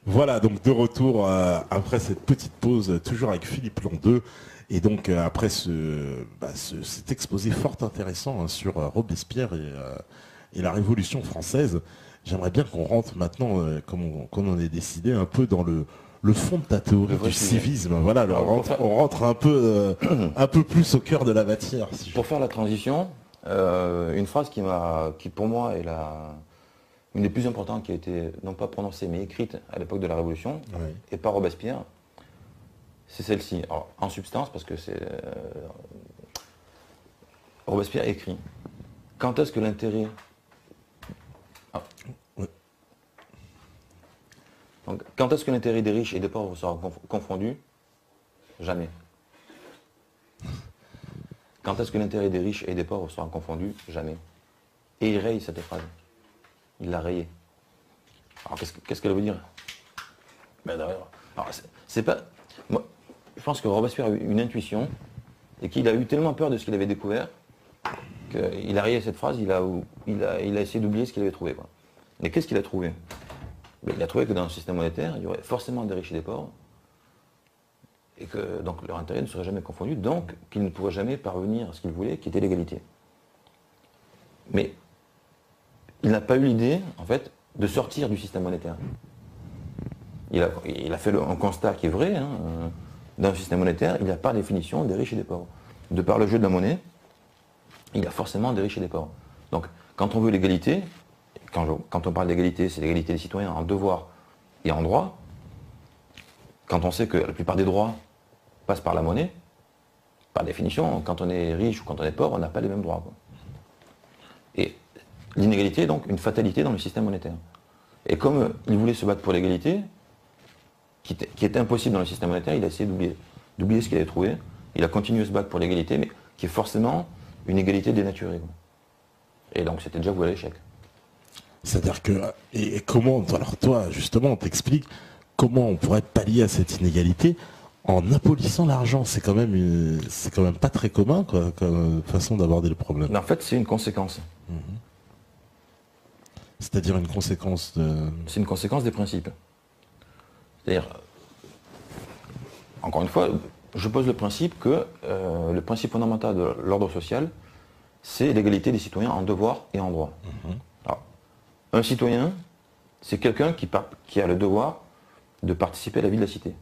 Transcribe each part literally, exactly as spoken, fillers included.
Voilà, donc de retour euh, après cette petite pause, euh, toujours avec Philippe Landeux. Et donc euh, après ce, bah, ce- cet exposé fort intéressant hein, sur euh, Robespierre et, euh, et la Révolution française, j'aimerais bien qu'on rentre maintenant, euh, comme, on, comme on est décidé, un peu dans le, le fond de ta Le théorie vrai du sujet. civisme. Voilà, le- on, Alors, pour rentre, faire, on rentre un peu, euh, un peu plus au cœur de la matière. Si je- pour faire la transition, euh, une phrase qui, m'a, qui pour moi est la, une des plus importantes qui a été, non pas prononcée, mais écrite à l'époque de la Révolution, Ouais. et par Robespierre, c'est celle-ci. Alors, en substance, parce que c'est... euh, Robespierre écrit, quand est-ce que l'intérêt... Ah. Ouais. Donc, quand est-ce que l'intérêt des riches et des pauvres sera conf- confondu? Jamais. Quand est-ce que l'intérêt des riches et des pauvres sera confondu? Jamais. Et il raye cette phrase. Il l'a rayée. Alors qu'est-ce que- qu'est-ce qu'elle veut dire? Ben, d'ailleurs, alors, c'est- c'est pas. Moi, je pense que Robespierre a eu une intuition et qu'il a eu tellement peur de ce qu'il avait découvert qu'il a rayé cette phrase, il a, il a, il a essayé d'oublier ce qu'il avait trouvé, quoi. Mais qu'est-ce qu'il a trouvé? Ben, il a trouvé que dans le système monétaire, il y aurait forcément des riches et des pauvres, et que donc leur intérêt ne serait jamais confondu, donc qu'ils ne pourraient jamais parvenir à ce qu'ils voulaient, qui était l'égalité. Mais il n'a pas eu l'idée, en fait, de sortir du système monétaire. Il a, il a fait le- un constat qui est vrai, hein, euh, dans le système monétaire, il n'y a pas de définition des riches et des pauvres. De par le jeu de la monnaie, il y a forcément des riches et des pauvres. Donc, quand on veut l'égalité, quand, je- quand on parle d'égalité, c'est l'égalité des citoyens en devoir et en droit. Quand on sait que la plupart des droits passent par la monnaie, par définition, quand on est riche ou quand on est pauvre, on n'a pas les mêmes droits, quoi. Et l'inégalité est donc une fatalité dans le système monétaire. Et comme euh, il voulait se battre pour l'égalité, qui était, qui était impossible dans le système monétaire, il a essayé d'oublier, d'oublier ce qu'il avait trouvé. Il a continué à se battre pour l'égalité, mais qui est forcément une égalité dénaturée, quoi. Et donc c'était déjà voué à l'échec. C'est-à-dire que, et, et comment, alors toi, justement, on t'explique comment on pourrait pallier à cette inégalité en abolissant l'argent. C'est quand même, une- c'est quand même pas très commun, quoi, comme façon d'aborder le problème. Mais en fait, c'est une conséquence. C'est-à-dire une conséquence de. C'est une conséquence des principes. C'est-à-dire, encore une fois, je pose le principe que euh, le principe fondamental de l'ordre social, c'est l'égalité des citoyens en devoir et en droit. Alors, un citoyen, c'est quelqu'un qui, par- qui a le devoir de participer à la vie de la cité,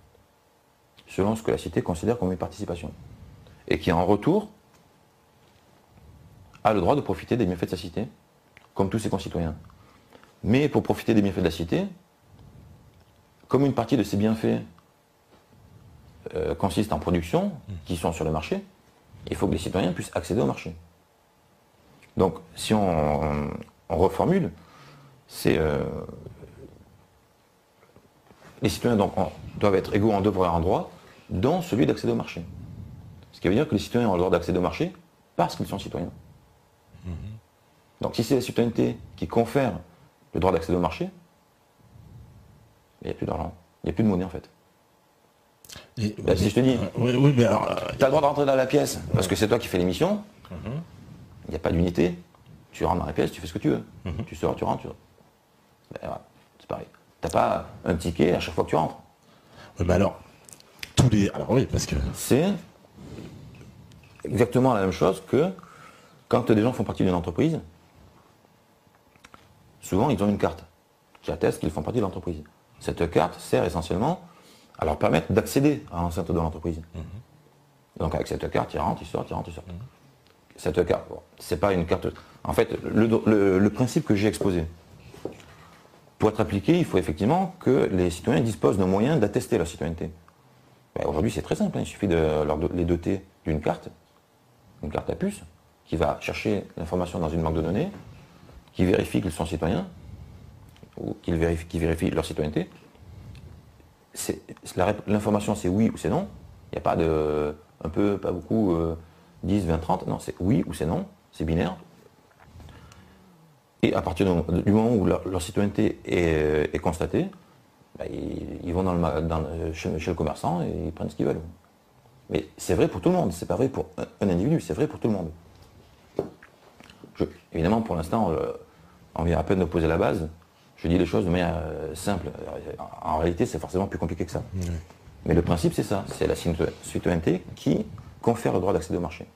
selon ce que la cité considère comme une participation, et qui en retour a le droit de profiter des bienfaits de sa cité, comme tous ses concitoyens. Mais pour profiter des bienfaits de la cité, comme une partie de ces bienfaits euh, consiste en production, qui sont sur le marché, il faut que les citoyens puissent accéder au marché. Donc, si on, on reformule, c'est euh, les citoyens donc, en- doivent être égaux en devoir et en droit, dont celui d'accéder au marché. Ce qui veut dire que les citoyens ont le droit d'accéder au marché parce qu'ils sont citoyens. Donc, si c'est la citoyenneté qui confère le droit d'accéder au marché, il n'y a plus d'argent, il n'y a plus de monnaie en fait. Et- Là, si je te dis, oui, oui, mais alors, euh, tu as le droit de rentrer dans la pièce parce que c'est toi qui fais l'émission, il n'y a pas d'unité, tu rentres dans la pièce, tu fais ce que tu veux. Tu sors, tu rentres, tu... Ben, voilà, c'est pareil. Tu n'as pas un ticket à chaque fois que tu rentres. oui, mais alors, tous les, alors oui, parce que, C'est exactement la même chose que quand des gens font partie d'une entreprise, souvent ils ont une carte qui atteste qu'ils font partie de l'entreprise. Cette carte sert essentiellement à leur permettre d'accéder à l'enceinte de l'entreprise. Donc avec cette carte, ils rentrent, ils sortent, ils rentrent, ils sortent. Cette carte, bon, c'est pas une carte. En fait, le, le- le principe que j'ai exposé, pour être appliqué, il faut effectivement que les citoyens disposent de moyens d'attester leur citoyenneté. Ben, aujourd'hui, c'est très simple, hein, il suffit de leur do- les doter d'une carte, une carte à puce, qui va chercher l'information dans une banque de données, qui vérifie qu'ils sont citoyens, ou qu'ils vérifient, qui vérifie leur citoyenneté. C'est- la rép- L'information, c'est oui ou c'est non. Il n'y a pas de un peu, pas beaucoup, euh, dix, vingt, trente. Non, c'est oui ou c'est non. C'est binaire. Et à partir du, du moment où leur, leur citoyenneté est, est constatée, bah, ils, ils vont dans le, ma- dans le- chez, chez le commerçant et ils prennent ce qu'ils veulent. Mais c'est vrai pour tout le monde. C'est pas vrai pour un, un individu. C'est vrai pour tout le monde. Je- évidemment, pour l'instant, euh, on vient à peine de poser la base. Je dis les choses de manière euh, simple. En réalité, c'est forcément plus compliqué que ça. Ouais. Mais le principe, c'est ça. C'est la citoyenneté qui confère le droit d'accéder au marché.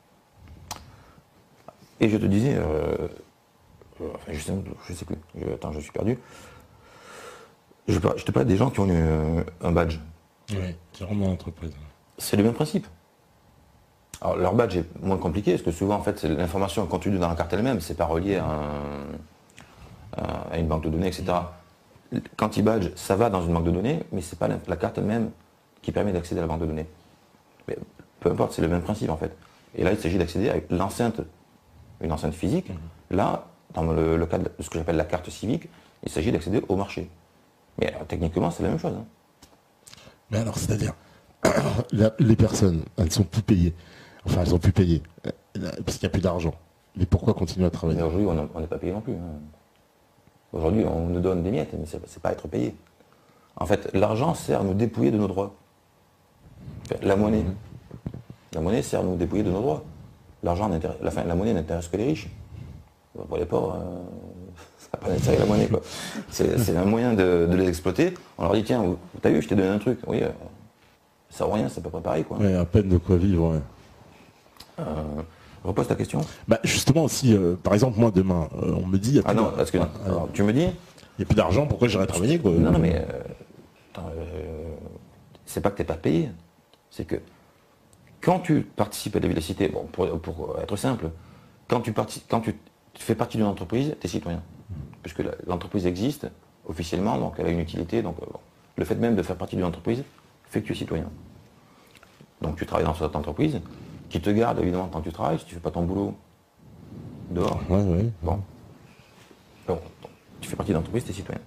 Et je te disais, euh, euh, enfin, je sais, je sais plus, je, attends, je suis perdu. Je, je te parle des gens qui ont eu euh, un badge. Oui, qui rentrent dans l'entreprise. C'est le même principe. Alors, leur badge est moins compliqué, parce que souvent, en fait, l'information est contenue dans la carte elle-même, c'est pas relié à, un, à une banque de données, et cetera. Quand ils badge, ça va dans une banque de données, mais c'est pas la, la carte elle-même qui permet d'accéder à la banque de données. Mais peu importe, c'est le même principe, en fait. Et là, il s'agit d'accéder avec l'enceinte, une enceinte physique. Mmh. Là, dans le, le cadre de ce que j'appelle la carte civique, il s'agit d'accéder au marché. Mais alors, techniquement, c'est la même chose. Hein. Mais alors, c'est-à-dire, les personnes, elles sont plus payées. Enfin, elles ont pu payer, parce qu'il n'y a plus d'argent. Mais pourquoi continuer à travailler? Mais aujourd'hui, on n'est pas payé non plus. Hein. Aujourd'hui, on nous donne des miettes, mais ce n'est pas être payé. En fait, l'argent sert à nous dépouiller de nos droits. Enfin, la monnaie. Mmh. La monnaie sert à nous dépouiller de nos droits. L'argent, la, fin, la monnaie n'intéresse que les riches. Pour les pauvres, euh, ça n'a pas d'intérêt la monnaie. C'est un moyen de, de les exploiter. On leur dit, tiens, t'as vu, je t'ai donné un truc. Oui, euh, ça vaut rien, c'est à peu près pareil. Quoi. Oui, à peine de quoi vivre. Ouais. Euh, repose ta question. Bah justement, si euh, par exemple moi demain, euh, on me dit... Y a ah non, parce que ah, alors, tu me dis... Il n'y a plus d'argent, pourquoi j'irai travailler quoi? Non, non, mais... Euh, euh, c'est pas que tu n'es pas payé. C'est que quand tu participes à la vie de la cité, bon, pour, pour être simple, quand tu, quand tu fais partie d'une entreprise, tu es citoyen. Puisque l'entreprise existe officiellement, donc elle a une utilité. Donc bon, le fait même de faire partie d'une entreprise fait que tu es citoyen. Donc tu travailles dans cette entreprise, qui te garde évidemment quand tu travailles, si tu ne fais pas ton boulot dehors. Ouais, ouais. Bon. Bon, tu fais partie de l'entreprise, tu es citoyen.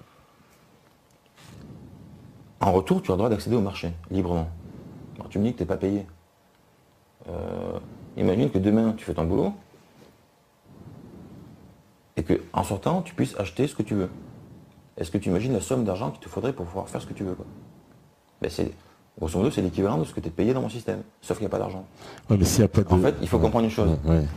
En retour, tu as le droit d'accéder au marché, librement. Alors, tu me dis que tu n'es pas payé. Euh, imagine que demain, tu fais ton boulot, et qu'en sortant, tu puisses acheter ce que tu veux. Est-ce que tu imagines la somme d'argent qu'il te faudrait pour pouvoir faire ce que tu veux quoi? Ben, c'est, grosso modo, c'est l'équivalent de ce que tu es payé dans mon système, sauf qu'il n'y a pas d'argent. Ouais, mais s'il y a pas de... En fait, il faut ouais. comprendre une chose. Ouais, ouais.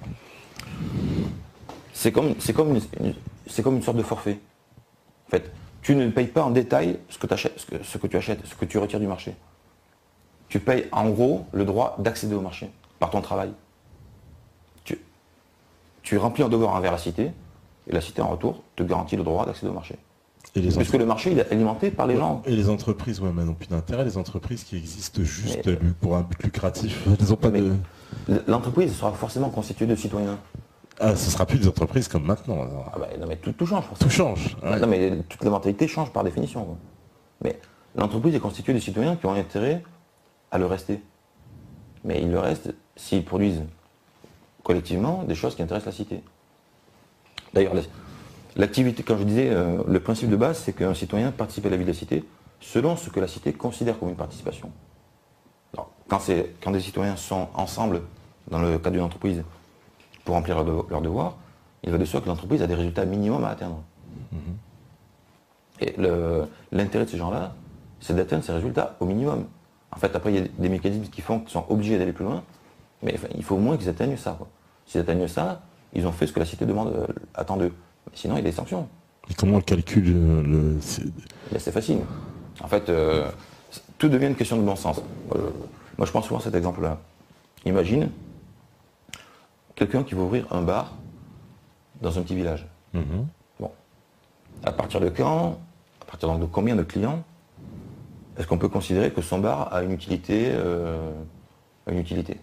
C'est comme, c'est comme, une, une, c'est comme une sorte de forfait. En fait, tu ne payes pas en détail ce que, ce, que, ce que tu achètes, ce que tu retires du marché. Tu payes en gros le droit d'accéder au marché par ton travail. Tu, tu remplis un devoir envers la cité, et la cité en retour te garantit le droit d'accéder au marché. Et les Puisque le marché il est alimenté par les gens. Et les entreprises, ouais, mais n'ont plus d'intérêt. Les entreprises qui existent juste mais, pour un but lucratif, elles n'ont pas de... L'entreprise sera forcément constituée de citoyens. Ah, ce ne sera plus des entreprises comme maintenant. Alors. Ah bah, non mais tout, tout change. Tout change. Ouais. Non mais toute la mentalité change par définition. Quoi. Mais l'entreprise est constituée de citoyens qui ont intérêt à le rester. Mais ils le restent s'ils produisent collectivement des choses qui intéressent la cité. D'ailleurs, l'activité, quand je disais, euh, le principe de base, c'est qu'un citoyen participe à la vie de la cité selon ce que la cité considère comme une participation. Alors, quand, quand des citoyens sont ensemble dans le cadre d'une entreprise pour remplir leur, de, leur devoir, il va de soi que l'entreprise a des résultats minimums à atteindre. Mmh. Et l'intérêt de ces gens-là, c'est d'atteindre ces résultats au minimum. En fait, après, il y a des mécanismes qui font qu'ils sont obligés d'aller plus loin, mais enfin, il faut au moins qu'ils atteignent ça. S'ils atteignent ça, ils ont fait ce que la cité demande, euh, attend d'eux. Sinon, il y a des sanctions. Et comment on calcule le... C'est facile. En fait, euh, tout devient une question de bon sens. Euh, moi, je prends souvent cet exemple-là. Imagine quelqu'un qui veut ouvrir un bar dans un petit village. Mmh. Bon. À partir de quand, à partir de combien de clients, est-ce qu'on peut considérer que son bar a une utilité, euh, une utilité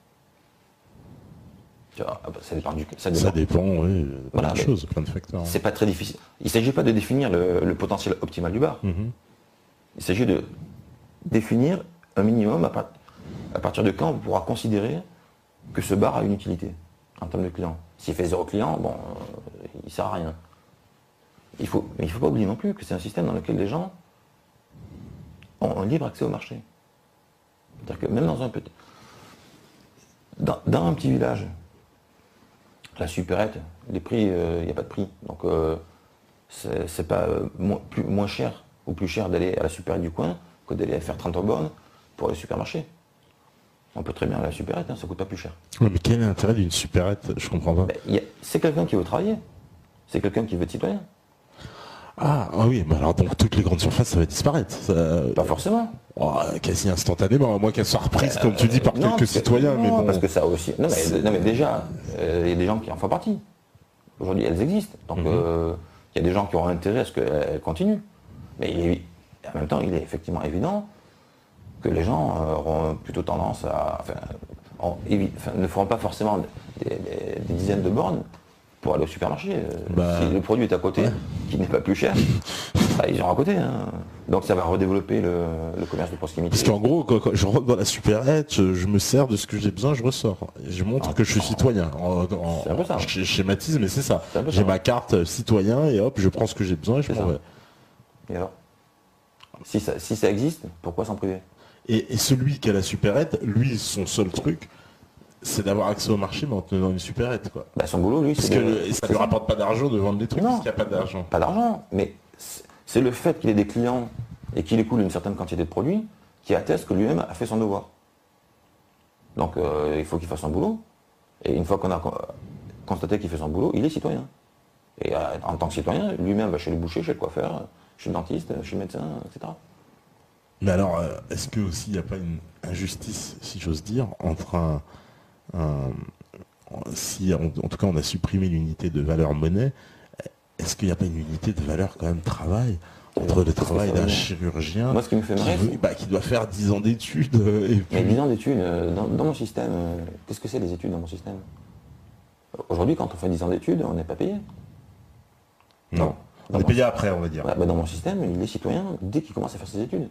Ça dépend du ça dépend, ça dépend oui, voilà, plein de choses, plein de facteurs. C'est pas très difficile. Il ne s'agit pas de définir le, le potentiel optimal du bar. Mm-hmm. Il s'agit de définir un minimum à, part, à partir de quand on pourra considérer que ce bar a une utilité en termes de clients. S'il fait zéro client, bon, euh, il ne sert à rien. Il faut, mais il ne faut pas oublier non plus que c'est un système dans lequel les gens ont un libre accès au marché. C'est-à-dire que même dans un petit, dans, dans un petit village, la supérette, les prix, il euh, n'y a pas de prix. Donc euh, c'est pas euh, moins, plus, moins cher ou plus cher d'aller à la supérette du coin que d'aller faire trente bornes pour le supermarché. On peut très bien aller à la supérette, hein, ça ne coûte pas plus cher. Ouais, mais quel est l'intérêt d'une supérette? Je comprends pas. Ben, c'est quelqu'un qui veut travailler. C'est quelqu'un qui veut être citoyen. Ah, ah oui, mais alors donc toutes les grandes surfaces, ça va disparaître. Ça- Pas forcément. Oh, quasi instantanément, à moins qu'elles soient reprises, comme tu dis, par Non, quelques parce que- citoyens. non, mais bon, parce que ça aussi. Non, mais, C'est- non, mais déjà, euh, il y a des gens qui en font partie. Aujourd'hui, elles existent. Donc, Mhm. euh, il y a des gens qui auront intérêt à ce qu'elles continuent. Mais il est- en même temps, il est effectivement évident que les gens euh, auront plutôt tendance à. Enfin, en- évi- enfin, ne feront pas forcément des, des- des dizaines de bornes pour aller au supermarché. Euh, Bah, si le produit est à côté, ouais. qui n'est pas plus cher, bah, ils iront à côté. Hein. Donc, ça va redévelopper le, le commerce de proximité. Parce qu'en gros, quand, quand je rentre dans la supérette, je, je me sers de ce que j'ai besoin, je ressors. Et je montre Ah, que je suis ah, citoyen. En, en- c'est un peu ça. Je schématise, mais c'est ça. C'est un peu J'ai ça. ma carte euh, citoyen et hop, je prends ce que j'ai besoin et je C'est m'en ça. vais. Et alors si ça, si ça existe, pourquoi s'en priver? Et, et celui qui a la supérette, lui, son seul truc, c'est d'avoir accès au marché, mais en tenant une supérette, quoi. Bah, son boulot, lui, Parce c'est que de- le- et ça c'est lui rapporte pas d'argent de vendre des trucs, Non. parce qu'il n'y a pas d'argent. Pas d'argent, mais c'est c'est le fait qu'il ait des clients et qu'il écoule une certaine quantité de produits qui atteste que lui-même a fait son devoir. Donc euh, il faut qu'il fasse son boulot. Et une fois qu'on a co- constaté qu'il fait son boulot, il est citoyen. Et euh, en tant que citoyen, lui-même va chez le boucher, chez le coiffeur, chez le dentiste, chez le médecin, et cetera. Mais alors, euh, est-ce que aussi il n'y a pas une injustice, si j'ose dire, entre un, un- si en, en tout cas on a supprimé l'unité de valeur monnaie, est-ce qu'il n'y a pas une unité de valeur quand même travail entre le Qu'est-ce que travail ça veut d'un dire chirurgien Moi, ce qui me fait qui, marrer, veut- c'est- bah, qui doit faire dix ans d'études euh, et Mais puis dix ans d'études, euh, dans, dans mon système, euh, qu'est-ce que c'est les études dans mon système? Aujourd'hui, quand on fait dix ans d'études, on n'est pas payé. non, on Dans est mon- payé après, on va dire. Ouais, bah, dans mon système, il est citoyen dès qu'il commence à faire ses études.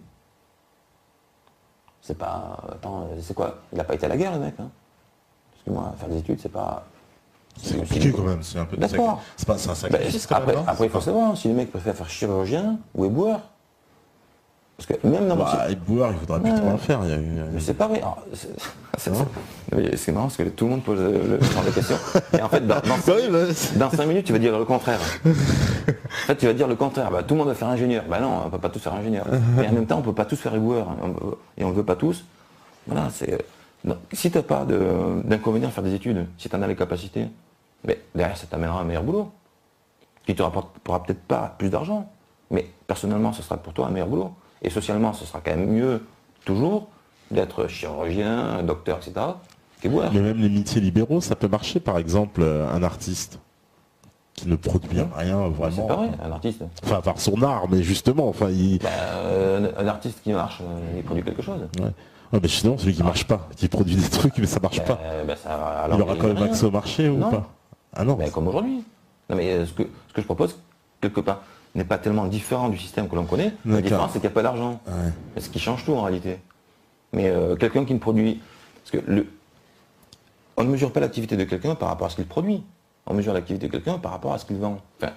C'est pas. Attends, c'est quoi? Il n'a pas été à la guerre, le mec. Hein. Parce que moi, faire des études, c'est pas. C'est compliqué quand même, c'est un peu de D'accord. sacri- C'est pas c'est un Bah, sacrifice quand après, même, non après, il faut savoir si le mec préfère faire chirurgien ou éboueur. Parce que même dans mon Bah, système. éboueur, il faudra plus Ouais. trop en faire. Il y a eu- Mais c'est pas vrai. Alors, c'est- c'est c'est- c'est marrant parce que tout le monde pose le, le genre de questions. Et en fait, dans, dans, Bah oui, bah, c'est- dans cinq minutes, tu vas dire le contraire. En fait, tu vas dire le contraire. Bah, tout le monde va faire ingénieur. Bah non, on ne peut pas tous faire ingénieur. Mais en même temps, on ne peut pas tous faire éboueur. hein. On peut- Et on ne veut pas tous. Voilà, c'est. non, Si tu n'as pas de- d'inconvénient à faire des études, si tu en as les capacités, mais derrière, ça t'amènera un meilleur boulot. Qui te rapportera peut-être pas plus d'argent. Mais personnellement, ce sera pour toi un meilleur boulot. Et socialement, ce sera quand même mieux, toujours, d'être chirurgien, docteur, et cetera, qu'éboueur. Mais même les métiers libéraux, ça peut marcher. Par exemple, euh, un artiste qui ne produit rien C'est vraiment. pas vrai, un artiste. Enfin, par son art, mais justement, enfin, il. Bah, euh, un artiste qui marche, euh, il produit quelque chose. Ouais. Ouais, mais sinon, celui qui marche pas, qui produit des trucs, mais ça marche pas. Euh, bah, ça, alors, Il aura quand même rien. accès au marché ou Non. pas? Ah non. Mais comme aujourd'hui. Non, mais euh, ce que, ce que je propose, quelque part, n'est pas tellement différent du système que l'on connaît. La D'accord. différence, c'est qu'il n'y a pas d'argent. Ouais. Et ce qui change tout en réalité. Mais euh, quelqu'un qui ne produit. Parce que le, on ne mesure pas l'activité de quelqu'un par rapport à ce qu'il produit. On mesure l'activité de quelqu'un par rapport à ce qu'il vend. Enfin,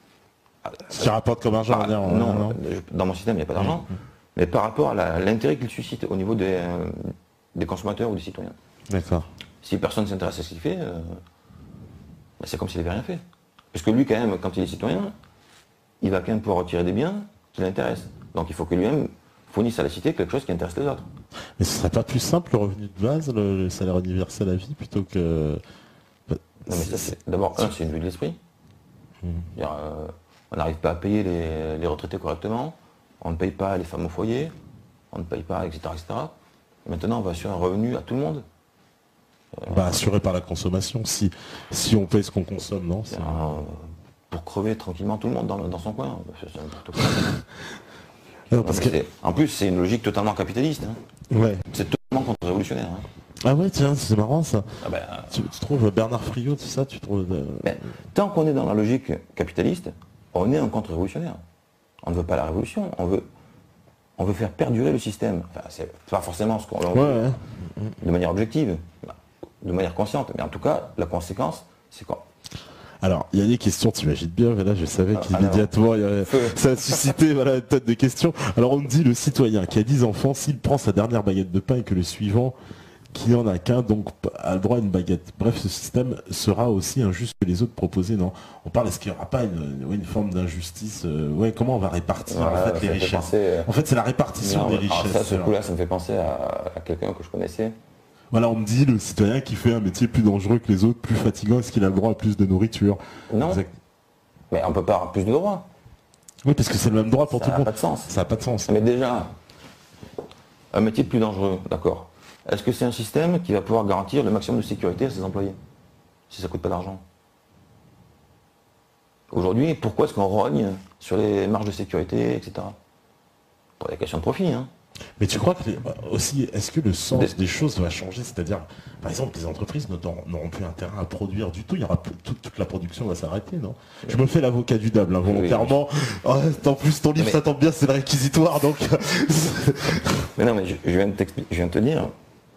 Ce qui rapporte comme argent, par- on va dire, non, non. je- dans mon système, il n'y a pas d'argent. Mais par rapport à la- l'intérêt qu'il suscite au niveau des, euh, des consommateurs ou des citoyens. D'accord. Si personne ne s'intéresse à ce qu'il fait, euh, bah, c'est comme s'il n'avait rien fait. Parce que lui, quand même, quand il est citoyen, il va quand même pouvoir retirer des biens qui l'intéressent. Donc il faut que lui-même fournisse à la cité quelque chose qui intéresse les autres. Mais ce serait pas plus simple le revenu de base, le, le salaire universel à vie, plutôt que. Non, mais ça, c'est- D'abord, un, c'est une vue de l'esprit. C'est-à-dire, euh, on n'arrive pas à payer les, les retraités correctement, on ne paye pas les femmes au foyer, on ne paye pas, et cetera, et cetera. Maintenant, on va sur un revenu à tout le monde. Bah, assuré par la consommation. Si, si on paye ce qu'on consomme, non c'est- C'est-à-dire, euh, pour crever tranquillement tout le monde dans, dans son coin. C'est n'importe quoi. Non, parce Mais que. c'est- En plus, c'est une logique totalement capitaliste. hein. Ouais. C'est totalement contre-révolutionnaire. hein. Ah ouais, tiens, c'est marrant ça. Ah ben, Tu, tu trouves Bernard Friot, tout ça, tu trouves. euh, mais tant qu'on est dans la logique capitaliste, on est un contre-révolutionnaire. On ne veut pas la révolution, on veut, on veut faire perdurer le système. Enfin, c'est pas forcément ce qu'on Ouais, veut ouais. de manière objective, de manière consciente. Mais en tout cas, la conséquence, c'est quoi? Alors, il y a des questions, t'imagines bien, mais là je savais Ah, qu'immédiatement il y avait- Feu. ça a suscité voilà, une tonne de questions. Alors on me dit le citoyen qui a dix enfants, s'il prend sa dernière baguette de pain et que le suivant qui n'en a qu'un, donc a le droit à une baguette. Bref, ce système sera aussi injuste que les autres proposés, non? On parle, est-ce qu'il n'y aura pas une, ouais, une forme d'injustice euh, ouais, comment on va répartir Voilà, en fait, ça les me fait richesses penser, euh, En fait, c'est la répartition Non, des alors richesses. ça, ce alors. coup-là, ça me fait penser à, à quelqu'un que je connaissais. Voilà, on me dit le citoyen qui fait un métier plus dangereux que les autres, plus fatigant, est-ce qu'il a le droit à plus de nourriture? Non, Exact. mais on ne peut pas avoir plus de droits. Oui, parce que c'est le même droit pour Ça tout le n'a monde. pas de sens. Ça n'a pas de sens. Mais déjà, un métier plus dangereux, d'accord. Est-ce que c'est un système qui va pouvoir garantir le maximum de sécurité à ses employés, si ça ne coûte pas d'argent? Aujourd'hui, pourquoi est-ce qu'on rogne sur les marges de sécurité, et cetera. Pour des questions de profit, hein. Mais tu crois que les- aussi, est-ce que le sens Des- des choses va changer? C'est-à-dire, par exemple, les entreprises n'auront n'auront plus intérêt à produire du tout. Il y aura plus- toute, toute la production va s'arrêter, non? Je me fais l'avocat du diable, hein, volontairement. Oh, en plus, ton livre, Mais- ça tombe bien, c'est le réquisitoire, donc. Mais non, mais je, je viens de t'expli- je viens de te dire,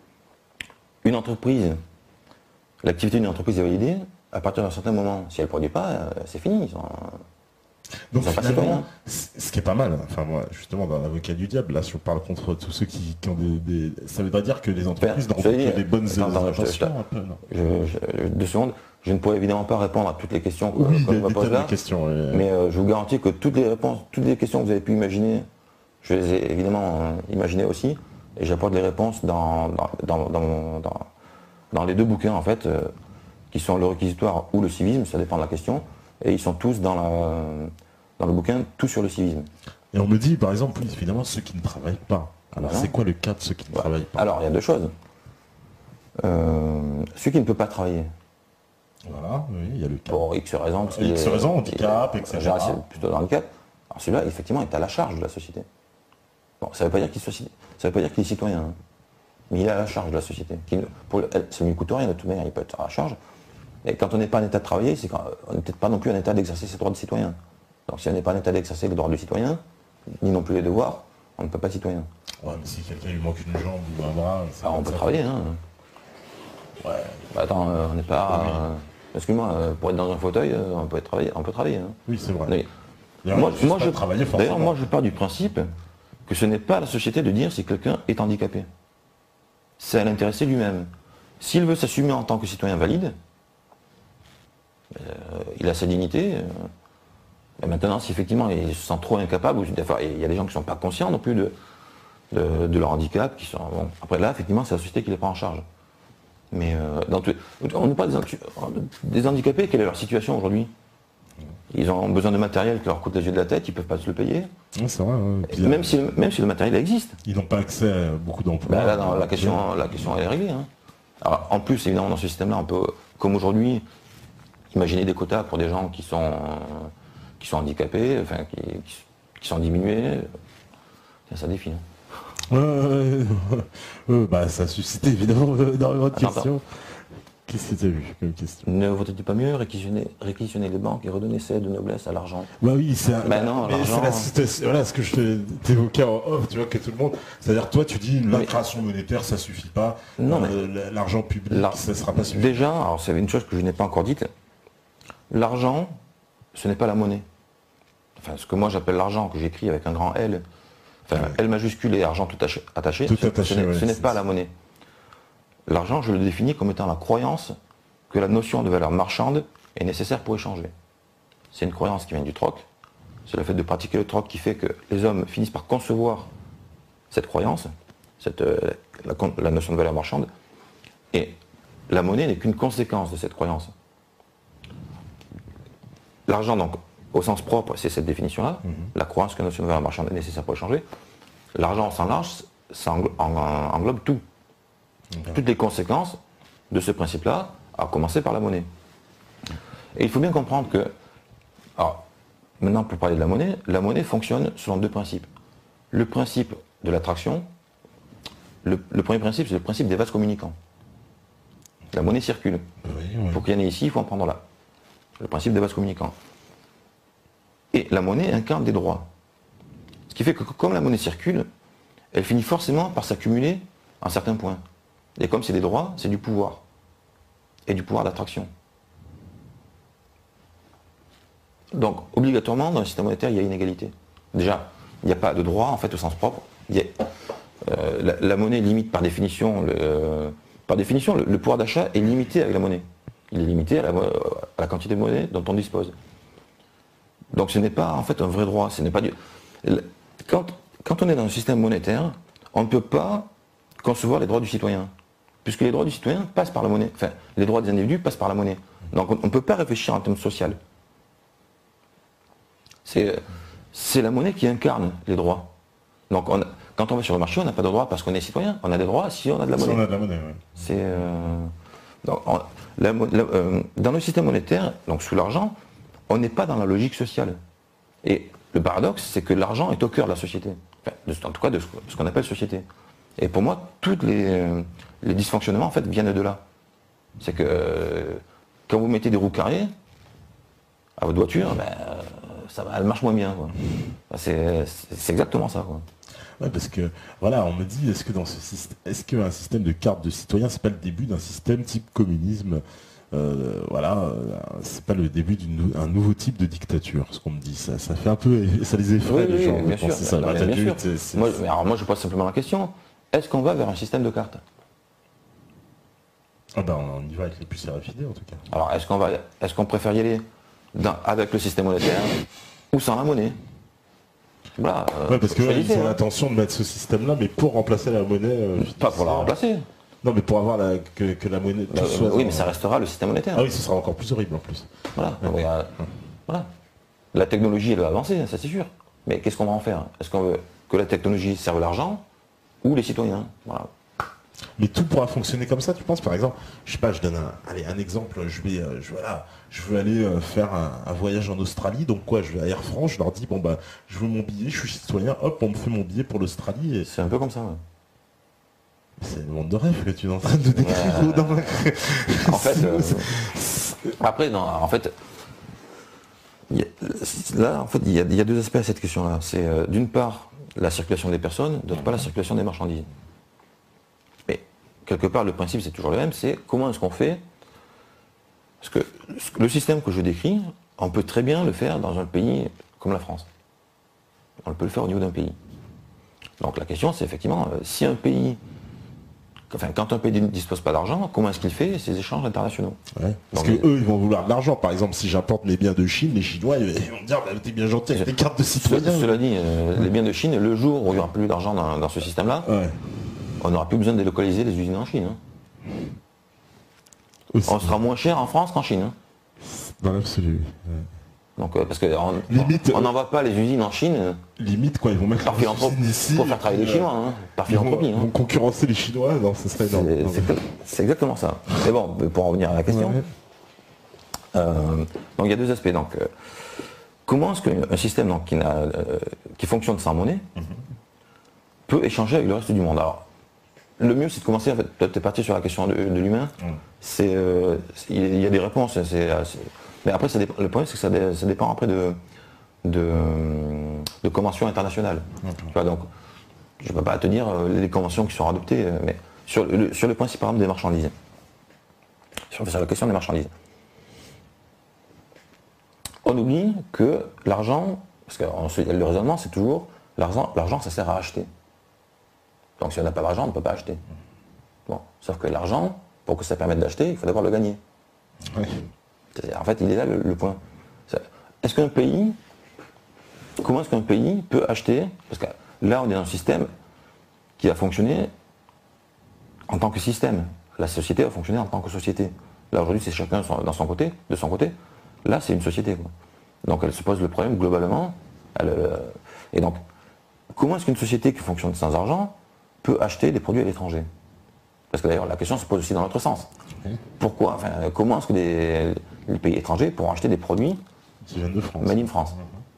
une entreprise, l'activité d'une entreprise est validée, à partir d'un certain moment, si elle ne produit pas, euh, c'est fini. Ils sont- Donc Ils sont pas finalement, citoyens. c- ce qui est pas mal, enfin moi, justement, dans l'avocat du diable, là, je parle contre tous ceux qui, qui ont des, des- Ça voudrait dire que les entreprises Ben, n'auront je te que dis, des bonnes attends, attends, je te- je te- intentions, un peu, non? je- je- deux secondes, je ne pourrais évidemment pas répondre à toutes les questions que, Oui, que des, je me des pose tas là, de questions. ouais. mais euh, je vous garantis que toutes les réponses, toutes les questions que vous avez pu imaginer, je les ai évidemment euh, imaginées aussi, et j'apporte les réponses dans, dans, dans, dans mon- dans- dans les deux bouquins, en fait, euh, qui sont le réquisitoire ou le civisme, ça dépend de la question, et ils sont tous dans, la, dans le bouquin, tout sur le civisme. Et on me dit, par exemple, oui, finalement, ceux qui ne travaillent pas. Alors, Voilà. c'est quoi le cas de ceux qui ne Ouais. travaillent pas? Alors, il y a deux choses. Euh, celui qui ne peut pas travailler, Voilà, oui, il y a le cas. pour X raisons. parce qu'il X est- raisons, handicap, il est- et cetera. en général, c'est plutôt le handicap. Alors celui-là, effectivement, est à la charge de la société. Bon, ça ne veut pas dire qu'il soit, ci- ça veut pas dire qu'il est citoyen, hein. Mais il est à la charge de la société. Qui ne- pour le- elle, ça ne lui coûte rien de toute manière, il peut être à la charge. Et quand on n'est pas en état de travailler, c'est qu'on n'est peut-être pas non plus en état d'exercer ses droits de citoyen. Donc si on n'est pas en état d'exercer les droits de citoyen, ni non plus les devoirs, on ne peut pas être citoyen. Ouais, mais si quelqu'un lui manque une jambe ou un bras, ça Alors on ça- peut travailler, hein. Ouais. Bah, attends, euh, on n'est pas. Oui. euh, excuse-moi, euh, pour être dans un fauteuil, euh, on peut être travailler, on peut travailler, hein. Oui, c'est vrai. Mais- D'ailleurs, Moi, il suffit moi, pas je, de travailler d'ailleurs, forcément. moi, je pars du principe que ce n'est pas à la société de dire si quelqu'un est handicapé. C'est à l'intéressé lui-même. S'il veut s'assumer en tant que citoyen valide, euh, il a sa dignité. euh, et maintenant, si effectivement il se sent trop incapable, ou des fois, il y a des gens qui ne sont pas conscients non plus de, de, de leur handicap, qui sont. Bon, après là, effectivement, c'est la société qui les prend en charge. Mais euh, dans tout- on n'est pas des, hantu- des handicapés, quelle est leur situation aujourd'hui? Ils ont besoin de matériel qui leur coûte les yeux de la tête, ils ne peuvent pas se le payer. Ouais, c'est vrai. ouais. Puis, Même euh, si, même si le matériel existe. Ils n'ont pas accès à beaucoup d'emplois. Bah là, non, la, question, la question elle est réglée, hein. Alors, en plus, évidemment, dans ce système-là, on peut, comme aujourd'hui, imaginer des quotas pour des gens qui sont, euh, qui sont handicapés, enfin, qui, qui- qui sont diminués. Tiens, ça défie, hein. Ouais, ouais, ouais. Euh, bah, ça a suscité évidemment énormément de Attends, questions. Qu'est-ce que tu as vu comme question? Ne vaudrait-il pas mieux réquisitionner, réquisitionner les banques et redonner celle de noblesse à l'argent? Bah oui, c'est un- Bah non, mais l'argent- c'est la situation- voilà ce que je te- t'évoquais en off, tu vois, que tout le monde. C'est-à-dire, toi, tu dis la Mais- création monétaire, ça suffit pas. Non, Euh, L'argent public, L'ar- ça sera pas suffisant. Déjà, alors c'est une chose que je n'ai pas encore dite, l'argent, ce n'est pas la monnaie. Enfin, ce que moi j'appelle l'argent, que j'écris avec un grand L, enfin, Ouais. L majuscule et argent tout attaché, attaché, Tout ce- attaché, ce n'est ouais, ce n'est c'est pas ça. la monnaie. L'argent, je le définis comme étant la croyance que la notion de valeur marchande est nécessaire pour échanger. C'est une croyance qui vient du troc. C'est le fait de pratiquer le troc qui fait que les hommes finissent par concevoir cette croyance, cette, euh, la, con- la notion de valeur marchande. Et la monnaie n'est qu'une conséquence de cette croyance. L'argent, donc, au sens propre, c'est cette définition-là. La croyance que la notion de valeur marchande est nécessaire pour échanger. L'argent, au sens large, ça englo- en- englobe tout. Toutes les conséquences de ce principe-là, à commencer par la monnaie. Et il faut bien comprendre que, alors, maintenant pour parler de la monnaie, la monnaie fonctionne selon deux principes. Le principe de l'attraction, le, le premier principe, c'est le principe des vases communicants. La monnaie circule. Oui, oui. Pour qu'il y en ait ici, il faut en prendre là. Le principe des vases communicants. Et la monnaie incarne des droits. Ce qui fait que comme la monnaie circule, elle finit forcément par s'accumuler à un certain point. Et comme c'est des droits, c'est du pouvoir. Et du pouvoir d'attraction. Donc, obligatoirement, dans le système monétaire, il y a inégalité. Déjà, il n'y a pas de droit, en fait, au sens propre. Il y a, euh, la, la monnaie limite par définition, le, euh, par définition, le, le pouvoir d'achat est limité avec la monnaie. Il est limité à la, à la quantité de monnaie dont on dispose. Donc, ce n'est pas, en fait, un vrai droit. Ce n'est pas du... quand, quand on est dans un système monétaire, on ne peut pas concevoir les droits du citoyen. Puisque les droits du citoyen passent par la monnaie. Enfin, les droits des individus passent par la monnaie. Donc on ne peut pas réfléchir en termes social. C'est, c'est la monnaie qui incarne les droits. Donc on a, quand on va sur le marché, on n'a pas de droits parce qu'on est citoyen. On a des droits si on a de la Si monnaie. on a de la monnaie, ouais. C'est, euh, donc, on- la mo- la- euh, dans le système monétaire, donc sous l'argent, on n'est pas dans la logique sociale. Et le paradoxe, c'est que l'argent est au cœur de la société. Enfin, de- en tout cas, de ce, ce qu'on appelle société. Et pour moi, tous les, euh, les dysfonctionnements en fait, viennent de là. C'est que euh, quand vous mettez des roues carrées à votre voiture, ben, euh, ça va, elle marche moins bien. Quoi. C'est, c'est- c'est exactement ça. Quoi. Ouais, parce que voilà, on me dit, est-ce que dans ce système, est-ce qu'un système de carte de citoyen, c'est pas le début d'un système type communisme? Euh, voilà, euh, c'est pas le début d'un nouveau type de dictature, ce qu'on me dit. Ça, ça fait un peu, ça les effraie Oui, les oui, gens. bien de sûr. penser ça. Non, Bah, mais t'as bien vu, sûr. c'est- c'est- Moi, mais alors moi, je pose simplement la question est-ce qu'on va vers un système de cartes? Ah bah, on y va avec les puces R F I D en tout cas. Alors, est-ce qu'on va, est-ce qu'on préfère y aller dans- avec le système monétaire ou sans la monnaie? Voilà. euh, Ouais, parce que ouais, choisissez, ils ont hein. l'intention de mettre ce système-là, mais pour remplacer la monnaie. euh, Pas pour la fiduciaire. remplacer. Non, mais pour avoir la, que, que la monnaie. tout Bah, soit oui, dans- mais ça restera le système monétaire. Ah oui, ce sera encore plus horrible en plus. Voilà. Donc, il y a- voilà. La technologie, elle va avancer, ça c'est sûr. Mais qu'est-ce qu'on va en faire? Est-ce qu'on veut que la technologie serve l'argent ou les citoyens? Voilà. Mais tout pourra fonctionner comme ça, tu penses? Par exemple, je sais pas, je donne un, allez, un exemple. Je vais, euh, je, voilà, je veux aller euh, faire un, un voyage en Australie. Donc quoi, je vais à Air France, je leur dis bon bah, je veux mon billet, je suis citoyen. Hop, on me fait mon billet pour l'Australie. Et C'est un peu comme ça. Ouais. c'est le monde de rêve que tu es en train de décrire. Ouais. dans ma- En fait, euh, C'est- après, non, en fait, il y a- là, en fait, il y, a, il y a deux aspects à cette question-là. C'est euh, d'une part la circulation des personnes, d'autre part la circulation des marchandises. Mais quelque part, le principe c'est toujours le même. C'est comment est-ce qu'on fait? Parce que le système que je décris, on peut très bien le faire dans un pays comme la France. On peut le faire au niveau d'un pays. Donc la question, c'est effectivement, euh, si un pays, enfin, quand un pays ne dispose pas d'argent, comment est-ce qu'il fait ses échanges internationaux? Ouais. Parce Donc, que eux, ils vont vouloir de l'argent. Par exemple, si j'importe mes biens de Chine, les Chinois, ils vont me dire, bah, t'es bien gentil avec tes cartes de Ce- citoyen. Cela dit, euh, les biens de Chine, le jour où il n'y aura plus d'argent dans, dans ce système-là, Ouais. on n'aura plus besoin de délocaliser les usines en Chine. hein. Aussi. On sera moins cher en France qu'en Chine. hein. Dans l'absolu. Ouais. Donc, euh, parce qu'on Limite, on euh, n'envoie pas les usines en Chine euh, Limite, quoi, ils vont mettre par leurs philanthropie usines ici. pour faire travailler les euh, Chinois, hein, par Ils vont, philanthropie. ils hein. vont concurrencer les Chinois, non, ce serait énorme. C'est- Non, C'est c'est exactement ça. Mais bon, pour en revenir à la question, Ouais. euh, donc il y a deux aspects. Donc, euh, comment est-ce qu'un système donc, qui, n'a, euh, qui fonctionne sans monnaie peut échanger avec le reste du monde? Alors, le mieux, c'est de commencer, en fait, peut-être partir sur la question de, de l'humain. Mm. C'est, euh, c'est- il y a des réponses. c'est- c'est- mais après, ça dépend- le problème, c'est que ça, dé- ça dépend après de, de, de conventions internationales. Tu vois, donc, je ne peux pas te dire euh, les conventions qui seront adoptées, euh, mais sur le, sur le principe, par exemple, des marchandises. Sur, sur la question des marchandises. On oublie que l'argent, parce que on se- le raisonnement, c'est toujours l'argent, l'argent, ça sert à acheter. Donc si on n'a pas d'argent, on ne peut pas acheter. Bon, sauf que l'argent, pour que ça permette d'acheter, il faut d'abord le gagner. Ouais. C'est- En fait, il est là le, le point. C'est- Est-ce qu'un pays, comment est-ce qu'un pays peut acheter, parce que là on est dans un système qui va fonctionner en tant que système. La société va fonctionner en tant que société. Là aujourd'hui c'est chacun son- dans son côté, de son côté. Là c'est une société. quoi. Donc elle se pose le problème globalement. Elle, euh, et donc, comment est-ce qu'une société qui fonctionne sans argent peut acheter des produits à l'étranger? Parce que d'ailleurs la question se pose aussi dans l'autre sens. Pourquoi enfin, comment est-ce que des- les pays étrangers pourront acheter des produits Qui viennent de France. made in France?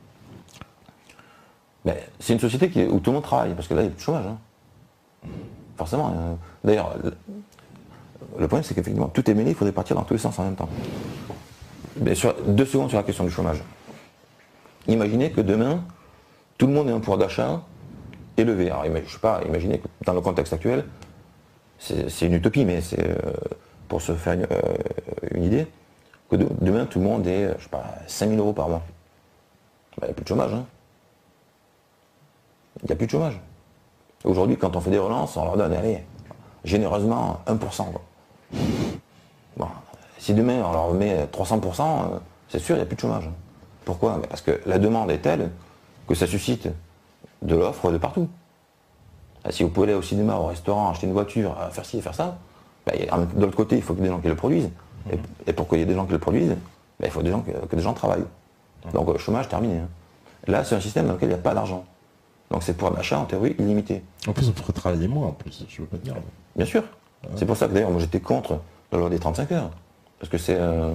Ben, c'est une société qui, où tout le monde travaille, parce que là il y a plus de chômage. hein. Forcément. euh, D'ailleurs, le, le problème c'est qu'effectivement tout est mêlé, il faudrait partir dans tous les sens en même temps. Mais sur, deux secondes sur la question du chômage. Imaginez que demain, tout le monde ait un pouvoir d'achat élevé. Alors, ima- je sais pas, imaginez que dans le contexte actuel, c'est c'est une utopie, mais c'est euh, pour se faire une, euh, une idée, que de- demain tout le monde ait, je sais pas, cinq mille euros par mois. Ben, il n'y a plus de chômage. hein. Il n'y a plus de chômage. Aujourd'hui, quand on fait des relances, on leur donne, allez, généreusement, un pour cent. quoi. Bon, si demain on leur met trois cents pour cent, euh, c'est sûr, il n'y a plus de chômage. Pourquoi? Ben, parce que la demande est telle que ça suscite de l'offre de partout. Ah, si vous pouvez aller au cinéma, au restaurant, acheter une voiture, euh, faire ci et faire ça, ben, il y a- de l'autre côté, il faut qu'il y ait des gens qui le produisent. Et, et pour qu'il y ait des gens qui le produisent, ben, il faut des gens que, que des gens travaillent. Donc le chômage terminé. hein. Là, c'est un système dans lequel il n'y a pas d'argent. Donc c'est pour l'achat en théorie illimité. En plus, on pourrait travailler moins, en plus, je veux pas dire. Bien sûr. Ouais. C'est pour ça que d'ailleurs, moi j'étais contre la loi des trente-cinq heures. Parce que c'est... Euh,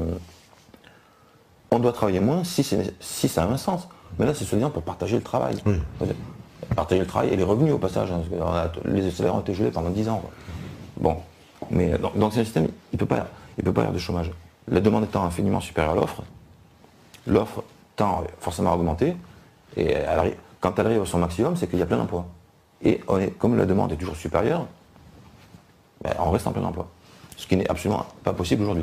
on doit travailler moins si, si ça a un sens. Mais là, c'est soi-disant pour partager le travail. Oui. Partager le travail et les revenus au passage. Hein, parce que les salaires ont été gelés pendant dix ans. Quoi. Bon. Mais donc, donc c'est un système, il ne peut pas il peut pas y avoir de chômage. La demande étant infiniment supérieure à l'offre, l'offre tend forcément à augmenter. Et elle arrive, quand elle arrive à son maximum, c'est qu'il y a plein d'emplois. Et on est, comme la demande est toujours supérieure, ben, on reste en plein emploi. Ce qui n'est absolument pas possible aujourd'hui.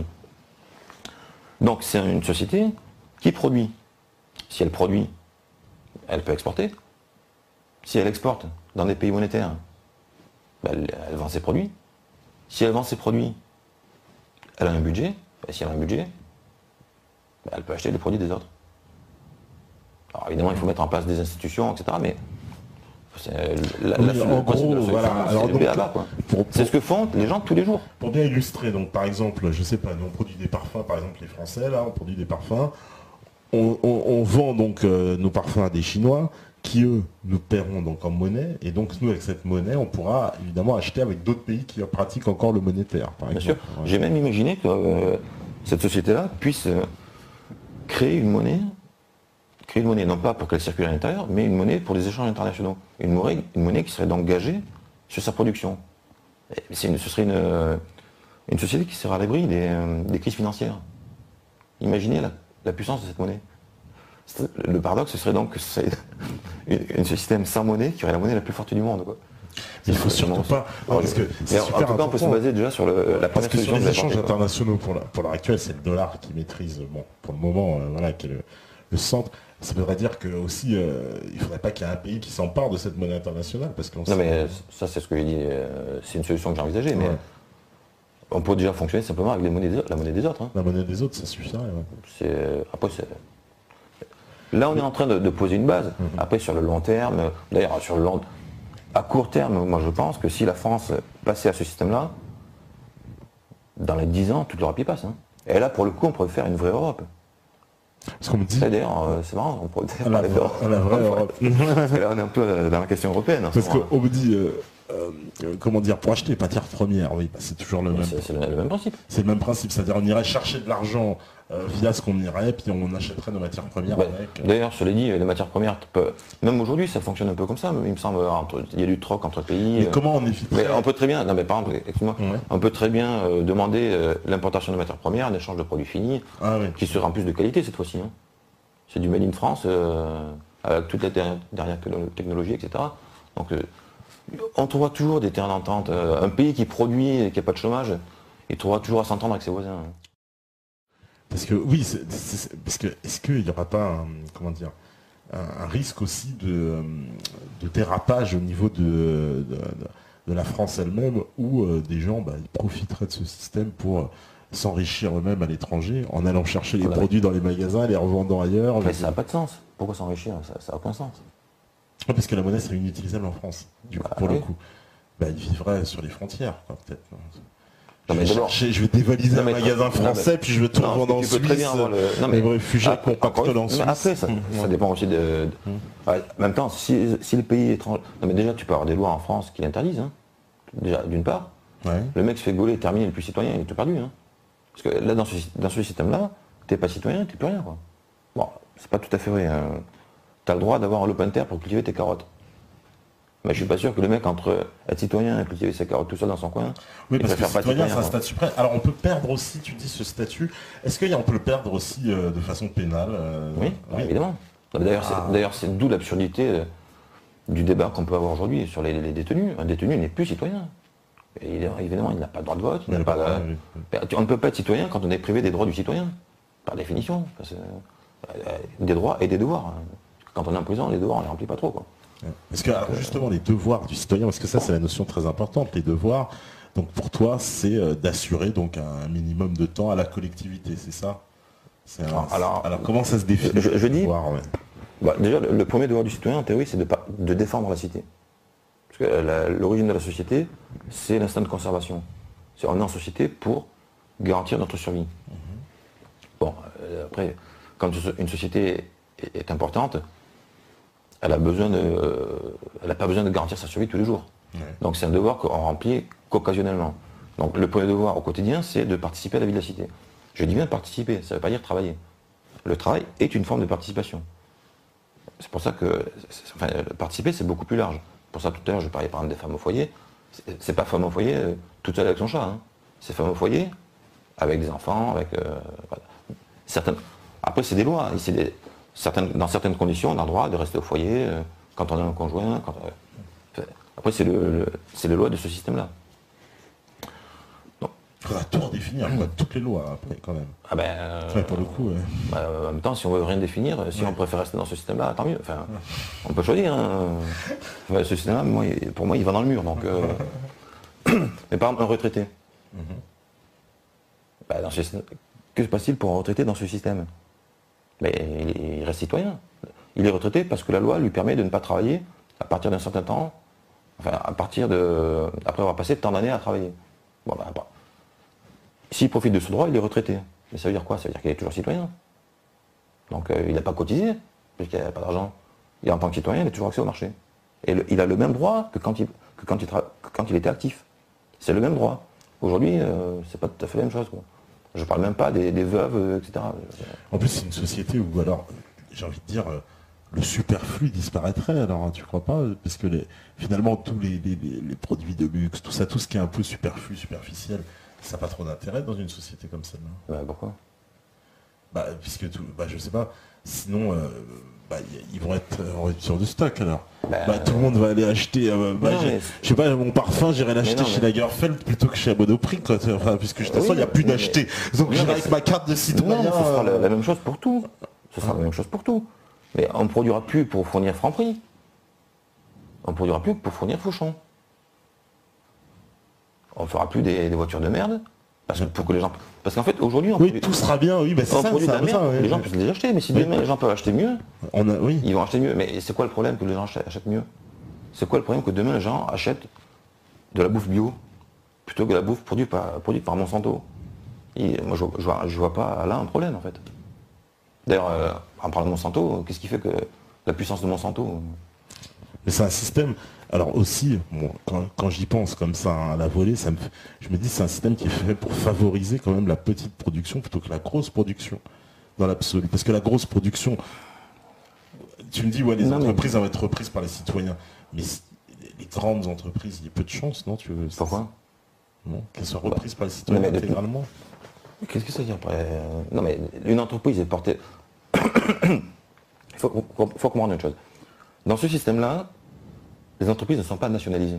Donc c'est une société qui produit. Si elle produit, elle peut exporter. Si elle exporte dans des pays monétaires, ben elle, elle vend ses produits. Si elle vend ses produits, elle a un budget. Ben si elle a un budget, ben elle peut acheter les produits des autres. Alors évidemment, il faut mettre en place des institutions, et cetera. Mais la, oui, la, en gros, voilà. C'est ce que font les gens tous les jours. Pour bien illustrer, donc par exemple, je sais pas, nous on produit des parfums, par exemple les Français, là, on produit des parfums. On, on, on vend donc euh, nos parfums à des Chinois qui, eux, nous paieront donc en monnaie. Et donc, nous, avec cette monnaie, on pourra évidemment acheter avec d'autres pays qui pratiquent encore le monétaire, par Bien exemple. sûr. Ouais. J'ai même imaginé que euh, cette société-là puisse euh, créer une monnaie, créer une monnaie, non pas pour qu'elle circule à l'intérieur, mais une monnaie pour les échanges internationaux. Une monnaie, une monnaie qui serait donc gagée sur sa production. Et une, ce serait une, une société qui serait à l'abri des, des crises financières. Imaginez la, la puissance de cette monnaie. Le paradoxe, ce serait donc que c'est un système sans monnaie qui aurait la monnaie la plus forte du monde. Quoi. Il ne faut surtout pas. Non, parce que c'est super en tout cas, on peut se baser déjà sur le, la première solution. Les échanges internationaux, pour l'heure actuelle, c'est le dollar qui maîtrise, bon, pour le moment, euh, voilà, qui est le, le centre. Ça voudrait dire que aussi, euh, il ne faudrait pas qu'il y ait un pays qui s'empare de cette monnaie internationale. Parce qu'on non, sait... mais ça, c'est ce que j'ai dit. Euh, c'est une solution que j'ai envisagée. Ouais. Mais on peut déjà fonctionner simplement avec les monnaies des, la monnaie des autres. Hein. La monnaie des autres, ça suffirait. Ouais. Après, c'est. Là, on est en train de, de poser une base. Mmh. Après, sur le long terme, d'ailleurs, sur le long, à court terme, moi, je pense que si la France passait à ce système-là, dans les dix ans, toute l'Europe y passe. Hein. Et là, pour le coup, on pourrait faire une vraie Europe. Parce qu'on me dit. D'ailleurs, euh, c'est marrant, on pourrait faire parler d'Europe. La vraie Europe. Parce que là, on est un peu dans la question européenne. Parce qu'on me dit. Euh... Euh, comment dire, pour acheter matières premières, oui, bah, c'est toujours le même. C'est le, le même principe. C'est le même principe, c'est-à-dire on irait chercher de l'argent euh, via ce qu'on irait, puis on achèterait nos matières premières bah, avec. Euh... D'ailleurs, je l'ai dit, les matières premières, peut... même aujourd'hui, ça fonctionne un peu comme ça. Il me semble, entre... il y a du troc entre pays. Mais euh... comment on éviterait? Mais on peut très bien, non mais par exemple, excuse-moi, ouais. on peut très bien euh, demander euh, l'importation de matières premières, en échange de produits finis, ah, oui. qui sera en plus de qualité cette fois-ci. Hein. C'est du made in France, euh, avec toute la dernière technologie, et cetera. Donc, euh, on trouvera toujours des terrains d'entente. Un pays qui produit et qui n'a pas de chômage, il trouvera toujours à s'entendre avec ses voisins. Parce que oui, c'est, c'est, parce que est-ce qu'il n'y aura pas un, comment dire, un, un risque aussi de, de dérapage au niveau de, de, de, de la France elle-même, où euh, des gens bah, ils profiteraient de ce système pour euh, s'enrichir eux-mêmes à l'étranger, en allant chercher les ah, produits dans les magasins, les revendant ailleurs. Mais ça n'a pas de sens. Pourquoi s'enrichir? Ça n'a aucun sens. Ouais, parce que la monnaie serait inutilisable en France, du coup, bah, pour oui. le coup. Bah, il vivrait sur les frontières, quoi, peut-être. Non, mais je, vais chercher, je vais dévaliser non, un magasin français, mais, puis je vais tout revendre en Suisse. Très bien le... non, mais, les réfugiés ah, compactent en Suisse. Après, ça, mmh. ça dépend aussi de... de... Mmh. Ouais, en même temps, si, si le pays étranger... Non, mais déjà, tu peux avoir des lois en France qui l'interdisent, hein. Déjà, d'une part. Ouais. Le mec se fait gauler, terminé, il n'est plus citoyen, il est tout perdu, hein. Parce que là, dans ce, dans ce système-là, t'es pas citoyen, t'es plus rien, quoi. Bon, c'est pas tout à fait vrai, hein. Tu as le droit d'avoir un open terre pour cultiver tes carottes. Mais je suis pas sûr que le mec, entre être citoyen et cultiver ses carottes tout seul dans son coin, oui, parce que pas citoyen, c'est un statut suprême. Alors on peut perdre aussi, tu dis, ce statut. Est-ce qu'on peut le perdre aussi euh, de façon pénale euh, Oui, oui, évidemment. D'ailleurs, ah. c'est, c'est d'où l'absurdité euh, du débat qu'on peut avoir aujourd'hui sur les, les détenus. Un détenu n'est plus citoyen. Et il, évidemment, il n'a pas de droit de vote. Il n'a pas, euh, oui. On ne peut pas être citoyen quand on est privé des droits du citoyen, par définition. Parce que, euh, des droits et des devoirs. Quand on est en prison, les devoirs, on ne les remplit pas trop, quoi. Parce que alors, justement, les devoirs du citoyen, parce que ça, c'est la notion très importante. Les devoirs, donc pour toi, c'est euh, d'assurer donc un minimum de temps à la collectivité, c'est ça c'est un, alors, alors, alors, comment ça se définit Je, je dis, devoir, ouais. bah, déjà, le, le premier devoir du citoyen, en théorie, c'est de, de défendre la cité. Parce que la, l'origine de la société, c'est l'instinct de conservation. C'est, on est en société pour garantir notre survie. Mm-hmm. Bon, euh, après, quand une société est, est importante, elle a besoin de, euh, elle n'a pas besoin de garantir sa survie tous les jours. Ouais. Donc c'est un devoir qu'on remplit qu'occasionnellement. Donc le premier devoir au quotidien, c'est de participer à la vie de la cité. Je dis bien participer, ça ne veut pas dire travailler. Le travail est une forme de participation. C'est pour ça que enfin, participer, c'est beaucoup plus large. Pour ça, tout à l'heure, je parlais par exemple des femmes au foyer. C'est pas femme au foyer euh, toute seule avec son chat. Hein. C'est femme au foyer avec des enfants, avec euh, voilà. Certaines. Après, c'est des lois. C'est des... Certaines... Dans certaines conditions, on a le droit de rester au foyer euh, quand on a un conjoint. Quand... Après, c'est le... le... c'est les lois de ce système-là. Il faudra tout redéfinir, quoi, toutes les lois après quand même. Ah ben, euh, ouais, pour le coup, ouais. Bah, en même temps, si on veut rien définir, si ouais. on préfère rester dans ce système-là, tant mieux. Enfin, ouais. On peut choisir. Hein. Enfin, ce système-là, moi, pour moi, il va dans le mur. Donc, euh... Mais par exemple, un retraité. Mm-hmm. Bah, dans ce... Que se passe-t-il pour un retraité dans ce système? Mais il reste citoyen. Il est retraité parce que la loi lui permet de ne pas travailler à partir d'un certain temps, enfin, à partir de. Après avoir passé tant d'années à travailler. Bon, bah, s'il profite de ce droit, il est retraité. Mais ça veut dire quoi? Ça veut dire qu'il est toujours citoyen. Donc euh, il n'a pas cotisé, puisqu'il n'a pas d'argent. Et en tant que citoyen, il a toujours accès au marché. Et le, il a le même droit que quand il, que quand il, que quand il était actif. C'est le même droit. Aujourd'hui, euh, c'est pas tout à fait la même chose, quoi. Je parle même pas des, des veuves, euh, et cetera. En plus, c'est une société où, alors, j'ai envie de dire, euh, le superflu disparaîtrait, alors, hein, tu crois pas? Parce que les, finalement, tous les, les, les produits de luxe, tout ça, tout ce qui est un peu superflu, superficiel, ça n'a pas trop d'intérêt dans une société comme celle-là. Bah, pourquoi? Bah, puisque tout, bah, je sais pas. Sinon, euh, bah, ils vont être en rupture de stock alors. Bah, bah, tout le monde va aller acheter. Euh, bah, non, mais... Je sais pas, mon parfum, j'irai l'acheter chez mais... Lagerfeld plutôt que chez Monoprix, quoi. Enfin, puisque je t'assure, il oui, n'y a plus mais... d'acheter. Donc j'irai avec ma carte de citoyen. Non, ce sera la, la même chose pour tout. Ce sera ah. la même chose pour tout. Mais on ne produira plus pour fournir Franprix. On ne produira plus pour fournir Fauchon. On ne fera plus des, des voitures de merde. Parce que pour que les gens. Parce qu'en fait, aujourd'hui, on oui, produit... tout sera bien, oui, bah c'est on ça, produit ça, de la merde, ça, ouais, les gens ouais. peuvent les acheter, mais si oui. demain les gens peuvent acheter mieux, on a, oui. ils vont acheter mieux. Mais c'est quoi le problème que les gens achètent mieux? C'est quoi le problème que demain les gens achètent de la bouffe bio plutôt que de la bouffe produite par, produite par Monsanto? Et moi, je, je, vois, je vois pas là un problème en fait. D'ailleurs, euh, en parlant de Monsanto, qu'est-ce qui fait que la puissance de Monsanto? Mais c'est un système. Alors aussi, bon, quand, quand j'y pense comme ça hein, à la volée, ça me, je me dis c'est un système qui est fait pour favoriser quand même la petite production plutôt que la grosse production dans l'absolu. Parce que la grosse production, tu me dis ouais les non, entreprises mais... vont être reprises par les citoyens, mais les grandes entreprises, il y a peu de chance, non tu veux, Pourquoi non, qu'elles soient reprises bah, par les citoyens non, intégralement. Qu'est-ce que ça veut dire après Non mais une entreprise est portée. Il faut, faut, faut comprendre une chose. Dans ce système-là, les entreprises ne sont pas nationalisées.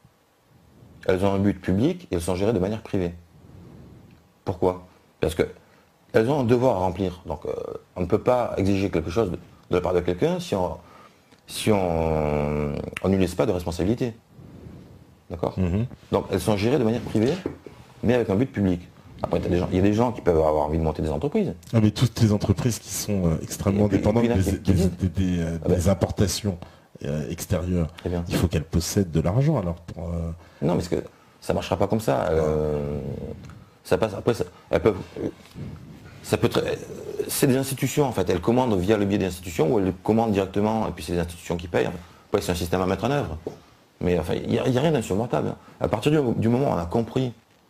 Elles ont un but public et elles sont gérées de manière privée. Pourquoi? Parce qu'elles ont un devoir à remplir. Donc euh, on ne peut pas exiger quelque chose de, de la part de quelqu'un si on si on on ne lui laisse pas de responsabilité. D'accord? Mm-hmm. Donc elles sont gérées de manière privée, mais avec un but public. Après, il y a des gens qui peuvent avoir envie de monter des entreprises. Ah, mais toutes les entreprises qui sont euh, extrêmement puis, dépendantes des, des, des, des, des, euh, ah ben. des importations euh, extérieures, il faut qu'elles possèdent de l'argent alors pour. Euh... Non, parce que ça ne marchera pas comme ça. Euh, ça passe. Après, ça, elles peuvent. Ça peut. C'est des institutions en fait. Elles commandent via le biais des institutions ou elles commandent directement et puis c'est les institutions qui payent. Après, c'est un système à mettre en œuvre. Mais enfin, il n'y a, a rien d'insurmontable. À partir du, du moment où on a compris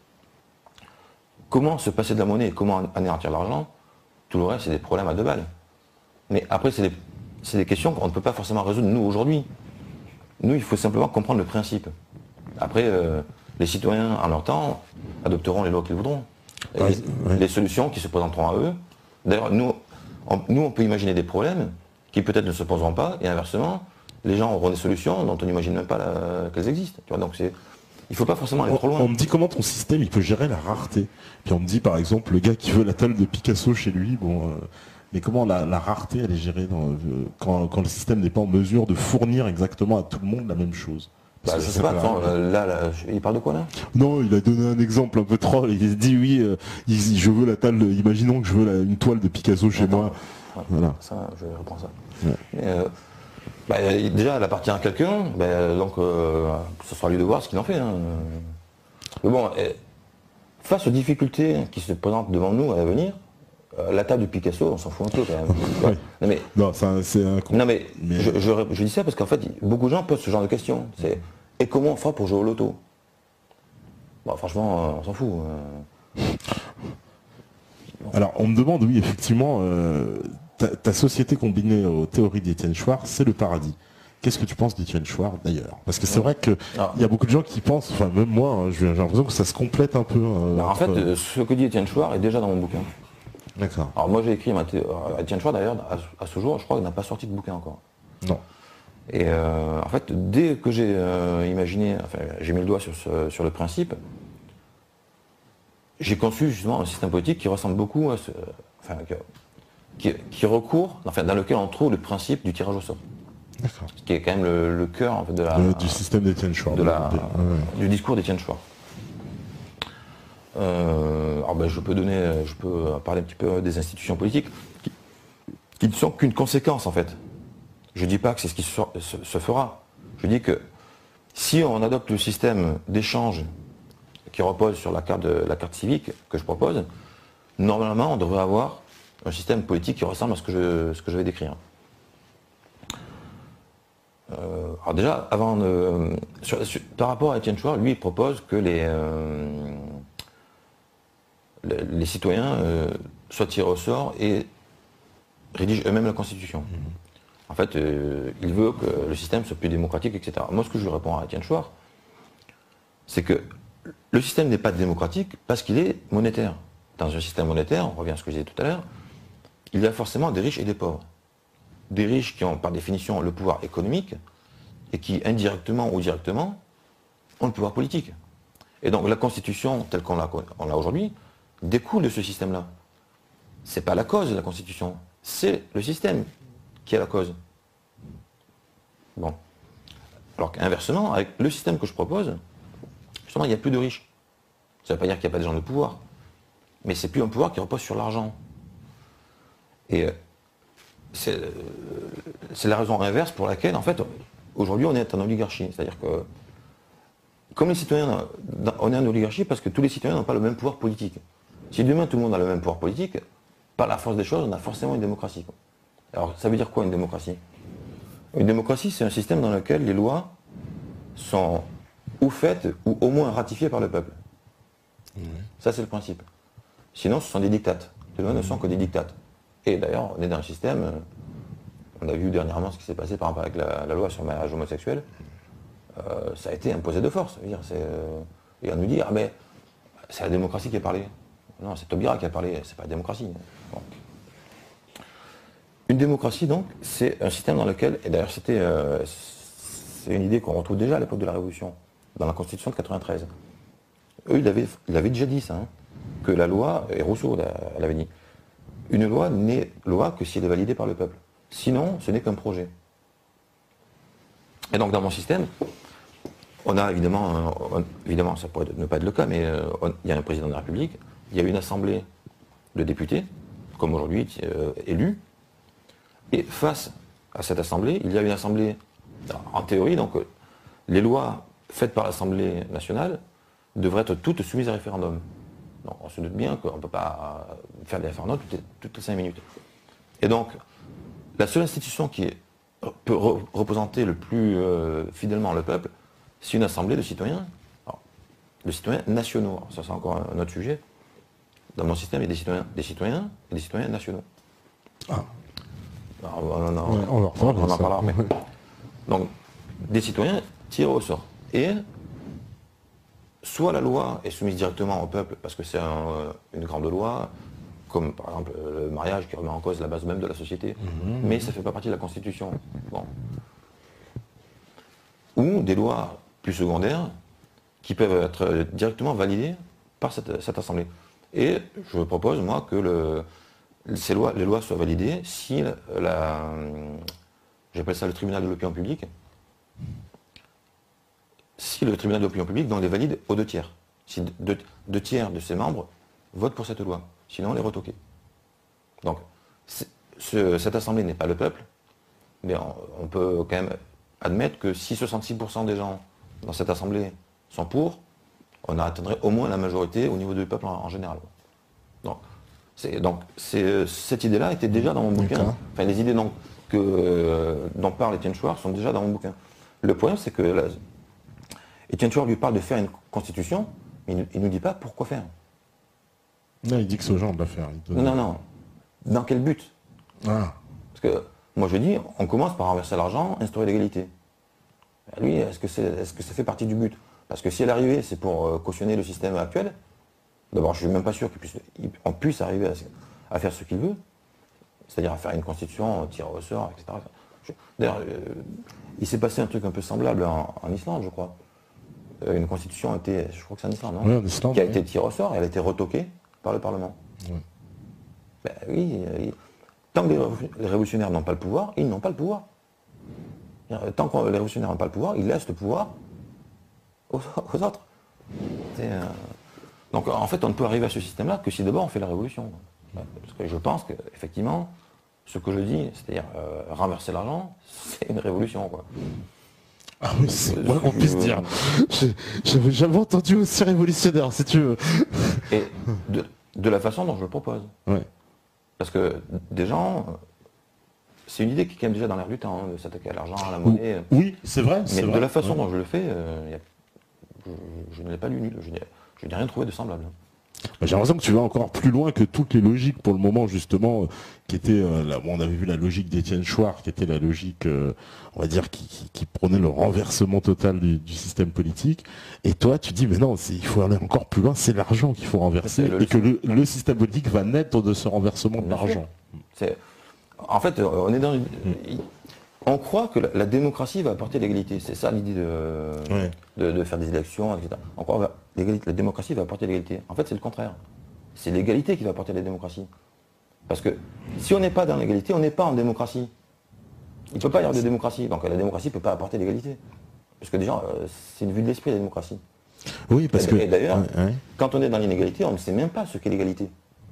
comment se passer de la monnaie et comment anéantir l'argent, tout le reste, c'est des problèmes à deux balles. Mais après, c'est des, c'est des questions qu'on ne peut pas forcément résoudre, nous, aujourd'hui. Nous, il faut simplement comprendre le principe. Après, euh, les citoyens, en leur temps, adopteront les lois qu'ils voudront. Et les, ouais. les solutions qui se présenteront à eux. D'ailleurs, nous on, nous, on peut imaginer des problèmes qui peut-être ne se poseront pas, et inversement, les gens auront des solutions dont on n'imagine même pas la, qu'elles existent. Tu vois, donc c'est... Il ne faut pas forcément aller on, trop loin. On me dit comment ton système il peut gérer la rareté. Puis on me dit par exemple le gars qui veut la table de Picasso chez lui, bon, euh, mais comment la, la rareté elle est gérée dans, euh, quand, quand le système n'est pas en mesure de fournir exactement à tout le monde la même chose. Bah, je sais pas, attends, euh, là, là, il parle de quoi là? Non, il a donné un exemple un peu troll. Il a dit oui, euh, il, je veux la table, imaginons que je veux la, une toile de Picasso chez attends, moi. Ouais, voilà. Ça, je reprends ça. Ouais. Mais, euh, bah, déjà, elle appartient à quelqu'un, bah, donc euh, ce sera à lui de voir ce qu'il en fait. Hein. Mais bon, face aux difficultés qui se présentent devant nous à l'avenir, Euh, la table de Picasso, on s'en fout un peu quand même. Oui. Non mais, Non, c'est un, c'est un con- non, mais, mais- Je, je- je dis ça parce qu'en fait, beaucoup de gens posent ce genre de questions. C'est et comment on fera pour jouer au loto? Bon, franchement, euh, on s'en fout. euh. Alors, on me demande, oui, effectivement, euh, ta, ta société combinée aux théories d'Étienne Chouard, c'est le paradis. Qu'est-ce que tu penses d'Étienne Chouard, d'ailleurs? Parce que c'est vrai qu'il Alors, y a beaucoup de gens qui pensent, enfin, même moi, hein, j'ai j'ai l'impression que ça se complète un peu. euh, alors, en entre- fait, euh, ce que dit Étienne Chouard est déjà dans mon bouquin. D'accord. Alors moi j'ai écrit ma thé- euh, Étienne Chouard d'ailleurs, à, à ce jour, je crois qu'il n'a pas sorti de bouquin encore. Non. Et euh, en fait, dès que j'ai euh, imaginé, enfin j'ai mis le doigt sur, ce- sur le principe, j'ai conçu justement un système politique qui ressemble beaucoup à ce. Enfin, que- qui, qui recourt, enfin dans lequel on trouve le principe du tirage au sort. D'accord. Ce qui est quand même le, le cœur en fait, de la, Euh, du système d'Étienne Chouard. de la- de- ouais. du discours d'Étienne Chouard. Euh, alors ben, je peux donner, je peux parler un petit peu des institutions politiques qui, qui ne sont qu'une conséquence en fait. Je ne dis pas que c'est ce qui se, se- se fera. Je dis que si on adopte le système d'échange qui repose sur la carte, de, la carte civique que je propose, normalement on devrait avoir un système politique qui ressemble à ce que je, ce que je vais décrire. Euh, alors déjà, avant de, sur- sur- par rapport à Étienne Chouard, lui il propose que les, euh, les, les citoyens euh, soient tirés au sort et rédigent eux-mêmes la Constitution. En fait, euh, il veut que le système soit plus démocratique, et cetera. Moi, ce que je lui réponds à Étienne Chouard, c'est que le système n'est pas démocratique parce qu'il est monétaire. Dans un système monétaire, on revient à ce que je disais tout à l'heure, il y a forcément des riches et des pauvres. Des riches qui ont par définition le pouvoir économique et qui indirectement ou directement ont le pouvoir politique. Et donc la Constitution telle qu'on l'a on l'a aujourd'hui découle de ce système-là. C'est pas la cause de la Constitution, c'est le système qui est la cause. Bon. Alors qu'inversement, avec le système que je propose, justement, il n'y a plus de riches. Ça ne veut pas dire qu'il n'y a pas de gens de pouvoir, mais c'est plus un pouvoir qui repose sur l'argent. Et euh, c'est euh, c'est la raison inverse pour laquelle, en fait, aujourd'hui, on est en oligarchie. C'est-à-dire que, comme les citoyens, on est en oligarchie parce que tous les citoyens n'ont pas le même pouvoir politique. Si demain tout le monde a le même pouvoir politique, par la force des choses, on a forcément une démocratie. Alors, ça veut dire quoi une démocratie? Une démocratie, c'est un système dans lequel les lois sont ou faites ou au moins ratifiées par le peuple. Mmh. Ça, c'est le principe. Sinon, ce sont des dictates. Les lois mmh. ne sont que des dictates. Et d'ailleurs, on est dans un système, on a vu dernièrement ce qui s'est passé par rapport avec la, la loi sur le mariage homosexuel, euh, ça a été imposé de force. Dire, euh, et on nous dit, ah mais c'est la démocratie qui a parlé. Non, c'est Taubira qui a parlé, c'est pas la démocratie. Bon. Une démocratie, donc, c'est un système dans lequel, et d'ailleurs c'était euh, c'est une idée qu'on retrouve déjà à l'époque de la Révolution, dans la Constitution de quatre-vingt-treize. Eux, ils avaient, ils avaient déjà dit ça, hein, que la loi, et Rousseau l'avait dit, une loi n'est loi que si elle est validée par le peuple. Sinon, ce n'est qu'un projet. Et donc, dans mon système, on a évidemment, on, évidemment, ça pourrait ne pas être le cas, mais euh, on, il y a un président de la République, il y a une assemblée de députés, comme aujourd'hui, euh, élus, et face à cette assemblée, il y a une assemblée, en théorie, donc les lois faites par l'Assemblée nationale devraient être toutes soumises à référendum. Donc on se doute bien qu'on ne peut pas faire des référendums toutes les, toutes les cinq minutes. Et donc, la seule institution qui peut re représenter le plus euh, fidèlement le peuple, c'est une assemblée de citoyens, alors, de citoyens nationaux. Alors, ça c'est encore un, un autre sujet. Dans mon système, il y a des citoyens, des citoyens et des citoyens nationaux. Ah. Alors, on, en, ouais, on, en reparlera, on en parlera après. Donc, des citoyens tirés au sort. Et soit la loi est soumise directement au peuple parce que c'est un, une grande loi, comme par exemple le mariage qui remet en cause la base même de la société, mmh, mais ça ne fait pas partie de la Constitution. Bon. Ou des lois plus secondaires qui peuvent être directement validées par cette, cette Assemblée. Et je propose, moi, que le, ces lois, les lois soient validées si la, j'appelle ça le tribunal de l'opinion publique, si le tribunal de l'opinion publique donc les valide aux deux tiers. Si deux, deux tiers de ses membres votent pour cette loi, sinon on les retoquer. Donc, ce, cette assemblée n'est pas le peuple, mais on, on peut quand même admettre que si soixante-six pour cent des gens dans cette assemblée sont pour, on atteindrait au moins la majorité au niveau du peuple en, en général. Donc, C'est, donc c'est, cette idée-là était déjà dans mon bouquin. Enfin, les idées donc, que, euh, dont parle Étienne Chouard sont déjà dans mon bouquin. Le problème, c'est que là, Étienne Chouard lui parle de faire une constitution, mais il ne nous dit pas pourquoi faire. Non, il dit que c'est aux gens de la faire. Non, non, non. Dans quel but? Ah. Parce que moi je dis, on commence par renverser l'argent, instaurer l'égalité. Lui, est-ce que, c'est, est-ce que ça fait partie du but? Parce que si l'arrivée, c'est pour euh, cautionner le système actuel, d'abord, je ne suis même pas sûr qu'on puisse, puisse arriver à, à faire ce qu'il veut, c'est-à-dire à faire une constitution, tirer au sort, et cetera. Je, d'ailleurs, euh, il s'est passé un truc un peu semblable en, en Islande, je crois. Euh, une constitution a été, je crois que c'est en Islande, non? Oui, en Islande. Qui a oui. été tirée au sort et elle a été retoquée par le Parlement. Oui. Ben oui, euh, tant que les, les révolutionnaires n'ont pas le pouvoir, ils n'ont pas le pouvoir. Tant que les révolutionnaires n'ont pas le pouvoir, ils laissent le pouvoir aux, aux autres. C'est, euh, donc en fait, on ne peut arriver à ce système-là que si d'abord on fait la révolution. Parce que je pense qu'effectivement, ce que je dis, c'est-à-dire euh, renverser l'argent, c'est une révolution, quoi. Ah oui, c'est moi qu'on puisse dire. J'avais jamais entendu aussi révolutionnaire, si tu veux. Et de, de la façon dont je le propose. Ouais. Parce que des gens, c'est une idée qui est quand même déjà dans l'air du temps, hein, de s'attaquer à l'argent, à la monnaie. Oui, c'est vrai. Mais c'est de vrai. la façon ouais. dont je le fais, euh, y a, je, je ne l'ai pas lu nul. Je n'ai, je n'ai rien trouvé de semblable. J'ai l'impression que tu vas encore plus loin que toutes les logiques pour le moment, justement, euh, qui étaient, euh, là, bon, on avait vu la logique d'Étienne Chouard, qui était la logique, euh, on va dire, qui, qui, qui prônait le renversement total du, du système politique. Et toi, tu dis, mais non, c'est, il faut aller encore plus loin, c'est l'argent qu'il faut renverser, le, et que le, le système politique va naître de ce renversement de l'argent. C'est, en fait, on est dans une, mmh. On croit que la, la démocratie va apporter l'égalité. C'est ça l'idée de, ouais. de, de faire des élections, et cetera. On croit que la démocratie va apporter l'égalité. En fait, c'est le contraire. C'est l'égalité qui va apporter la démocratie. Parce que si on n'est pas dans l'égalité, on n'est pas en démocratie. Il ne peut pas y avoir de démocratie. Donc la démocratie ne peut pas apporter l'égalité. Parce que déjà, c'est une vue de l'esprit, la démocratie. Oui, parce et, que... Et d'ailleurs, ouais, ouais. quand on est dans l'inégalité, on ne sait même pas ce qu'est l'égalité.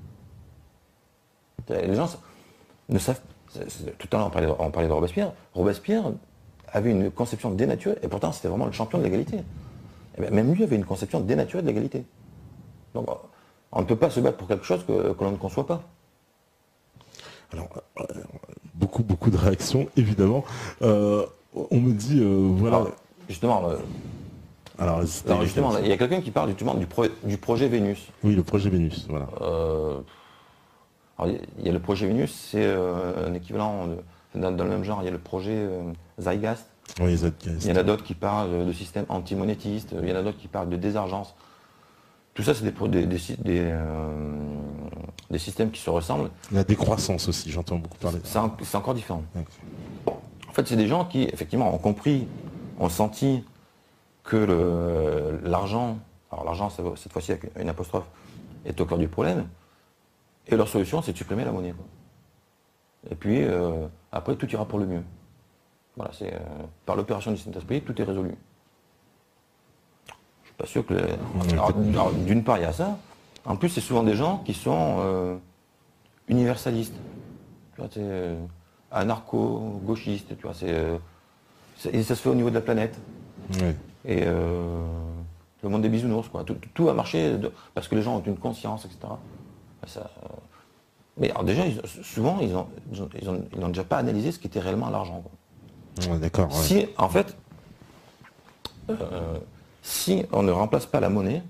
Les gens ne savent... Tout à l'heure, on parlait, de, on parlait de Robespierre. Robespierre avait une conception dénaturée, et pourtant c'était vraiment le champion de l'égalité. Et bien, même lui avait une conception dénaturée de l'égalité. Donc on ne peut pas se battre pour quelque chose que, que l'on ne conçoit pas. Alors, euh, beaucoup, beaucoup de réactions, évidemment. Euh, on me dit, euh, voilà... Alors, justement, euh, alors, alors, justement il y a quelqu'un qui parle justement du, pro, du projet Vénus. Oui, le projet Vénus, voilà. Euh, alors, il y a le projet Vénus, c'est euh, un équivalent, de, dans, dans le même genre, il y a le projet euh, Zeitgeist. Oui, Zeitgeist. Il y en a d'autres qui parlent de système antimonétiste, il y en a d'autres qui parlent de désargence. Tout ça, c'est des, des, des, des, euh, des systèmes qui se ressemblent. La décroissance aussi, j'entends beaucoup parler. C'est, c'est encore différent. Okay. En fait, c'est des gens qui, effectivement, ont compris, ont senti que le, l'argent, alors l'argent, cette fois-ci avec une apostrophe, est au cœur du problème. Et leur solution, c'est de supprimer la monnaie, quoi. Et puis, euh, après, tout ira pour le mieux. Voilà, c'est, euh, par l'opération du Saint-Esprit, tout est résolu. Je suis pas sûr que... Les... Alors, alors, d'une part, il y a ça. En plus, c'est souvent des gens qui sont euh, universalistes. Tu vois, c'est euh, anarcho-gauchistes, tu vois, c'est, euh, c'est... Et ça se fait au niveau de la planète. Oui. Et euh, le monde des bisounours, quoi. Tout, tout a marché de... parce que les gens ont une conscience, et cetera. Ça, euh... Mais alors déjà, ils, souvent, ils n'ont ils ont, ils ont, ils ont déjà pas analysé ce qu'était réellement l'argent, quoi. Ouais, d'accord. Ouais. Si, en fait, euh, si on ne remplace pas la monnaie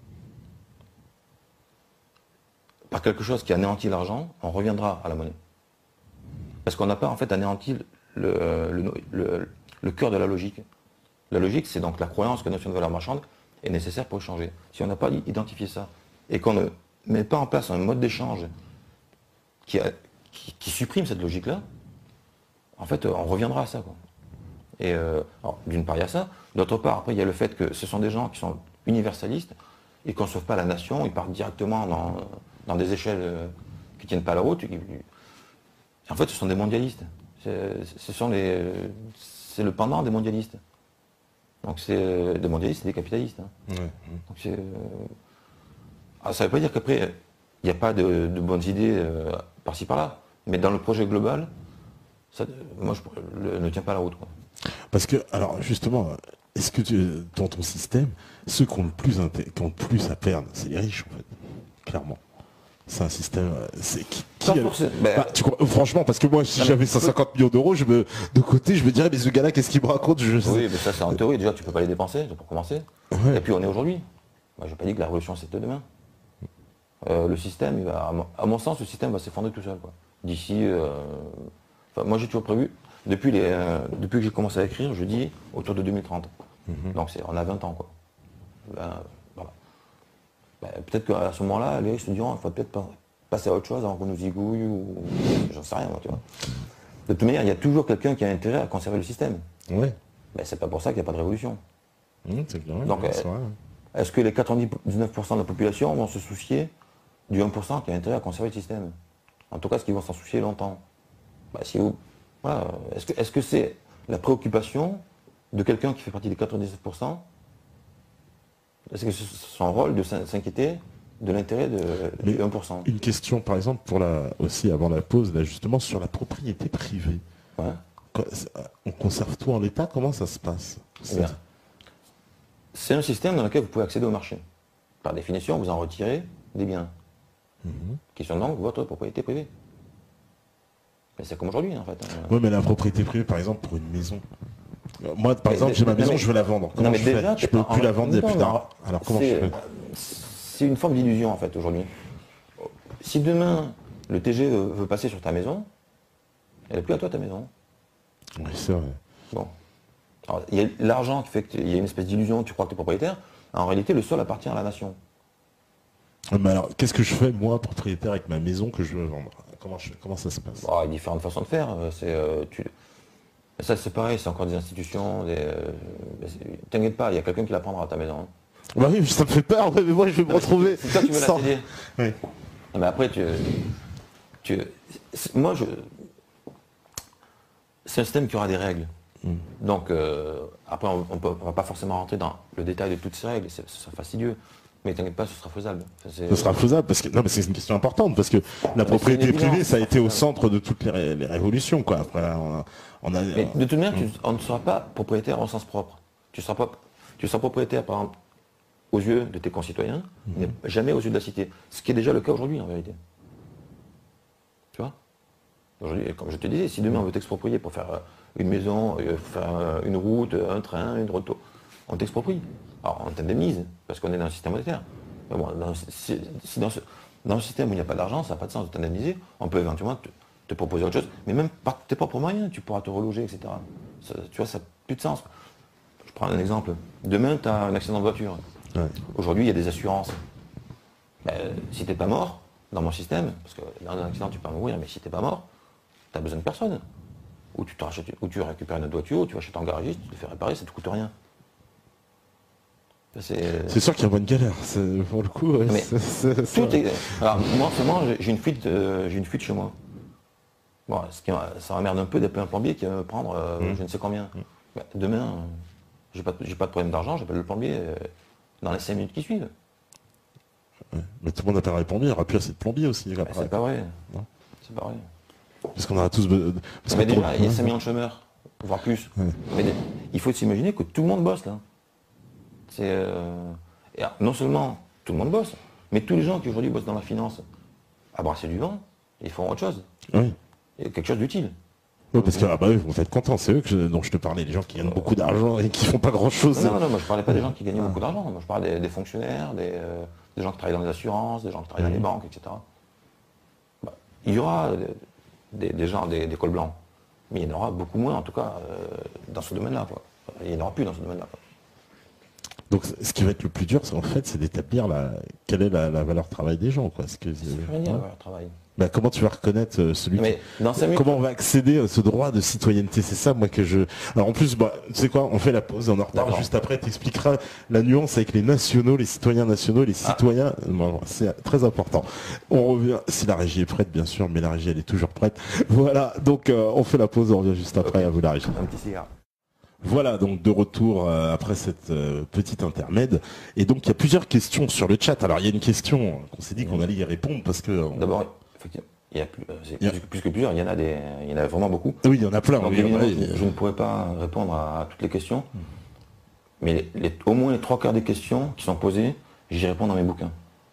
par quelque chose qui anéantit l'argent, on reviendra à la monnaie. Parce qu'on n'a pas, en fait, anéanti le, le, le, le cœur de la logique. La logique, c'est donc la croyance que la notion de valeur marchande est nécessaire pour échanger. Si on n'a pas identifié ça, et qu'on ne met pas en place un mode d'échange qui, a, qui, qui supprime cette logique-là, en fait, on reviendra à ça, quoi. Et euh, alors, d'une part, il y a ça. D'autre part, après, il y a le fait que ce sont des gens qui sont universalistes, ils ne conçoivent pas la nation, ils partent directement dans, dans des échelles euh, qui ne tiennent pas la route. Qui, en fait, ce sont des mondialistes. C'est, ce sont les, c'est le pendant des mondialistes. Donc, c'est des mondialistes, c'est des capitalistes. Hein. Ouais. Donc, c'est, euh, alors, ça ne veut pas dire qu'après, il n'y a pas de, de bonnes idées euh, par-ci par-là. Mais dans le projet global, ça, moi, je le, ne tient pas la route, quoi. Parce que, alors justement, est-ce que tu, dans ton système, ceux qui ont le plus, qui ont le plus à perdre, c'est les riches, en fait, clairement. C'est un système. euh, C'est qui, qui Pas a- forcément. Ben, Bah, tu crois- franchement, parce que moi, si Non, mais j'avais tu cent peux- cinquante millions d'euros, je me de côté, je me dirais, mais ce gars-là, qu'est-ce qu'il me raconte? Je sais. oui, mais ça c'est en théorie, déjà tu peux pas les dépenser, pour commencer. Ouais. Et puis on est aujourd'hui. Moi j'ai pas dit que la révolution c'était demain. Euh, le système, il va, à mon- à mon sens, le système va s'effondrer tout seul. quoi. D'ici. euh, Enfin, moi j'ai toujours prévu, depuis, les, euh, depuis que j'ai commencé à écrire, je dis autour de deux mille trente. Donc c'est, on a vingt ans quoi. Ben, voilà. Ben, peut-être qu'à ce moment-là, les se diront, il faut peut-être pas- passer à autre chose avant qu'on nous zigouille ou. J'en sais rien moi, tu vois. De toute manière, il y a toujours quelqu'un qui a intérêt à conserver le système. Ouais. Ben, c'est pas pour ça qu'il n'y a pas de révolution. Mmh, c'est clair, Donc, ouais, euh, c'est vrai. Est-ce que les quatre-vingt-dix-neuf pour cent de la population vont se soucier du un pour cent qui a intérêt à conserver le système? En tout cas, est-ce qu'ils vont s'en soucier longtemps? Bah, si vous, voilà. Est-ce que est-ce que c'est la préoccupation de quelqu'un qui fait partie des quatre-vingt-dix-neuf pour cent? Est-ce que c'est son rôle de s'in- s'inquiéter de l'intérêt de, Mais- du un pour cent? Une question, par exemple, pour la aussi avant la pause, là justement sur la propriété privée. Ouais. Quand- On conserve tout en l'état. Comment ça se passe? Eh bien, c'est un système dans lequel vous pouvez accéder au marché. Par définition, vous en retirez des biens, qui sont donc votre propriété privée. Mais c'est comme aujourd'hui en fait. hein. Oui, mais la propriété privée, par exemple, pour une maison. Euh, Moi, par Mais- exemple, j'ai ma non, maison, mais- je veux la vendre. Comment Non mais je déjà, fais? Je t'es peux pas- plus la en- vendre, il n'y a non, plus non, d'argent. Alors comment je c'est- fais? C'est une forme d'illusion en fait aujourd'hui. Si demain le T G veut, veut passer sur ta maison, elle n'est plus à toi ta maison. Oui, c'est vrai. Bon. Alors, il y a l'argent qui fait qu'il y a une espèce d'illusion, tu crois que tu es propriétaire. En réalité, le sol appartient à la nation. Ah, Mais alors, qu'est-ce que je fais, moi, propriétaire, avec ma maison que je veux vendre? Comment, je, comment ça se passe? Bon, il y a différentes façons de faire. euh, C'est, euh, tu- mais ça c'est pareil, c'est encore des institutions. Des, euh, mais c'est- T'inquiète pas, il y a quelqu'un qui la prendra à ta maison. hein. Bah oui, ça me fait peur, mais moi, je vais me retrouver. C'est toi qui veux la sans- céder. Oui. Non, mais après, tu, tu- c'est- moi, je, c'est un système qui aura des règles. Donc, euh, après, on ne va pas forcément rentrer dans le détail de toutes ces règles, c'est- ce sera fastidieux. Mais t'inquiète pas, ce sera faisable. Ça, c'est- Ce sera faisable parce que non mais c'est une question importante parce que la propriété c'est une évidence, privée ça a ce été sera au faisable. centre de toutes les, ré- les révolutions quoi. Après on a, on a- Mais de toute manière, tu- on ne sera pas propriétaire au sens propre. Tu seras, pas, tu seras propriétaire, par exemple, aux yeux de tes concitoyens, mais jamais aux yeux de la cité. Ce qui est déjà le cas aujourd'hui, en vérité. Tu vois? Aujourd'hui, comme je te disais, si demain on veut t'exproprier pour faire euh, une maison, euh, faire euh, une route, un train, une route, on t'exproprie. Alors on t'indemnise, parce qu'on est dans un système monétaire. Mais bon, dans, si, si dans, ce, dans un système où il n'y a pas d'argent, ça n'a pas de sens de t'indemniser, on peut éventuellement te, te proposer autre chose, mais même par tes propres moyens, tu pourras te reloger, et cetera. Ça, tu vois, ça n'a plus de sens. Je prends un exemple. Demain, tu as un accident de voiture. Ouais. Aujourd'hui, il y a des assurances. Ben, si tu n'es pas mort, dans mon système, parce que dans un accident, tu peux mourir, mais si tu n'es pas mort, tu as besoin de personne. Ou tu, te rachètes- ou tu récupères une autre voiture, ou tu vas chez ton garagiste, tu te fais réparer, ça ne te coûte rien. Ça, C'est C'est sûr qu'il y a bonne galère. c'est- Pour le coup, ouais, Mais c'est- c'est- c'est- tout est. Alors, moi, en ce moment, j'ai- j'ai une fuite, euh, j'ai une fuite chez moi. Bon, ce qui, m'a- ça m'emmerde un peu d'appeler un plombier qui va me prendre euh, je ne sais combien. Ben, demain, euh, j'ai pas, de- j'ai pas de problème d'argent, j'appelle le plombier euh, dans les cinq minutes qui suivent. ouais. Mais tout le monde appellera les plombiers. Il n'y aura plus assez de plombiers aussi Ben, après. c'est pas vrai. Non. C'est pas vrai. Parce qu'on aura tous. be- parce Mais que déjà, pour- il y a cinq millions de chômeurs, voire plus. Ouais. Mais des- il faut s'imaginer que tout le monde bosse là. C'est euh, et alors, non seulement tout le monde bosse, mais tous les gens qui aujourd'hui bossent dans la finance, à brasser du vent, ils font autre chose. Oui. Il y a quelque chose d'utile. Ouais, parce que ah bah oui, vous êtes contents, c'est eux que je- dont je te parlais, les gens qui gagnent beaucoup d'argent et qui font pas grand chose. Non, non, non, moi je parlais pas des gens qui gagnaient beaucoup d'argent. Moi je parle des, des fonctionnaires, des, euh, des gens qui travaillent dans les assurances, des gens qui travaillent dans les banques, et cetera. Bah, il y aura euh, des, des gens, des, des cols blancs, mais il y en aura beaucoup moins, en tout cas, euh, dans ce domaine-là. quoi. Il n'y en aura plus dans ce domaine-là. quoi. Donc ce qui va être le plus dur, c'est en fait, c'est d'établir la quelle est la, la valeur travail des gens, quoi. Ce que, C'est plus rien dire, leur travail. bah, comment tu vas reconnaître euh, celui Mais qui... dans cinq minutes, Comment on va accéder à ce droit de citoyenneté? C'est ça, moi, que je... Alors, en plus, bah, tu sais quoi, on fait la pause, on en retard. D'accord. Juste après, tu expliqueras la nuance avec les nationaux, les citoyens nationaux, les Ah. citoyens... Bon, c'est très important. On revient, si la régie est prête, bien sûr, mais la régie, elle est toujours prête. Voilà, donc euh, on fait la pause, on revient juste après, à vous la régie. un petit cigare. Voilà, donc de retour euh, après cette euh, petite intermède. Et donc, il y a plusieurs questions sur le chat. Alors, il y a une question qu'on s'est dit qu'on allait y répondre parce que... on- D'abord, effectivement, il y a plus, euh, c'est Il y a- plus, plus que plusieurs, il y en a des, il y en a vraiment beaucoup. Oui, il y en a plein. Donc oui, évidemment, ouais, je, je ne pourrais pas répondre à, à toutes les questions, mais les- les- au moins les trois quarts des questions qui sont posées, j'y réponds dans mes bouquins.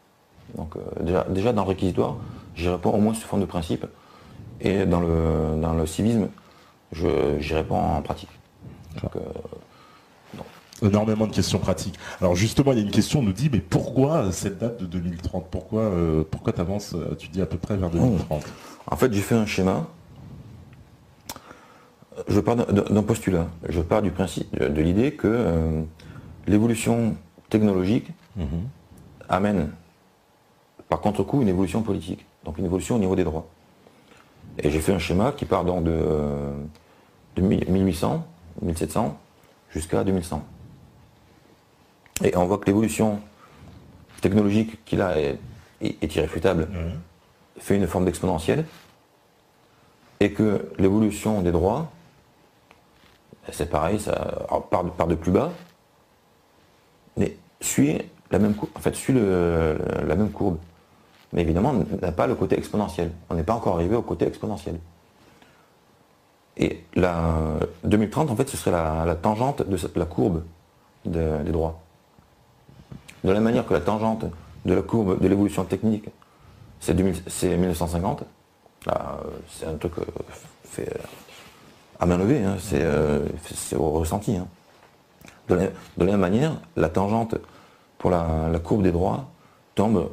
Donc euh, déjà, déjà dans le réquisitoire, j'y réponds au moins sous forme de principe. Et dans le, dans le civisme, j'y réponds en pratique. Donc, euh, énormément de questions pratiques. Alors justement, il y a une question, on nous dit, mais pourquoi cette date de deux mille trente? Pourquoi, euh, pourquoi tu avances, tu dis à peu près vers deux mille trente? En fait, j'ai fait un schéma. Je pars d'un postulat. Je pars du principe, de, de l'idée que euh, l'évolution technologique mmh. amène par contre-coup une évolution politique, donc une évolution au niveau des droits. Et j'ai fait un schéma qui part donc de, de mille huit cents, mille sept cents jusqu'à deux mille cent. Et on voit que l'évolution technologique qui là est, est irréfutable, mmh. fait une forme d'exponentielle, et que l'évolution des droits, c'est pareil, ça part de, part de plus bas, mais suit la même courbe, en fait suit le, la même courbe. Mais évidemment, on n'a pas le côté exponentiel. On n'est pas encore arrivé au côté exponentiel. Et la deux mille trente, en fait, ce serait la, la tangente de cette, la courbe de, des droits. De la même manière que la tangente de la courbe de l'évolution technique, c'est mille neuf cent cinquante. C'est un truc euh, fait à main levée, hein, c'est euh, au ressenti. Hein. De, la, de la même manière, la tangente pour la, la courbe des droits tombe,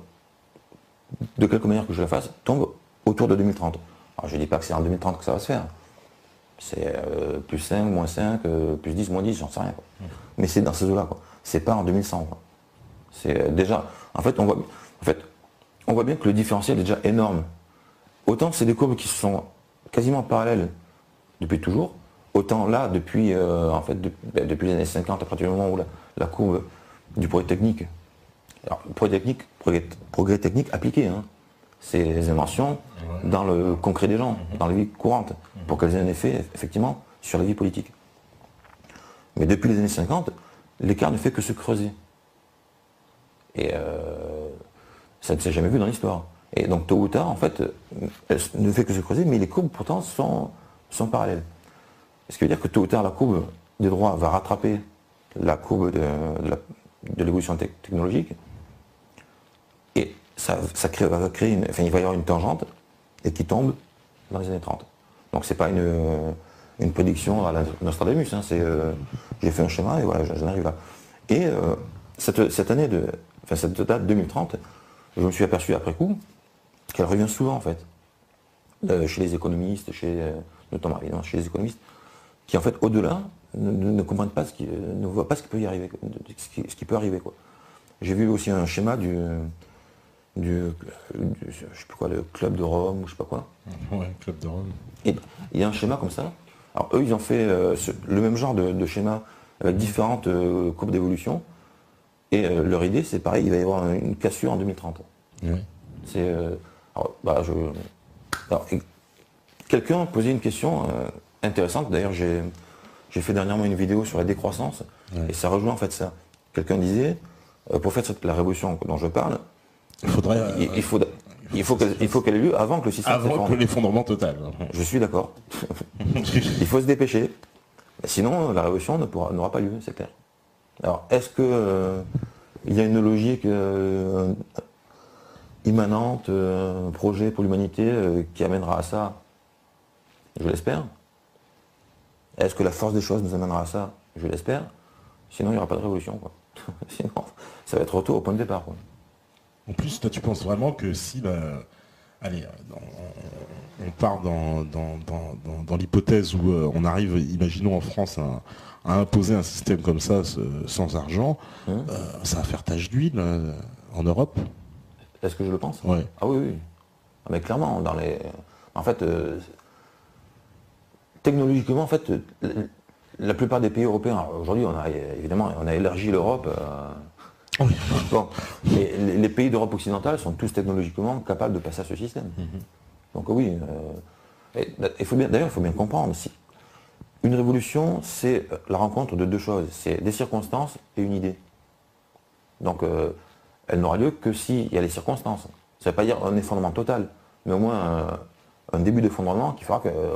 de quelque manière que je la fasse, tombe autour de deux mille trente. Alors je ne dis pas que c'est en deux mille trente que ça va se faire. C'est euh, plus cinq, moins cinq, euh, plus dix, moins dix, j'en sais rien. Quoi. Mais c'est dans ces eaux-là. C'est pas en deux mille cent. C'est euh, déjà. En fait, on voit, en fait, on voit bien que le différentiel est déjà énorme. Autant c'est des courbes qui sont quasiment parallèles depuis toujours, autant là, depuis, euh, en fait, de, depuis les années cinquante, à partir du moment où la, la courbe du progrès technique, alors progrès technique, progrès, progrès technique appliqué, hein, c'est les inventions dans le concret des gens, dans la vie courante, pour qu'elles aient un effet, effectivement, sur la vie politique. Mais depuis les années cinquante, l'écart ne fait que se creuser. Et euh, ça ne s'est jamais vu dans l'histoire. Et donc tôt ou tard, en fait, elle ne fait que se creuser, mais les courbes pourtant sont, sont parallèles. Ce qui veut dire que tôt ou tard, la courbe des droits va rattraper la courbe de, de l'évolution te technologique, et ça, ça crée, va créer une, enfin, il va y avoir une tangente, et qui tombe dans les années trente. Donc c'est pas une, une prédiction à la Nostradamus, hein, c'est euh, j'ai fait un schéma et voilà, j'en arrive là. Et euh, cette, cette année de, enfin cette date deux mille trente, je me suis aperçu après coup qu'elle revient souvent en fait, euh, chez les économistes, chez, euh, notamment évidemment chez les économistes, qui en fait au-delà ne, ne comprennent pas ce qui, ne voient pas ce qui peut y arriver, ce qui, ce qui peut arriver quoi. J'ai vu aussi un schéma du, du, du, je sais plus quoi, le club de Rome ou je sais pas quoi. Ouais, club de Rome. Et il y a un schéma comme ça. Alors eux ils ont fait euh, ce, le même genre de, de schéma avec différentes euh, courbes d'évolution. Et euh, leur idée c'est pareil, il va y avoir une cassure en deux mille trente. Ouais. C'est euh, alors, bah, je, alors, quelqu'un posait une question euh, intéressante. D'ailleurs j'ai j'ai fait dernièrement une vidéo sur la décroissance, ouais. Et ça rejoint en fait ça. Quelqu'un disait euh, pour faire cette, la révolution dont je parle, il faudrait euh, il, il faut il faut qu'elle il faut qu'elle ait lieu avant que le système s'effondre. Avant que l'effondrement total. Je suis d'accord. Il faut se dépêcher. Sinon la révolution ne pourra n'aura pas lieu, c'est clair. Alors est-ce que euh, il y a une logique euh, immanente, euh, un projet pour l'humanité euh, qui amènera à ça? Je l'espère. Est-ce que la force des choses nous amènera à ça? Je l'espère. Sinon, il n'y aura pas de révolution. Quoi. Sinon, ça va être retour au point de départ. Quoi. En plus, toi, tu penses vraiment que si, bah, allez, on, on part dans, dans, dans, dans, dans l'hypothèse où euh, on arrive, imaginons en France, à, à imposer un système comme ça, ce, sans argent, hum. euh, ça va faire tache d'huile euh, en Europe? Est-ce que je le pense? Ouais. Ah oui, oui. Ah, mais clairement, dans les... En fait... Euh, technologiquement, en fait, la plupart des pays européens, aujourd'hui, on a évidemment, on a élargi l'Europe. Euh, oui. Bon, les, les pays d'Europe occidentale sont tous technologiquement capables de passer à ce système. Mm-hmm. Donc oui, euh, il faut bien, d'ailleurs, il faut bien comprendre, si une révolution, c'est la rencontre de deux choses, c'est des circonstances et une idée. Donc, euh, elle n'aura lieu que s'il y a les circonstances. Ça ne veut pas dire un effondrement total, mais au moins un, un début d'effondrement qui fera que euh,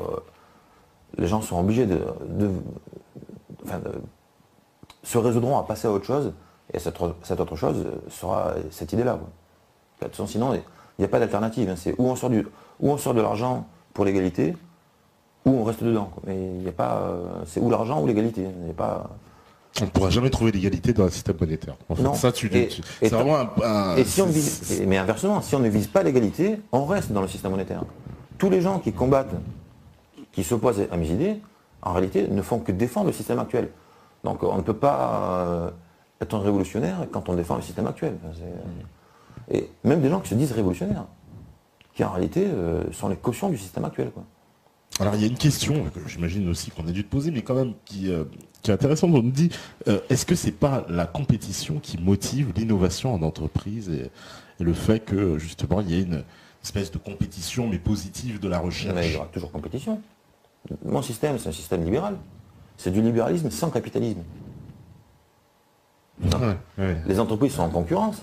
les gens sont obligés de, de, enfin de se résoudront à passer à autre chose, et cette, cette autre chose sera cette idée-là. De toute façon, sinon, il n'y a pas d'alternative. Hein. C'est où on sort du, où on sort de l'argent pour l'égalité, ou on reste dedans. Quoi. Mais il n'y a pas. Euh, c'est ou l'argent ou l'égalité. Il n'y a pas. On ne pourra jamais trouver l'égalité dans un système monétaire. En fait, Non. ça, tu, Et- tu- et c'est vraiment un, un- Et si on c'est- vise, et- mais inversement, si on ne vise pas l'égalité, on reste dans le système monétaire. Tous les gens qui combattent, qui s'opposent à mes idées, en réalité, ne font que défendre le système actuel. Donc on ne peut pas euh, être un révolutionnaire quand on défend le système actuel. Enfin, c'est- et même des gens qui se disent révolutionnaires, qui en réalité euh, sont les cautions du système actuel. Quoi. Alors il y a une question que j'imagine aussi qu'on a dû te poser, mais quand même qui, euh, qui est intéressante. On nous dit, euh, est-ce que c'est pas la compétition qui motive l'innovation en entreprise et, et le fait que justement il y ait une espèce de compétition mais positive de la Mais il y recherche? aura toujours compétition. Mon système, c'est un système libéral. C'est du libéralisme sans capitalisme. Ouais, ouais. Les entreprises sont en concurrence.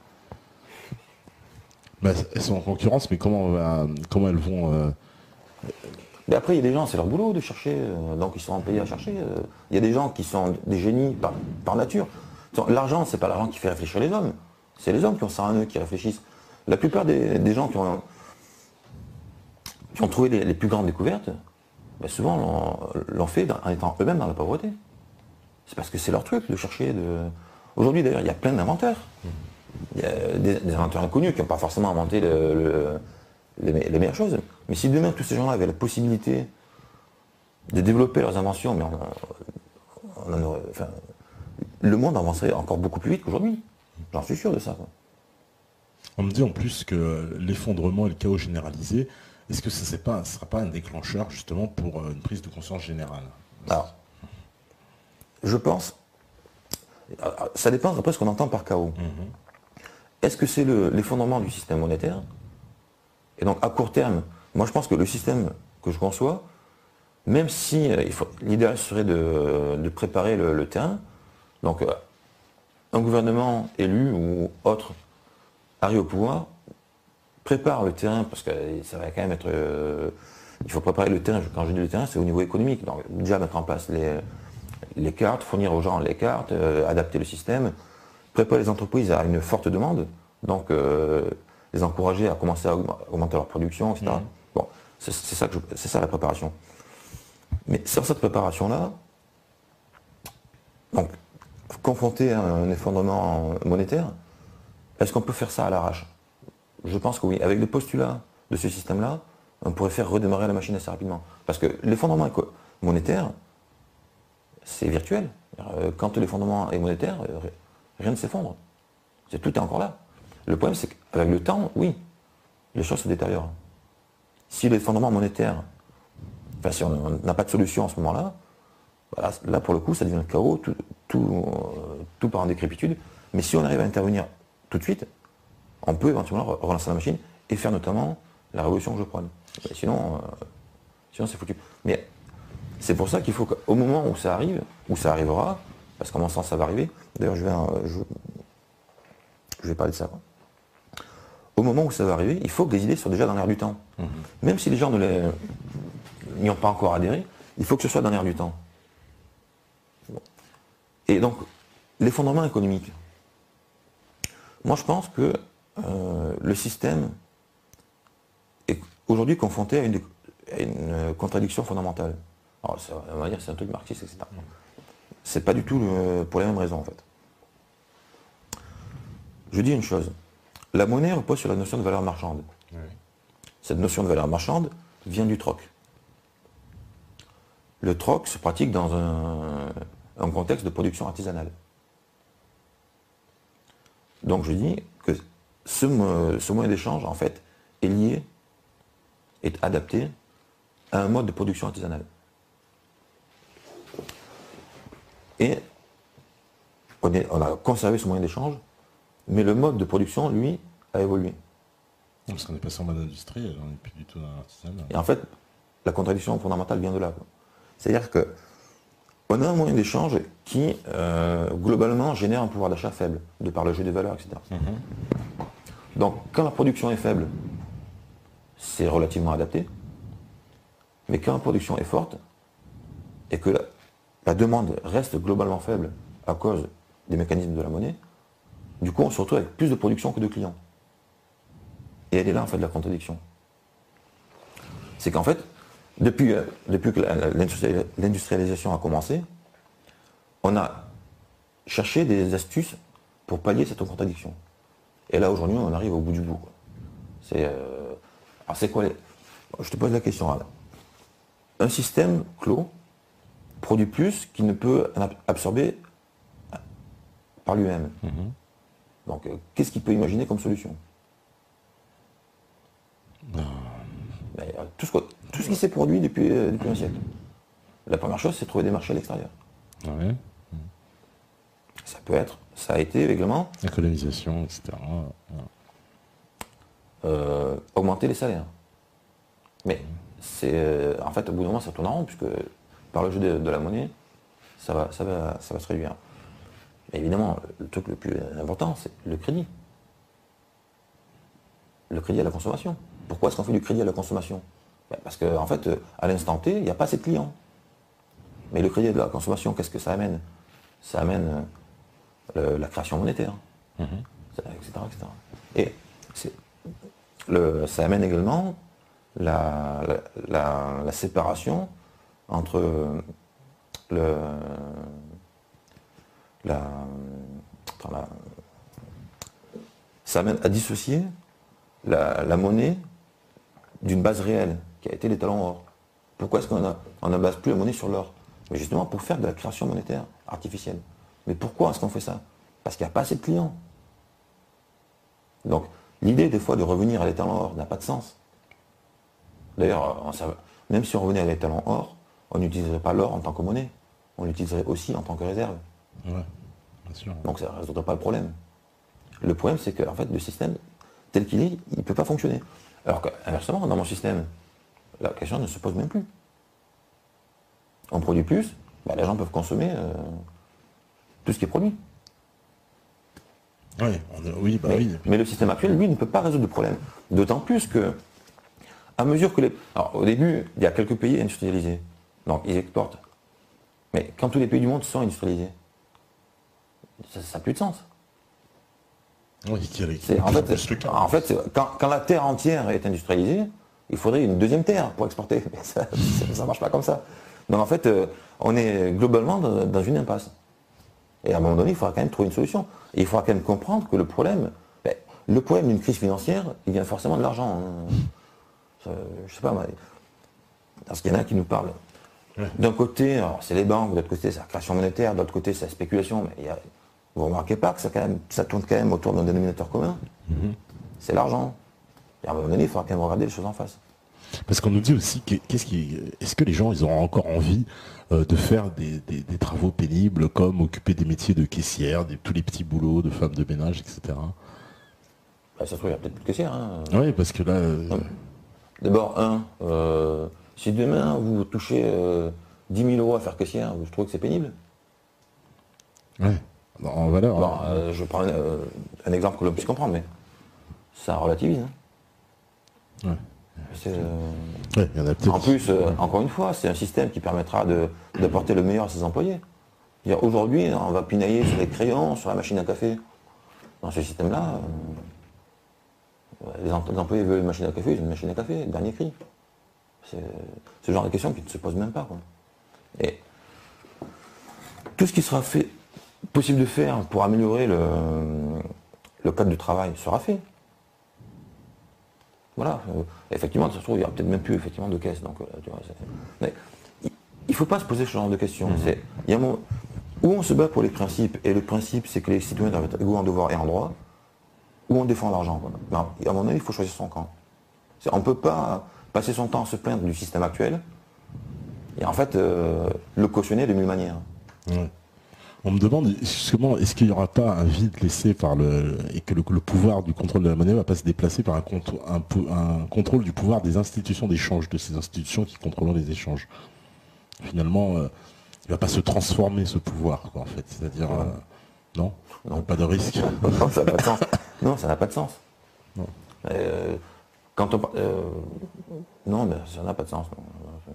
Bah, elles sont en concurrence, mais comment, euh, comment elles vont euh, Mais après, il y a des gens, c'est leur boulot de chercher, euh, donc ils sont payés à chercher. euh. Il y a des gens qui sont des génies par, par nature. L'argent, c'est pas l'argent qui fait réfléchir les hommes. C'est les hommes qui ont ça en eux, qui réfléchissent. La plupart des, des gens qui ont, qui ont trouvé les, les plus grandes découvertes, ben souvent l'ont- l'ont fait dans- en étant eux-mêmes dans la pauvreté. C'est parce que c'est leur truc de chercher. De... Aujourd'hui, d'ailleurs, il y a plein d'inventeurs. Il y a des, des inventeurs inconnus qui n'ont pas forcément inventé le- le- les, me- les meilleures choses. Mais si demain, tous ces gens-là avaient la possibilité de développer leurs inventions, mais on- on en aurait- enfin, le monde avancerait encore beaucoup plus vite qu'aujourd'hui. J'en suis sûr de ça. Quoi. On me dit en plus que l'effondrement et le chaos généralisé, est-ce que ce ne sera pas un déclencheur justement pour euh, une prise de conscience générale? Alors, je pense, ça dépend après ce qu'on entend par chaos. Est-ce que c'est le- l'effondrement du système monétaire? Et donc à court terme, moi je pense que le système que je conçois, même si euh, il faut- l'idéal serait de, de préparer le, le terrain, donc euh, un gouvernement élu ou autre arrive au pouvoir, prépare le terrain, parce que ça va quand même être... euh, il faut préparer le terrain, quand je dis le terrain, c'est au niveau économique. Donc déjà mettre en place les, les cartes, fournir aux gens les cartes, euh, adapter le système, préparer les entreprises à une forte demande, donc euh, les encourager à commencer à augm- augmenter leur production, et cetera. Mhm. Bon, c'est c'est ça, que je- c'est ça la préparation. Mais sur cette préparation-là, donc confronté à un effondrement monétaire, est-ce qu'on peut faire ça à l'arrache? Je pense que oui. Avec les postulats de ce système-là, on pourrait faire redémarrer la machine assez rapidement. Parce que l'effondrement éco- monétaire, c'est virtuel. Euh, Quand l'effondrement est monétaire, euh, rien ne s'effondre. C'est tout est encore là. Le problème, c'est qu'avec le temps, oui, les choses se détériorent. Si l'effondrement monétaire, enfin si on on n'a pas de solution en ce moment-là, voilà, là pour le coup, ça devient le chaos, tout, tout, euh, tout part en décrépitude. Mais si on arrive à intervenir tout de suite, on peut éventuellement re- relancer la machine et faire notamment la révolution que je prône. Mais sinon, euh, sinon c'est foutu. Mais c'est pour ça qu'il faut qu'au moment où ça arrive, où ça arrivera, parce qu'en mon sens ça va arriver, d'ailleurs je vais, euh, je, je vais parler de ça. Quoi. Au moment où ça va arriver, il faut que les idées soient déjà dans l'air du temps. Mhm. Même si les gens ne les- n'y ont pas encore adhéré, il faut que ce soit dans l'air du temps. Bon. Et donc, l'effondrement économique. Moi, je pense que euh, le système est aujourd'hui confronté à une, à une contradiction fondamentale. Alors, ça, on va dire que c'est un truc marxiste, et cetera. C'est pas du tout le- pour les mêmes raisons, en fait. Je dis une chose. La monnaie repose sur la notion de valeur marchande. Ouais. Cette notion de valeur marchande vient du troc. Le troc se pratique dans un, un contexte de production artisanale. Donc je dis que ce, mo- ce moyen d'échange, en fait, est lié, est adapté à un mode de production artisanale. Et on, est- on a conservé ce moyen d'échange, mais le mode de production, lui, a évolué. Parce qu'on est passé en mode industriel, on n'est plus du tout dans l'artisanat. Et en fait, la contradiction fondamentale vient de là. quoi. C'est-à-dire que on a un moyen d'échange qui, euh, globalement, génère un pouvoir d'achat faible, de par le jeu des valeurs, et cetera. Mhm. Donc, quand la production est faible, c'est relativement adapté. Mais quand la production est forte, et que la, la demande reste globalement faible à cause des mécanismes de la monnaie, du coup, on se retrouve avec plus de production que de clients. Et elle est là, en fait, la contradiction. C'est qu'en fait, depuis, euh, depuis que l'industrialisation a commencé, on a cherché des astuces pour pallier cette contradiction. Et là, aujourd'hui, on arrive au bout du bout. C'est, euh, alors, c'est quoi les... Je te pose la question, Alain. Un système clos produit plus qu'il ne peut absorber par lui-même. Mmh. Donc, euh, qu'est-ce qu'il peut imaginer comme solution? Ben, euh, tout, ce, tout ce qui s'est produit depuis, euh, depuis un siècle. La première chose, c'est trouver des marchés à l'extérieur. Ouais. Mmh. Ça peut être, ça a été également... La colonisation, et cetera. Euh, augmenter les salaires. Mais c'est, euh, en fait, au bout d'un moment, ça tourne en rond, puisque par le jeu de, de la monnaie, ça va, ça, va, ça va se réduire. Mais évidemment, le truc le plus important, c'est le crédit. Le crédit à la consommation. Pourquoi est-ce qu'on fait du crédit à la consommation? Ben parce qu'en en fait, à l'instant T, il n'y a pas assez de clients. Mais le crédit à la consommation, qu'est-ce que ça amène? Ça amène euh, la création monétaire, mmh. et cetera, et cetera. Et c'est, le, ça amène également la, la, la, la séparation entre le, la, la, ça amène à dissocier la, la monnaie d'une base réelle, qui a été les talons or. Pourquoi est-ce qu'on ne base plus la monnaie sur l'or? Mais justement pour faire de la création monétaire artificielle. Mais pourquoi est-ce qu'on fait ça? Parce qu'il n'y a pas assez de clients. Donc l'idée des fois de revenir à l'étalon or n'a pas de sens. D'ailleurs, même si on revenait à l'étalon or, on n'utiliserait pas l'or en tant que monnaie. On l'utiliserait aussi en tant que réserve. Ouais, bien sûr. Donc ça ne résoudrait pas le problème. Le problème, c'est que en fait, le système, tel qu'il est, il ne peut pas fonctionner. Alors qu'inversement, dans mon système, la question ne se pose même plus. On produit plus, bah, les gens peuvent consommer euh, tout ce qui est produit. Ouais, on a, oui, bah mais, oui. mais le système actuel, lui, ne peut pas résoudre le problème. D'autant plus que, à mesure que les... Alors, au début, il y a quelques pays industrialisés. Donc, ils exportent. Mais quand tous les pays du monde sont industrialisés, ça n'a plus de sens. Oui, c'est, en fait, en fait quand, quand la terre entière est industrialisée, il faudrait une deuxième terre pour exporter. Mais ça ne marche pas comme ça. Donc en fait, euh, on est globalement dans, dans une impasse. Et à un moment donné, il faudra quand même trouver une solution. Et il faudra quand même comprendre que le problème, ben, le problème d'une crise financière, il vient forcément de l'argent. Hein. Ça, je sais pas, mais, parce qu'il y en a qui nous parlent. Ouais. D'un côté, c'est les banques, de l'autre côté, c'est la création monétaire, de l'autre côté, c'est la spéculation. Mais il y a, vous ne remarquez pas que ça, quand même, ça tourne quand même autour d'un dénominateur commun. Mm-hmm. C'est l'argent. Et à un moment donné, il faudra quand même regarder les choses en face. Parce qu'on nous dit aussi, que, qu'est-ce qui, est-ce que les gens ils auront encore envie euh, de faire des, des, des travaux pénibles comme occuper des métiers de caissière, des, tous les petits boulots de femmes de ménage, et cetera. Bah, ça se trouve, il n'y a peut-être plus de caissière. Hein. Oui, parce que là... Euh... D'abord, un, euh, si demain vous touchez euh, dix mille euros à faire caissière, vous trouvez que c'est pénible? Ouais, en valeur. Bon, hein. euh, je prends un, euh, un exemple que l'on puisse comprendre, mais ça relativise. Hein. Ouais. Euh... Ouais, y en a en plus, euh, encore une fois, c'est un système qui permettra de, d'apporter le meilleur à ses employés. Aujourd'hui, on va pinailler sur les crayons, sur la machine à café. Dans ce système-là, euh, les, les employés veulent une machine à café, ils ont une machine à café, dernier cri. C'est, c'est le genre de question qui ne se pose même pas. Quoi. Et tout ce qui sera fait, possible de faire pour améliorer le, le cadre du travail sera fait. Voilà, euh, effectivement, ça se trouve, il n'y aura peut-être même plus effectivement de caisse. Donc, euh, tu vois, mais il ne faut pas se poser ce genre de questions. Mmh. C'est, il y a un moment où on se bat pour les principes, et le principe, c'est que les citoyens doivent être égaux en devoir et en droit, où on défend l'argent. Voilà. Mais à un moment donné, il faut choisir son camp. C'est, on ne peut pas passer son temps à se plaindre du système actuel, et en fait, euh, le cautionner de mille manières. Mmh. On me demande justement, est-ce qu'il n'y aura pas un vide laissé par le... et que le, le pouvoir du contrôle de la monnaie ne va pas se déplacer par un, contr- un, un contrôle du pouvoir des institutions d'échange, de ces institutions qui contrôlent les échanges. Finalement, euh, il ne va pas se transformer ce pouvoir, quoi, en fait. C'est-à-dire, euh, non, non, pas de risque. Non, ça n'a pas de sens. Non, ça n'a pas de sens. Non, euh, quand on, euh, non mais ça n'a pas de sens. Non.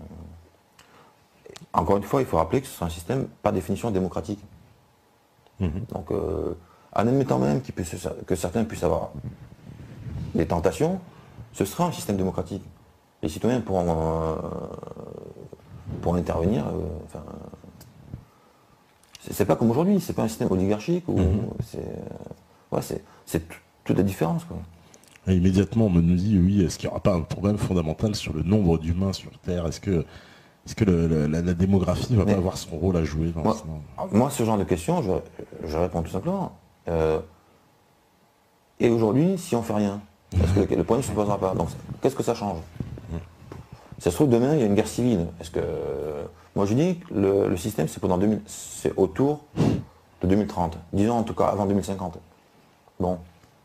Encore une fois, il faut rappeler que c'est un système par définition démocratique. Mmh. Donc, euh, en admettant même qu'il puisse, que certains puissent avoir les tentations, ce sera un système démocratique. Les citoyens pourront, euh, pourront intervenir. Euh, enfin, c'est pas comme aujourd'hui, c'est pas un système oligarchique. Où mm-hmm. C'est euh, ouais, c'est toute la différence, quoi. Et immédiatement, on me dit, oui, est-ce qu'il n'y aura pas un problème fondamental sur le nombre d'humains sur Terre? Est-ce que, est-ce que le, le, la, la démographie ne va Mais pas avoir son rôle à jouer dans moi, ce... moi, ce genre de questions, je, je réponds tout simplement. Euh, et aujourd'hui, si on ne fait rien, parce que le problème ne se posera pas. Donc, qu'est-ce que ça change? Ça se trouve, demain, il y a une guerre civile. Est-ce que, moi, je dis que le, le système, c'est pendant deux mille, c'est autour de deux mille trente. Disons en tout cas avant deux mille cinquante. Bon.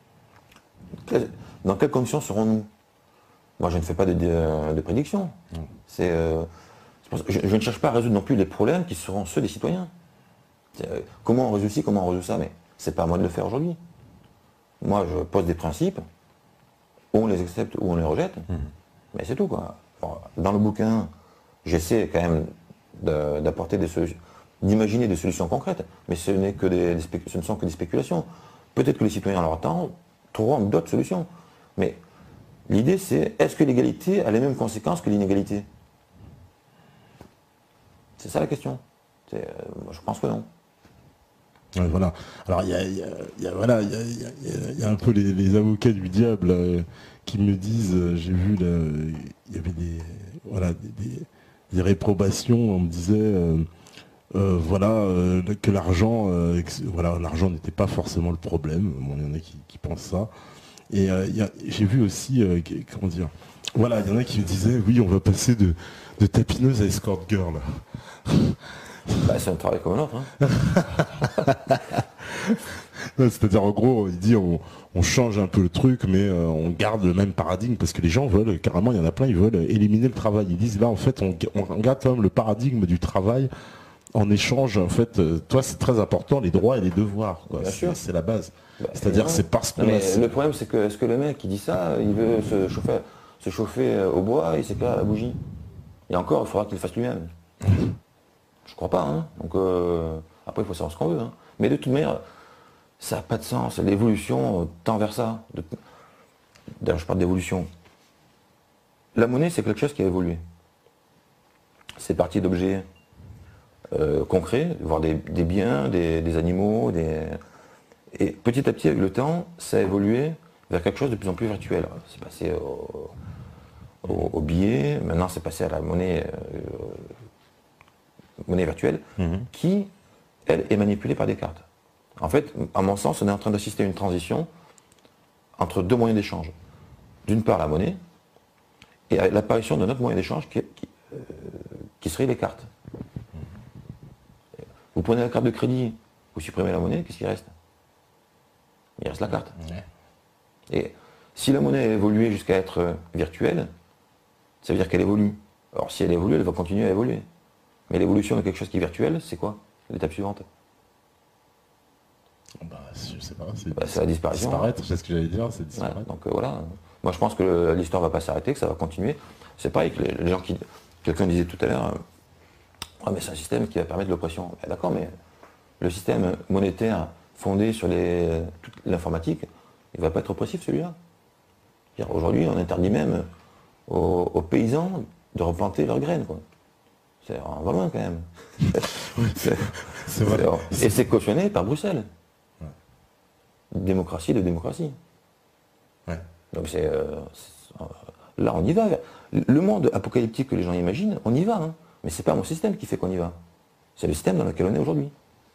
Dans quelles conditions serons-nous? Moi, je ne fais pas de, de, de prédiction. C'est, euh, je, je ne cherche pas à résoudre non plus les problèmes qui seront ceux des citoyens. Euh, comment on résout ci, comment on résout ça, mais c'est pas à moi de le faire aujourd'hui. Moi, je pose des principes, ou on les accepte ou on les rejette, mmh. mais c'est tout, quoi. Alors, dans le bouquin, j'essaie quand même d'apporter des solutions, d'imaginer des solutions concrètes, mais ce, n'est que des, des ce ne sont que des spéculations. Peut-être que les citoyens, en leur temps, trouveront d'autres solutions. Mais l'idée, c'est, est-ce que l'égalité a les mêmes conséquences que l'inégalité? C'est ça la question. Euh, je pense que non. Ouais, voilà. Alors il y a, y a, y a, voilà, y a, y a, y a un peu les, les avocats du diable euh, qui me disent, euh, j'ai vu là, il y avait des, voilà, des, des, des réprobations. On me disait, euh, euh, voilà, euh, que l'argent, euh, voilà, l'argent n'était pas forcément le problème. Bon, il y en a qui, qui pensent ça. Et euh, j'ai vu aussi, euh, comment dire, voilà, il y en a qui me disaient, oui, on va passer de, de tapineuse à escort girl. Bah, c'est un travail comme un autre. Hein. C'est-à-dire, en gros, il dit, on, on change un peu le truc, mais euh, on garde le même paradigme, parce que les gens veulent, carrément, il y en a plein, ils veulent éliminer le travail. Ils disent, là, en fait, on, on garde quand même le paradigme du travail. En échange, en fait, euh, toi, c'est très important, les droits et les devoirs. C'est la base. Bah, c'est-à-dire, c'est parce qu'on a... Le problème, c'est que, est-ce que le mec qui dit ça, il veut se chauffer, se chauffer au bois et s'éclaire à la bougie? Et encore, il faudra qu'il le fasse lui-même. Je crois pas, hein. Donc euh, après il faut savoir ce qu'on veut, hein. Mais de toute manière, ça n'a pas de sens. L'évolution tend vers ça. De... D'ailleurs, je parle d'évolution. La monnaie, c'est quelque chose qui a évolué. C'est parti d'objets euh, concrets, voire des, des biens, des, des animaux, des... et petit à petit, avec le temps, ça a évolué vers quelque chose de plus en plus virtuel. C'est passé au, au, au billet, maintenant c'est passé à la monnaie. Euh, monnaie virtuelle, mmh. qui, elle, est manipulée par des cartes. En fait, à mon sens, on est en train d'assister à une transition entre deux moyens d'échange. D'une part, la monnaie, et l'apparition d'un autre moyen d'échange qui, qui, euh, qui serait les cartes. Vous prenez la carte de crédit, vous supprimez la monnaie, qu'est-ce qui reste? Il reste la carte. Mmh. Et si la monnaie a évolué jusqu'à être virtuelle, ça veut dire qu'elle évolue. Alors si elle évolue, elle va continuer à évoluer. Mais l'évolution de quelque chose qui est virtuel, c'est quoi? L'étape suivante? Bah, je sais pas. C'est bah, la disparition. Disparaître, c'est ce que j'allais dire, c'est disparaître. Ouais, donc euh, voilà. Moi je pense que l'histoire va pas s'arrêter, que ça va continuer. C'est pareil que les, les gens qui. Quelqu'un disait tout à l'heure, euh, ah, mais c'est un système qui va permettre l'oppression. Eh, d'accord, mais le système monétaire fondé sur l'informatique, il ne va pas être oppressif celui-là. Aujourd'hui, on interdit même aux, aux paysans de replanter leurs graines, quoi. C'est va loin quand même. vrai. Et c'est cautionné par Bruxelles. Ouais. Démocratie de démocratie. Ouais. Donc c'est euh, là on y va. Le monde apocalyptique que les gens imaginent, on y va. Hein. Mais c'est pas mon système qui fait qu'on y va. C'est le système dans lequel on est aujourd'hui.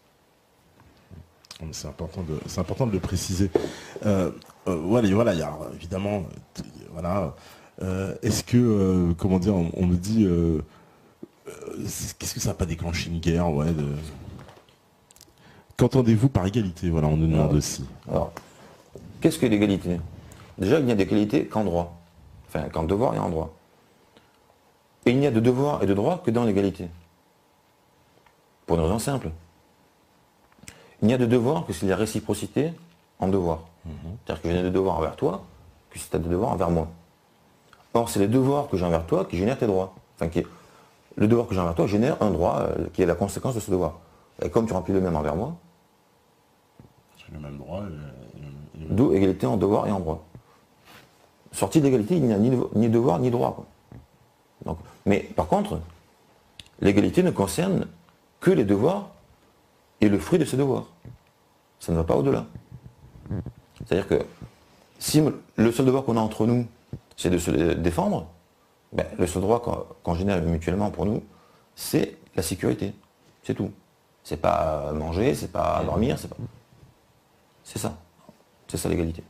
C'est important de, c'est important de le préciser. Euh, euh, voilà, voilà, il y a évidemment, voilà. Euh, Est-ce que, euh, comment dire, on, on me dit. Euh, Qu'est-ce que ça n'a pas déclenché une guerre, ouais, de... Qu'entendez-vous par égalité? Voilà, on nous demande alors, aussi. Alors, qu'est-ce que l'égalité? Déjà, il n'y a d'égalité qu'en droit. Enfin, qu'en devoir et en droit. Et il n'y a de devoir et de droit que dans l'égalité. Pour une raison simple. Il n'y a de devoir que s'il y a réciprocité en devoir. Mm-hmm. C'est-à-dire que j'ai des devoirs envers toi, que si tu as des devoirs envers moi. Or, c'est les devoirs que j'ai envers toi qui génèrent tes droits. Enfin, qui... Le devoir que j'ai envers toi génère un droit euh, qui est la conséquence de ce devoir. Et comme tu remplis le même envers moi, le même droit. D'où égalité en devoir et en droit. sorti de l'égalité, il n'y a ni, ni devoir ni droit. Quoi. Donc, mais par contre, l'égalité ne concerne que les devoirs et le fruit de ces devoirs. Ça ne va pas au-delà. C'est-à-dire que si le seul devoir qu'on a entre nous, c'est de se défendre, ben, le seul droit qu'on, qu'on génère mutuellement pour nous, c'est la sécurité. C'est tout. C'est pas manger, c'est pas dormir, c'est pas. C'est ça. C'est ça l'égalité.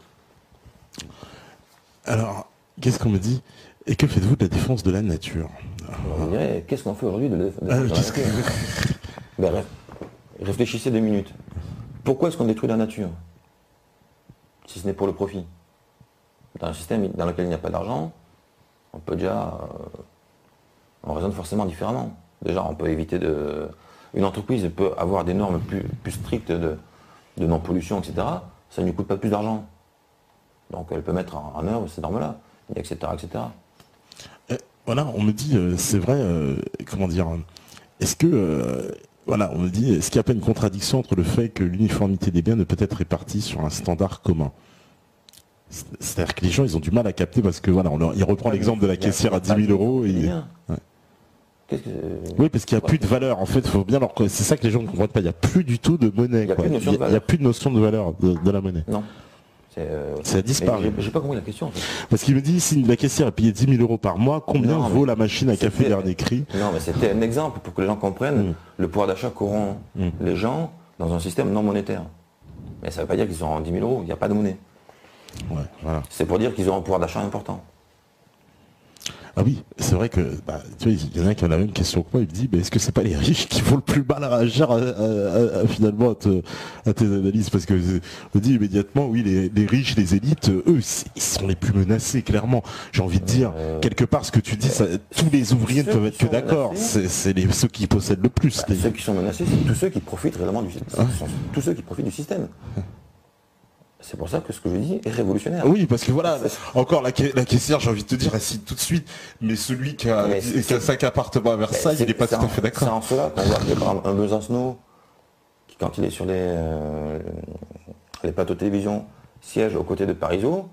Alors, qu'est-ce qu'on me dit? Et que faites-vous de la défense de la nature? On me dirait, qu'est-ce qu'on fait aujourd'hui de la défense de la nature? Que... ben, réfléchissez deux minutes. Pourquoi est-ce qu'on détruit la nature? Si ce n'est pour le profit. Dans un système dans lequel il n'y a pas d'argent, on peut déjà... Euh, on raisonne forcément différemment. Déjà, on peut éviter de... Une entreprise peut avoir des normes plus, plus strictes de, de non-pollution, et cetera. Ça ne lui coûte pas plus d'argent. Donc elle peut mettre en, en œuvre ces normes-là, et cetera, et cetera. Euh, voilà, on me dit, euh, c'est vrai, euh, comment dire, est-ce que, euh, voilà, on me dit, est-ce qu'il n'y a pas une contradiction entre le fait que l'uniformité des biens ne peut être répartie sur un standard commun? C'est-à-dire que les gens, ils ont du mal à capter parce que, voilà, on leur, il reprend l'exemple de la caissière à dix mille euros. Et... Ouais. Qu'est-ce que... Oui, parce qu'il n'y a plus de valeur. En fait, faut bien leur... c'est ça que les gens ne comprennent pas. Il n'y a plus du tout de monnaie. Il n'y a, a, a plus de notion de valeur de, de la monnaie. Non. C'est euh... Ça a disparu. J'ai pas compris la question. En fait. Parce qu'il me dit, si la caissière a payé dix mille euros par mois, combien non, vaut la machine à café dernier cri? Non, mais c'était un exemple pour que les gens comprennent mmh. le pouvoir d'achat qu'auront mmh. les gens dans un système non monétaire. Mais ça ne veut pas dire qu'ils auront dix mille euros. Il n'y a pas de monnaie. Ouais, voilà. C'est pour dire qu'ils auront un pouvoir d'achat important. Ah oui, c'est vrai que bah, tu vois, il y en a qui a la même question que moi, il me dit, mais est-ce que c'est pas les riches qui font le plus mal à réagir à, à, à, finalement à, te, à tes analyses? Parce que on dit immédiatement, oui, les, les riches, les élites, eux, ils sont les plus menacés, clairement. J'ai envie de dire, euh, quelque part, ce que tu dis, ça, tous les ouvriers ne peuvent être que d'accord. C'est ceux qui possèdent le plus. Bah, ceux qui sont menacés, c'est tous ceux qui profitent réellement du système. Ouais. Tous ceux qui profitent du système. C'est pour ça que ce que je dis est révolutionnaire. Oui, parce que voilà, encore la, la caissière, j'ai envie de te dire, elle cite tout de suite, mais celui qui a, qui a cinq appartements à Versailles, il n'est pas tout à fait d'accord. C'est en cela qu'on voit que par exemple, un Besancenot, qui quand il est sur les, euh, les plateaux de télévision, siège aux côtés de Parisot,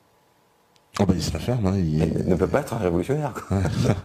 oh ben il se la ferme, hein, il... il ne peut pas être un révolutionnaire. Quoi.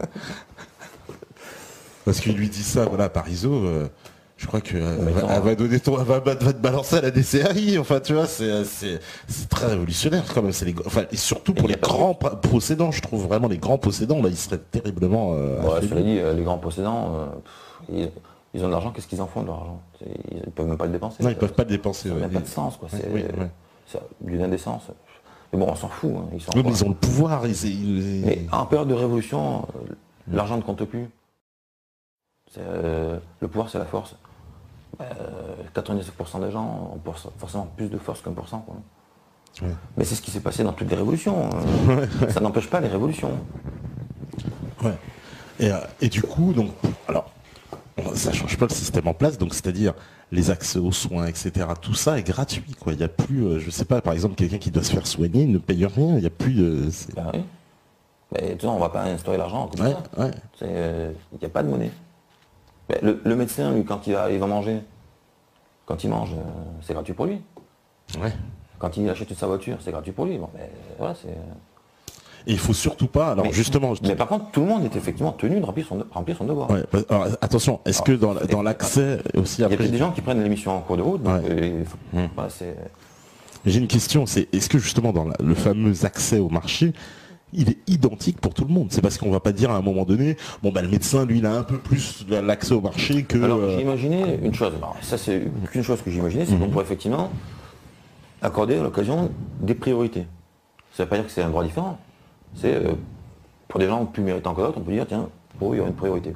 Parce qu'il lui dit ça, voilà, Parisot... Euh... Je crois qu'elle va, elle va donner ton, elle va, va te balancer à la D C A I. Enfin, tu vois, c'est très révolutionnaire quand même. Les, enfin, et surtout pour et les grands possédants, je trouve vraiment les grands possédants là, ils seraient terriblement. Euh, ouais, cela dit, les grands possédants, euh, ils, ils ont de l'argent. Qu'est-ce qu'ils en font de leur argent? Ils ne peuvent même pas le dépenser. Non, ils peuvent pas le dépenser. Ça n'a ouais. pas de sens, quoi. C'est oui, ouais. d'une indécence. Mais bon, on s'en fout. Hein. Ils, sont oui, mais ils ont le pouvoir. Ils, ils... Mais en période de révolution, euh, l'argent ne compte plus. Euh, le pouvoir, c'est la force. Euh, quatre-vingt-dix-neuf pour cent des gens ont forcément plus de force qu'un pour cent. Quoi. Ouais. Mais c'est ce qui s'est passé dans toutes les révolutions. Euh, ouais, ouais. Ça n'empêche pas les révolutions. Ouais. Et, euh, et du coup, donc, alors, ça ne change pas le système en place, donc c'est-à-dire les accès aux soins, et cetera. Tout ça est gratuit, quoi. Il n'y a plus, euh, je sais pas, par exemple, quelqu'un qui doit se faire soigner, il ne paye rien. Il n'y a plus. Euh, ben oui. Mais tu sais, on ne va pas instaurer l'argent comme ouais, ça. Ouais. Il n'y euh, a pas de monnaie. Le, le médecin, lui, quand il va, il va manger, quand il mange, c'est gratuit pour lui. Ouais. Quand il achète sa voiture, c'est gratuit pour lui. Bon, mais voilà, c'est. Et il faut surtout pas. Alors mais, justement. Je... Mais par contre, tout le monde est effectivement tenu de remplir son, remplir son devoir. Ouais, alors, attention, est-ce que dans, dans l'accès aussi après. Il y a des gens qui prennent l'émission en cours de route. Donc, ouais. euh, faut... mmh. voilà, j'ai une question, c'est est-ce que justement dans la, le fameux accès au marché, il est identique pour tout le monde? C'est parce qu'on va pas dire à un moment donné, bon ben le médecin lui il a un peu plus l'accès au marché que. Alors j'ai imaginé une chose, alors, ça c'est qu'une chose que j'ai imaginé, c'est mmh. qu'on pourrait effectivement accorder à l'occasion des priorités. Ça veut pas dire que c'est un droit différent. C'est euh, pour des gens plus méritants que d'autres, on peut dire tiens, pour eux il y aura une priorité.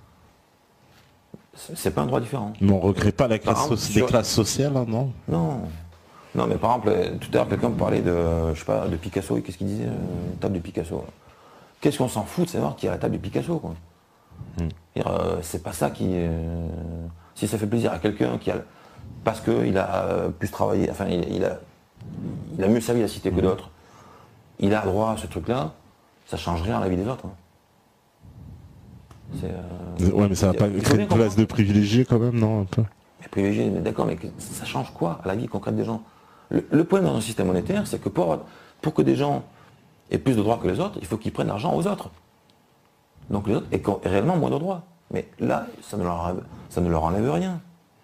C'est pas un droit différent. Mais on ne recrée pas la classe exemple, so des sur... classes sociales, hein, non? Non. Non, mais par exemple, tout à l'heure, quelqu'un me parlait de, je sais pas, de Picasso, qu'est-ce qu'il disait, une table de Picasso. Qu'est-ce qu'on s'en fout de savoir qui a la table de Picasso, quoi. Mm. Euh, c'est pas ça qui... Euh, si ça fait plaisir à quelqu'un qui a... Parce qu'il a euh, pu se travailler, enfin, il, il, a, il a mieux servi la cité que d'autres, il a droit à ce truc-là, ça change rien à la vie des autres. Hein. Euh, ouais, mais ça va pas créer une place de privilégié quand même, non, un peu. Mais privilégié, mais d'accord, mais ça change quoi à la vie concrète des gens? Le, le problème dans un système monétaire, c'est que pour, pour que des gens aient plus de droits que les autres, il faut qu'ils prennent l'argent aux autres. Donc les autres aient réellement moins de droits. Mais là, ça ne leur enlève, ça ne leur enlève rien.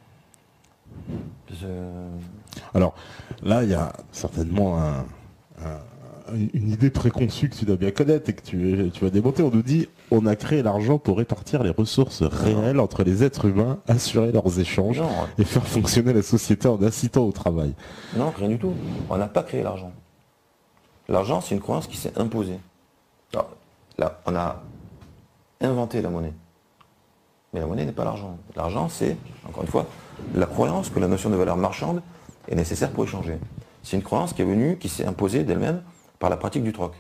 Je... Alors, là, il y a certainement un, un, une idée préconçue que tu dois bien connaître et que tu, tu vas démonter. On nous dit, on a créé l'argent pour répartir les ressources réelles entre les êtres humains, assurer leurs échanges non. et faire fonctionner la société en incitant au travail. Non, rien du tout. On n'a pas créé l'argent. L'argent, c'est une croyance qui s'est imposée. Alors, là, on a inventé la monnaie. Mais la monnaie n'est pas l'argent. L'argent, c'est, encore une fois, la croyance que la notion de valeur marchande est nécessaire pour échanger. C'est une croyance qui est venue, qui s'est imposée d'elle-même par la pratique du troc.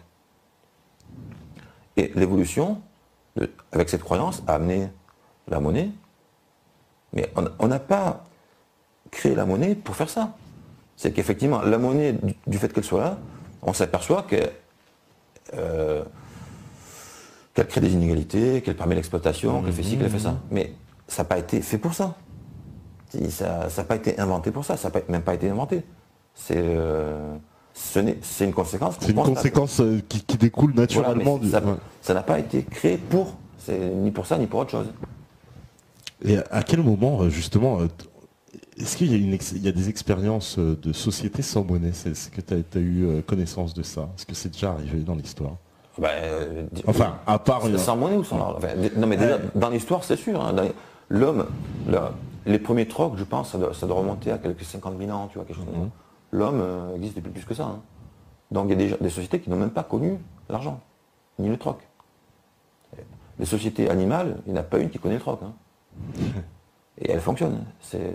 Et l'évolution, avec cette croyance, a amené la monnaie. Mais on n'a pas créé la monnaie pour faire ça. C'est qu'effectivement, la monnaie, du, du fait qu'elle soit là, on s'aperçoit qu'elle euh, qu'elle crée des inégalités, qu'elle permet l'exploitation, qu'elle fait ci, qu'elle fait ça. Mais ça n'a pas été fait pour ça. Ça n'a pas été inventé pour ça, ça n'a même pas été inventé. C'est euh, une conséquence. C'est une conséquence euh, qui, qui découle naturellement. Voilà, du... Ça n'a pas été créé pour, ni pour ça, ni pour autre chose. Et à quel moment, justement, est-ce qu'il y a, une ex... il y a des expériences de société sans monnaie? Est-ce que tu as, as eu connaissance de ça? Est-ce que c'est déjà arrivé dans l'histoire? Bah, euh, enfin, à part... Sans monnaie ou sans l'argent? Enfin, non mais déjà, dans l'histoire, c'est sûr. Hein, l'homme, les premiers trocs, je pense, ça doit, ça doit remonter à quelques cinquante mille ans, tu vois, quelque chose comme ça. L'homme euh, existe depuis plus que ça. Hein. Donc il y a des, des sociétés qui n'ont même pas connu l'argent, ni le troc. Les sociétés animales, il n'y en a pas une qui connaît le troc. Hein. Et elles fonctionnent.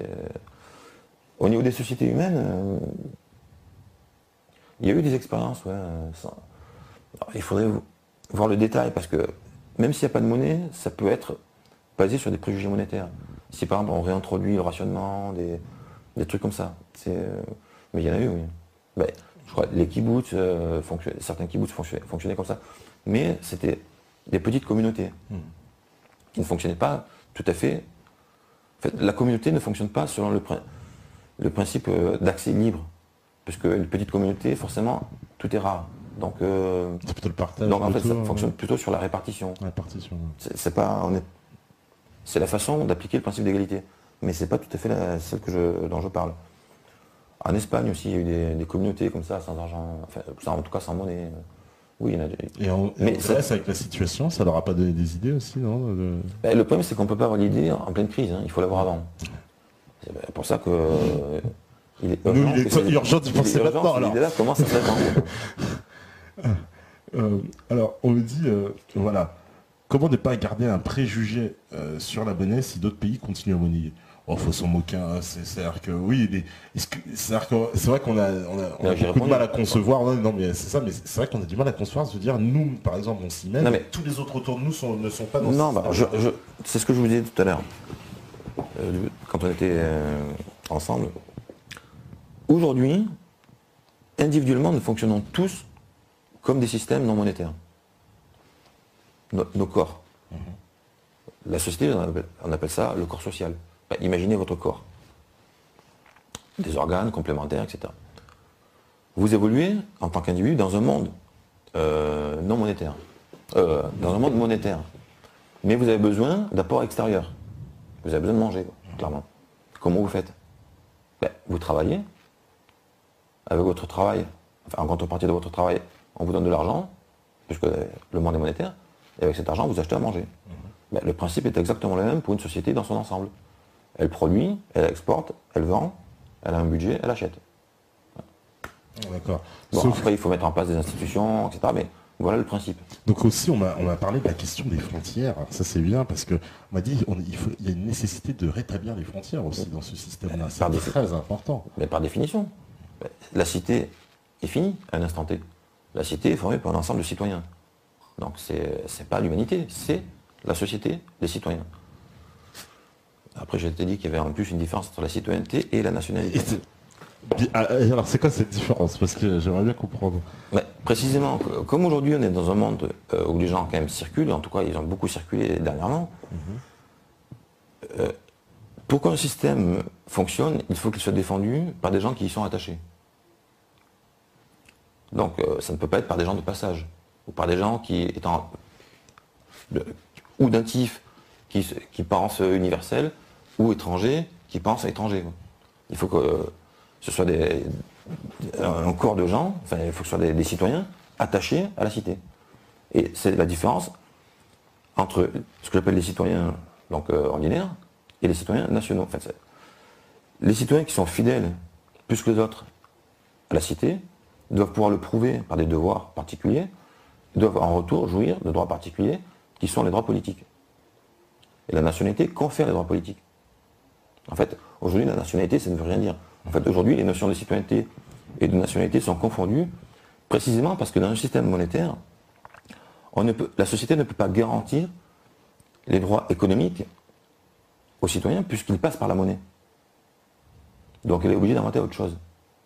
Au niveau des sociétés humaines, euh, il y a eu des expériences, ouais, sans... Alors, il faudrait voir le détail, parce que même s'il n'y a pas de monnaie, ça peut être basé sur des préjugés monétaires. Si par exemple on réintroduit le rationnement, des, des trucs comme ça. Euh, mais il y en a eu, oui. Ben, je crois que les kibbutz, euh, certains kibbutz fonctionnaient, fonctionnaient comme ça. Mais c'était des petites communautés mmh. qui ne fonctionnaient pas tout à fait. En fait, la communauté ne fonctionne pas selon le, le principe d'accès libre. Parce qu'une petite communauté, forcément, tout est rare. Donc, euh, c'est plutôt le partage. Donc en fait, plutôt, ça euh... fonctionne plutôt sur la répartition. La répartition. Ouais. C'est pas, on est, c'est la façon d'appliquer le principe d'égalité, mais c'est pas tout à fait la, celle que je, dont je parle. En Espagne aussi, il y a eu des, des communautés comme ça, sans argent, enfin, en tout cas sans monnaie. Oui, il y en a. Et en, mais en Grèce, avec la situation, ça leur a pas donné des idées aussi, non de... ben, le problème, c'est qu'on peut pas avoir l'idée en pleine crise. Hein, il faut l'avoir avant. C'est pour ça que. Euh, il est urgent. Nous, il est que urgent d'y penser maintenant. Alors. L'idée là commence à se répandre. Euh, alors, on me dit euh, que voilà, comment ne pas garder un préjugé euh, sur la monnaie si d'autres pays continuent à monnayer? Oh, faut s'en moquer. Hein. C'est-à-dire que oui, c'est vrai qu'on a, on a, on a beaucoup de mal à concevoir. Non, non mais c'est ça, mais c'est vrai qu'on a du mal à concevoir. Se dire, nous, par exemple, on s'y met, mais tous les autres autour de nous sont, ne sont pas dans. Non, bah, je, je, c'est ce que je vous disais tout à l'heure euh, quand on était euh, ensemble. Aujourd'hui, individuellement, nous fonctionnons tous comme des systèmes non monétaires. Nos, nos corps. Mm-hmm. La société, on appelle, on appelle ça le corps social. Enfin, imaginez votre corps. Des organes complémentaires, et cetera. Vous évoluez en tant qu'individu dans un monde euh, non monétaire. Euh, dans un monde monétaire. Mais vous avez besoin d'apports extérieurs. Vous avez besoin de manger, clairement. Comment vous faites? Ben, vous travaillez. Avec votre travail, enfin en contrepartie de votre travail, on vous donne de l'argent, puisque le monde est monétaire, et avec cet argent, vous achetez à manger. Mmh. Ben, le principe est exactement le même pour une société dans son ensemble. Elle produit, elle exporte, elle vend, elle a un budget, elle achète. D'accord. Bon, Sauf... après, il faut mettre en place des institutions, et cetera. Mais voilà le principe. Donc aussi, on m'a on a parlé de la question des frontières. Ça, c'est bien, parce qu'on m'a dit qu'il il y a une nécessité de rétablir les frontières aussi dans ce système-là. C'est très important. Mais par définition. La cité est finie à un instant T. La cité est formée par un ensemble de citoyens. Donc c'est pas l'humanité, c'est la société, les citoyens. Après, je t'ai dit qu'il y avait en plus une différence entre la citoyenneté et la nationalité. Et alors c'est quoi cette différence? Parce que j'aimerais bien comprendre. Mais, précisément, comme aujourd'hui on est dans un monde euh, où les gens quand même circulent, en tout cas ils ont beaucoup circulé dernièrement, mm-hmm. euh, pour qu'un système fonctionne, il faut qu'il soit défendu par des gens qui y sont attachés. Donc euh, ça ne peut pas être par des gens de passage, ou par des gens qui étant de, ou natifs qui, qui pensent universel, ou étrangers qui pensent étrangers. Il faut que euh, ce soit des, un corps de gens, enfin il faut que ce soit des, des citoyens attachés à la cité. Et c'est la différence entre ce que j'appelle les citoyens donc, euh, ordinaires et les citoyens nationaux. Enfin, les citoyens qui sont fidèles plus que les autres à la cité doivent pouvoir le prouver par des devoirs particuliers, doivent en retour jouir de droits particuliers qui sont les droits politiques. Et la nationalité confère les droits politiques. En fait, aujourd'hui, la nationalité, ça ne veut rien dire. En fait, aujourd'hui, les notions de citoyenneté et de nationalité sont confondues précisément parce que dans un système monétaire, on ne peut, la société ne peut pas garantir les droits économiques aux citoyens puisqu'ils passent par la monnaie. Donc elle est obligée d'inventer autre chose.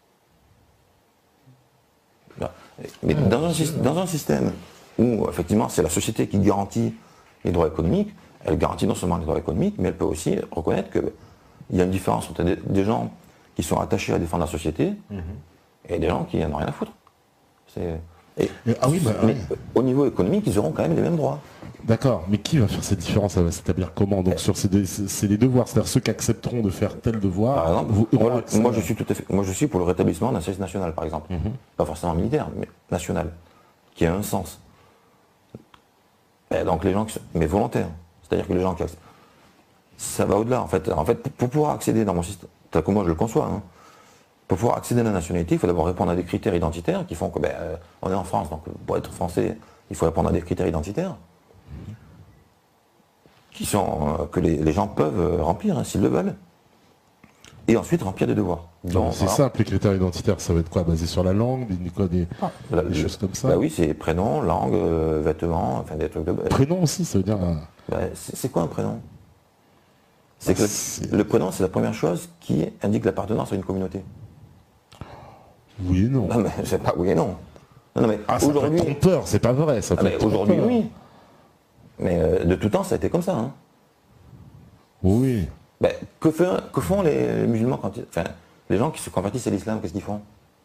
Mais dans un, dans un système où effectivement c'est la société qui garantit les droits économiques, elle garantit non seulement les droits économiques, mais elle peut aussi reconnaître qu'il y a une différence entre des, des gens qui sont attachés à défendre la société mmh. et des gens qui n'en ont rien à foutre. C'est... Et, mais, ah oui, bah, mais oui. Au niveau économique, ils auront quand même les mêmes droits. D'accord, mais qui va faire cette différence? Ça va s'établir comment? Donc sur ces, c'est les devoirs, c'est-à-dire ceux qui accepteront de faire tel devoir. Par exemple, vous, moi, moi, je suis tout à fait, moi je suis pour le rétablissement d'un service national, par exemple. Mm-hmm. Pas forcément militaire, mais national, qui a un sens. Et donc les gens qui sont, mais volontaires. C'est-à-dire que les gens qui acceptent, ça va au-delà en fait. En fait, pour, pour pouvoir accéder dans mon système, tel que moi je le conçois, hein, pour pouvoir accéder à la nationalité, il faut d'abord répondre à des critères identitaires qui font que, ben, euh, on est en France, donc pour être français, il faut répondre à des critères identitaires qui sont, euh, que les, les gens peuvent euh, remplir hein, s'ils le veulent, et ensuite remplir des devoirs. Donc, c'est simple, les critères identitaires, ça va être quoi? Basé sur la langue, des, quoi, des, ah, des la, choses comme ça? Bah oui, c'est prénom, langue, euh, vêtements, enfin des trucs de... Prénom aussi, ça veut dire... Euh... Bah, c'est, c'est quoi un prénom? C'est bah, que c'est... Le, le prénom, c'est la première chose qui indique l'appartenance à une communauté. Oui et non. Non, mais c'est pas oui et non. Non, non mais ah, ça aujourd'hui... peut être trompeur, c'est pas vrai. Ça ah, mais aujourd'hui, oui. Mais euh, de tout temps, ça a été comme ça. Hein. Oui. Ben, que, fait, que font les, les musulmans quand ils, enfin, les gens qui se convertissent à l'islam, qu'est-ce qu'ils font?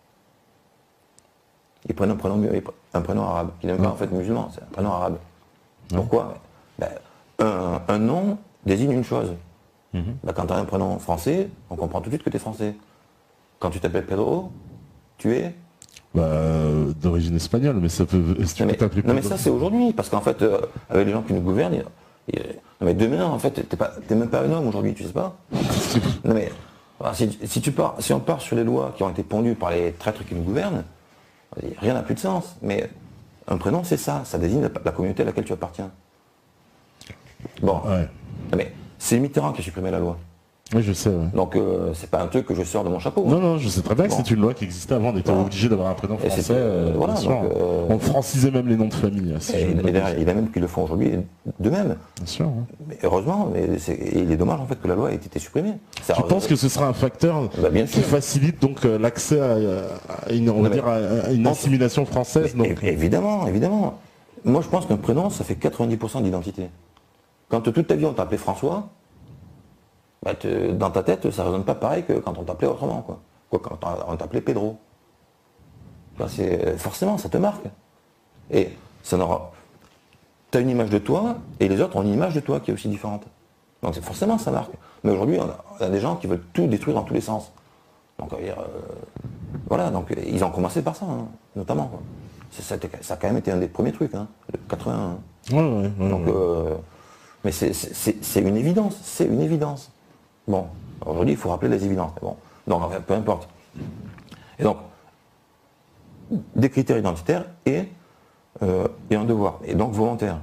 Ils prennent un prénom, un prénom arabe, qui n'est même pas en fait musulman, c'est un prénom arabe. Ouais. Pourquoi? Ben, un, un nom désigne une chose. Mm-hmm. Ben, quand tu as un prénom français, on comprend tout de suite que tu es français. Quand tu t'appelles Pedro, tu es bah, d'origine espagnole, mais ça peut. Tu non, mais, non mais ça c'est aujourd'hui, parce qu'en fait, euh, avec les gens qui nous gouvernent, ils, ils, non mais demain en fait, t'es, pas, t'es même pas un homme aujourd'hui, tu sais pas. Non mais si, si tu pars, si on part sur les lois qui ont été pondues par les traîtres qui nous gouvernent, rien n'a plus de sens. Mais un prénom c'est ça, ça désigne la, la communauté à laquelle tu appartiens. Bon, ouais. Non mais c'est Mitterrand qui a supprimé la loi. Oui, je sais. Ouais. Donc, euh, c'est pas un truc que je sors de mon chapeau. Non, hein. non, je sais très bien bon. que c'est une loi qui existait avant. On était voilà. obligé d'avoir un prénom français. Euh, voilà, donc, euh... On francisait même les noms de famille. Si et, et derrière, il y en a même qui le font aujourd'hui de même. Bien sûr. Ouais. Mais heureusement, mais c'est, il est dommage en fait que la loi ait été supprimée. Ça, tu penses que ce sera un facteur bah, bien qui sûr. facilite donc euh, l'accès à, à une, on va dire, à une assimilation française mais, donc... Évidemment, évidemment. Moi, je pense qu'un prénom, ça fait quatre-vingt-dix pour cent d'identité. Quand toute ta vie on t'a appelé François. Bah te, dans ta tête, ça ne résonne pas pareil que quand on t'appelait autrement, quoi. Quoi quand on t'appelait Pedro. Bah c'est, forcément, ça te marque. Et ça n'aura. Tu as une image de toi, et les autres ont une image de toi qui est aussi différente. Donc c'est, forcément, ça marque. Mais aujourd'hui, on a, on a des gens qui veulent tout détruire dans tous les sens. Donc, euh, voilà, donc ils ont commencé par ça, hein, notamment. Quoi. C'est, ça, ça a quand même été un des premiers trucs, hein, le quatre-vingt-un. Ouais, ouais, ouais, donc, ouais. Euh, mais c'est, c'est, c'est une évidence, c'est une évidence. Bon, aujourd'hui, il faut rappeler les évidences. Bon, donc, enfin, peu importe. Et donc, des critères identitaires et, euh, et un devoir, et donc volontaire.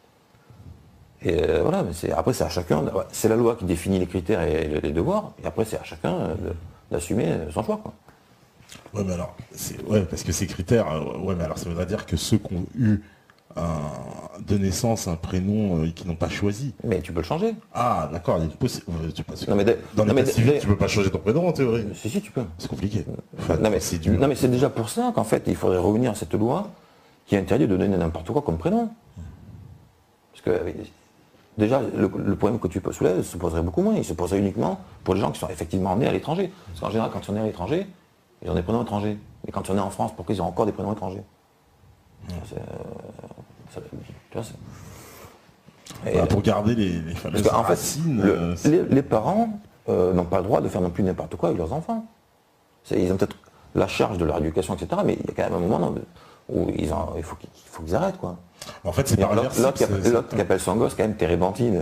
Et euh, voilà, mais c'est, après, c'est à chacun, c'est la loi qui définit les critères et les devoirs, et après, c'est à chacun de, d'assumer son choix, quoi. Ouais, mais alors, c'est, ouais, parce que ces critères, euh, ouais, mais alors ça voudrait dire que ceux qui ont eu un, de naissance un prénom euh, qu'ils n'ont pas choisi. Mais tu peux le changer. Ah, d'accord, il y a une possibilité. Non, mais de, dans non, l'état civil, tu peux pas changer ton prénom en théorie. Si, si, tu peux. C'est compliqué. Enfin, non, mais c'est dur. Non, mais c'est déjà pour ça qu'en fait, il faudrait revenir à cette loi qui interdit de donner n'importe quoi comme prénom. Parce que déjà, le, le problème que tu soulèves se poserait beaucoup moins. Il se poserait uniquement pour les gens qui sont effectivement nés à l'étranger. Parce qu'en général, quand on est à l'étranger, Ils ont des prénoms étrangers. Mais quand on est en France, pourquoi ils ont encore des prénoms étrangers? C'est, euh, ça- tu vois, c'est- Et- Voilà, pour garder les, les fameuses Parce qu'en fait, racines. le- euh, c'est- les, les parents euh, n'ont pas le droit de faire non plus n'importe quoi avec leurs enfants. C'est- Ils ont peut-être la charge de leur éducation, et cetera. Mais il y a quand même un moment non, où ils ont- il faut qu'ils il faut qu'ils arrêtent, quoi. En fait, c'est Et pas L'autre réversible, l'autre qui, c'est- appelle- c'est- l'autre qui appelle son gosse quand même térébenthine.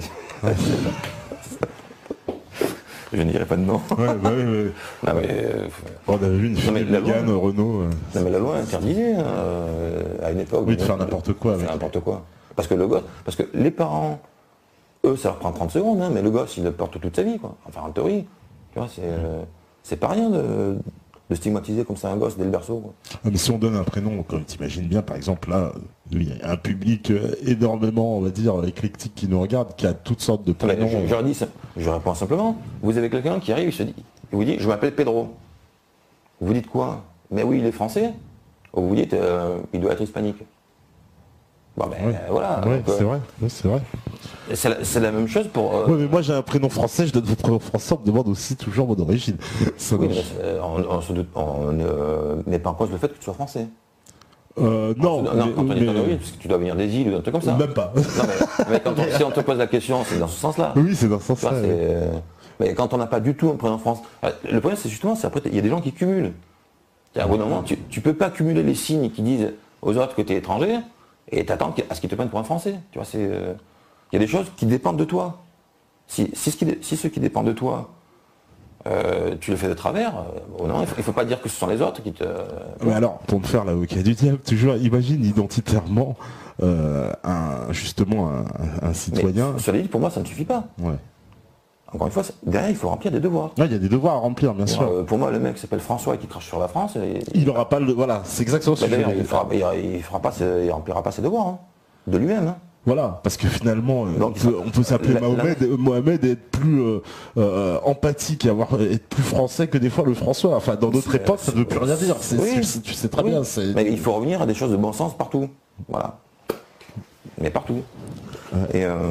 Je ne dirai pas de nom. Ouais, ouais, ouais. Non, mais, euh, On avait vu une fille mais de la loi- Mégane, Renault. euh, non, mais la loi interdisait hein, euh, à une époque. Oui, de faire n'importe quoi de faire avec. n'importe quoi. Parce que le gosse, parce que les parents, eux, ça leur prend trente secondes, hein, mais le gosse, il le porte toute sa vie, quoi. Enfin, en théorie. Tu vois, c'est, euh, c'est pas rien de, de stigmatiser comme ça un gosse dès le berceau, quoi. Ah, mais si on donne un prénom, comme tu imagines bien, par exemple, là, il y a un public euh, énormément, on va dire, éclectique qui nous regarde, qui a toutes sortes de Non, mais prénoms. je, je leur dis, ça- je réponds simplement. Vous avez quelqu'un qui arrive, il se dit, il vous dit, je m'appelle Pedro. Vous dites quoi? Mais oui, il est français. Ou vous dites, euh, il doit être hispanique. Bon ben Ouais. euh, voilà. Ouais, donc, euh, c'est vrai, ouais, c'est vrai. c'est la, c'est la même chose pour. euh, Ouais, mais moi j'ai un prénom français, je donne mon prénom français, on me demande aussi toujours mon origine. Ça oui, marche. mais c'est- on, on se doute- on ne met pas en cause le fait que tu sois français. Euh, non, non, mais- quand on dit mais- ton origine, parce que tu dois venir des îles ou un truc comme ça. même pas. Non, mais, mais quand on- si on te pose la question, c'est dans ce sens-là. Oui, c'est dans ce Tu vois, sens-là. c'est, ouais. euh, mais quand on n'a pas du tout un prénom français. Le problème, c'est justement, c'est après, il y a des gens qui cumulent. C'est-à-dire, à un bon moment, tu ne peux pas cumuler les signes qui disent aux autres que tu es étranger et t'attends à ce qu'ils te prennent pour un Français. Tu vois, c'est, euh, il y a des choses qui dépendent de toi. Si, si, ce qui, si ceux qui dépendent de toi, euh, tu le fais de travers, euh, non, il ne faut, il faut pas dire que ce sont les autres qui te. Mais alors, pour me faire l'avocat du diable, toujours, imagine identitairement euh, un, justement un, un Mais, citoyen. cela dit, pour moi, ça ne suffit pas. Ouais. Encore une fois, c'est- derrière, il faut remplir des devoirs. Là, il y a des devoirs à remplir, bien sûr. Euh, pour moi, le mec qui s'appelle François et qui crache sur la France, il, Il n'aura pas le. Voilà, c'est exactement ce bah, que je d'ailleurs, voulais il dire. fera, il, il fera pas, ses- il remplira pas ses devoirs hein, de lui-même. hein. Voilà, parce que finalement, euh, Donc, on peut, on peut s'appeler la- Mohamed, euh, Mohamed et être plus euh, euh, empathique et avoir, être plus français que des fois le François. Enfin, dans notre C'est- époque, ça ne veut plus rien dire. C'est- Oui. c'est- tu sais très Oui. bien. c'est- Mais il faut revenir à des choses de bon sens partout. Voilà. Mais partout. Et euh,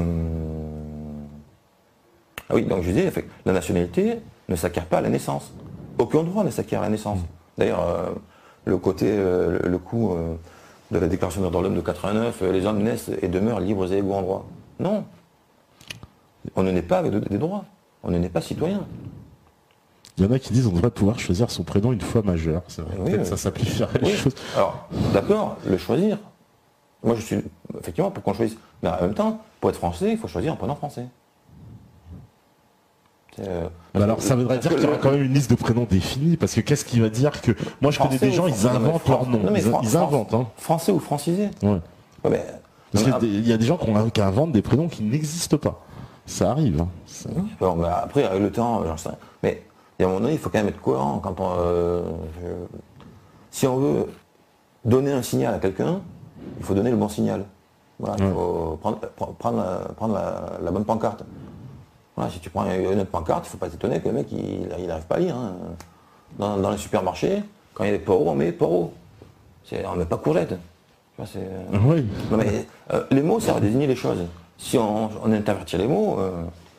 ah oui, donc je disais, fait, la nationalité ne s'acquiert pas à la naissance. Aucun droit ne s'acquiert à la naissance. D'ailleurs, euh, le côté, euh, le, le coup euh, de la Déclaration des droits de l'homme de quatre-vingt-neuf, euh, les hommes naissent et demeurent libres et égaux en droit. Non. On ne naît pas avec de- des droits. On ne naît pas citoyen. Il y en a qui disent on devrait pouvoir choisir son prénom une fois majeur. C'est vrai, Oui, peut-être oui. ça simplifierait les Oui. choses. Alors, d'accord, le choisir. Moi, je suis effectivement pour qu'on choisisse. Mais en même temps, pour être français, il faut choisir un prénom français. C'est, euh, Bah alors ça voudrait parce dire que qu'il y aura le- quand même une liste de prénoms définie, parce que qu'est-ce qui va dire que... Moi je connais Français des gens, ou ils français, non, mais inventent Fran- leur nom. non, mais Ils, Fran- ils Fran- inventent. Hein. Français ou francisé. Ouais. Ouais, mais, Parce non, mais qu'il y a des gens qui, ont- qui inventent des prénoms qui n'existent pas. Ça arrive. Hein. Ça- bon, mais après, avec le temps, j'en sais rien. Mais il y a un moment donné, il faut quand même être cohérent. Quand on, euh, je- si on veut donner un signal à quelqu'un, il faut donner le bon signal. Voilà, il Ouais. faut prendre, pre- prendre, la, prendre la- la bonne pancarte. Voilà, si tu prends une autre pancarte, il ne faut pas t'étonner que le mec il n'arrive pas à lire. hein. Dans, dans les supermarchés, quand il y a des poireaux, on met poireaux. C'est- On ne met pas courgette. Tu vois, c'est- Oui. Non, mais, euh, les mots servent à désigner les choses. Si on, on intervertit les mots, euh,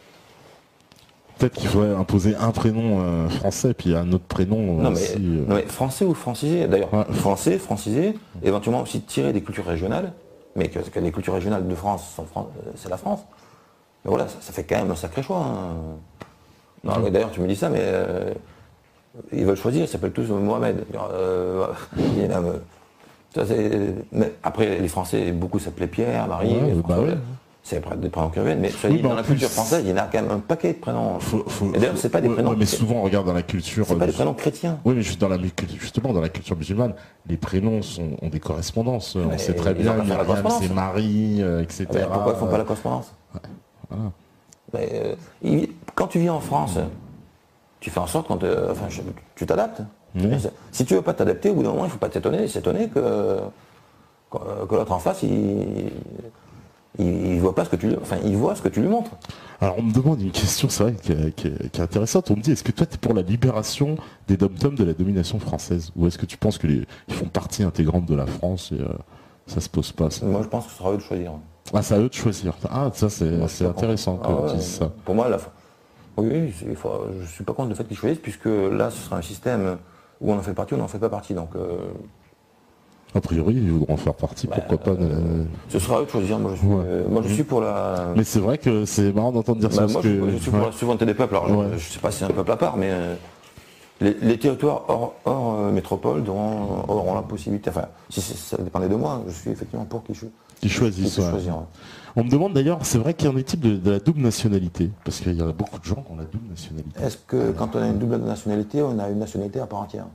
Peut-être qu'il faudrait imposer un prénom euh, français puis un autre prénom euh, non, mais, aussi. euh. non mais français ou francisé, d'ailleurs, Ouais. français, francisé, éventuellement aussi tiré des cultures régionales, mais que, que les cultures régionales de France, sont Fran- euh, c'est la France. Mais voilà, ça, ça fait quand même un sacré choix. hein. Non, mais d'ailleurs, tu me dis ça, mais euh, ils veulent choisir, ils s'appellent tous Mohamed. Euh, il y a même, euh, ça, c'est- mais après, les Français, beaucoup s'appelaient Pierre, Marie, Ouais, François, bah ouais. c'est des prénoms qui reviennent, mais ça Oui, dit, mais dans en la plus- culture française, il y en a quand même un paquet de prénoms. Faut- faut- Et d'ailleurs, c'est pas des ouais, prénoms. ouais, mais souvent, on regarde dans la culture. C'est pas euh, des prénoms chrétiens. Oui, mais juste dans la, justement, dans la culture musulmane, les prénoms sont, ont des correspondances. On Mais sait très ils bien, ont qu'à faire la Myriam, correspondance. c'est Marie, euh, et cetera. Mais pourquoi ils font pas la correspondance Voilà. Mais, euh, il- Quand tu vis en France, tu fais en sorte qu'on te- enfin, je- tu t'adaptes. Oui. Si tu veux pas t'adapter, au bout d'un moment, il ne faut pas t'étonner, s'étonner que, que, que l'autre en face, il, il, il voit pas ce que tu lui, enfin, il voit ce que tu lui montres. Alors on me demande une question, c'est vrai, qui est, qui est- qui est intéressante. On me dit, est-ce que toi tu es pour la libération des dom-toms de la domination française? Ou est-ce que tu penses qu'ils font partie intégrante de la France et euh, ça se pose pas ça? Moi, je pense que ce sera à eux de choisir. Ah, c'est à eux de choisir. Ah, ça c'est Moi, je c'est suis pas intéressant contre. que Ah tu ouais, dises ça. Pour moi, la... oui, oui, il faut- je ne suis pas contre le fait qu'ils choisissent, puisque là, ce sera un système ou on en fait partie ou on n'en fait pas partie. Donc, euh, A priori, ils voudront faire partie, bah, pourquoi pas. euh, ce sera à eux de choisir. Moi, je suis, Ouais. euh, moi, je suis pour la. Mais c'est vrai que c'est marrant d'entendre dire Bah, ça. moi, Parce je, que, je suis pour ouais. la souveraineté des peuples. Alors, je- Ouais. je ne sais pas si c'est un peuple à part, mais euh, les, les territoires hors, hors, euh, métropole auront, auront la possibilité. Enfin, si c'est- ça dépendait de moi, je suis effectivement pour qu'ils cho- Qui choisissent. qu'ils ouais. choisir. Ouais. On me demande d'ailleurs, c'est vrai qu'il y en est-il de, de la double nationalité? Parce qu'il y a beaucoup de gens qui ont la double nationalité. Est-ce que quand on a une double nationalité, on a une nationalité à part entière?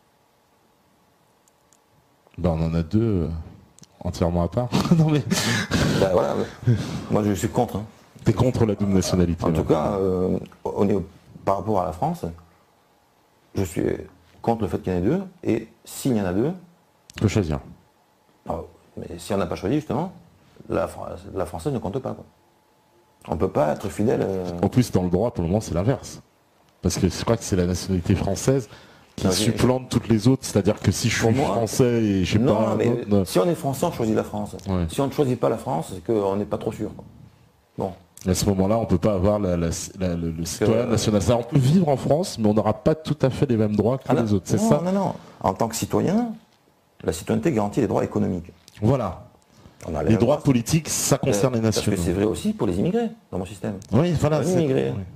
Ben, on en a deux euh, entièrement à part. Non mais, Ben, voilà, ouais. Moi, je suis contre. Hein. t'es contre la double nationalité. En là. tout cas, euh, on est, par rapport à la France, je suis contre le fait qu'il y en ait deux. Et s'il y en a deux, Tu peux choisir. ah, mais si on n'a pas choisi, justement, la, Fra- la française ne compte pas. Quoi. On ne peut pas être fidèle. euh, En plus, dans le droit, pour le moment, c'est l'inverse. Parce que je crois que c'est la nationalité française qui Non, j'ai- supplante toutes les autres. C'est-à-dire que si je Pour suis moi- français et je sais Non, pas un mais autre, non. si on est français, on choisit la France. Ouais. Si on ne choisit pas la France, c'est qu'on n'est pas trop sûr. Quoi. Bon. À ce moment-là, on peut pas avoir la- la- la- le, le citoyen euh, national. Ça, on peut vivre en France, mais on n'aura pas tout à fait les mêmes droits que Ah, les non, autres. C'est non, ça. Non, non. En tant que citoyen, la citoyenneté garantit les droits économiques. Voilà. On a Les mêmes droits politiques, ça concerne les Parce que nationaux. c'est vrai aussi pour les immigrés dans mon système. Oui, voilà. Un c'est- immigré. oui.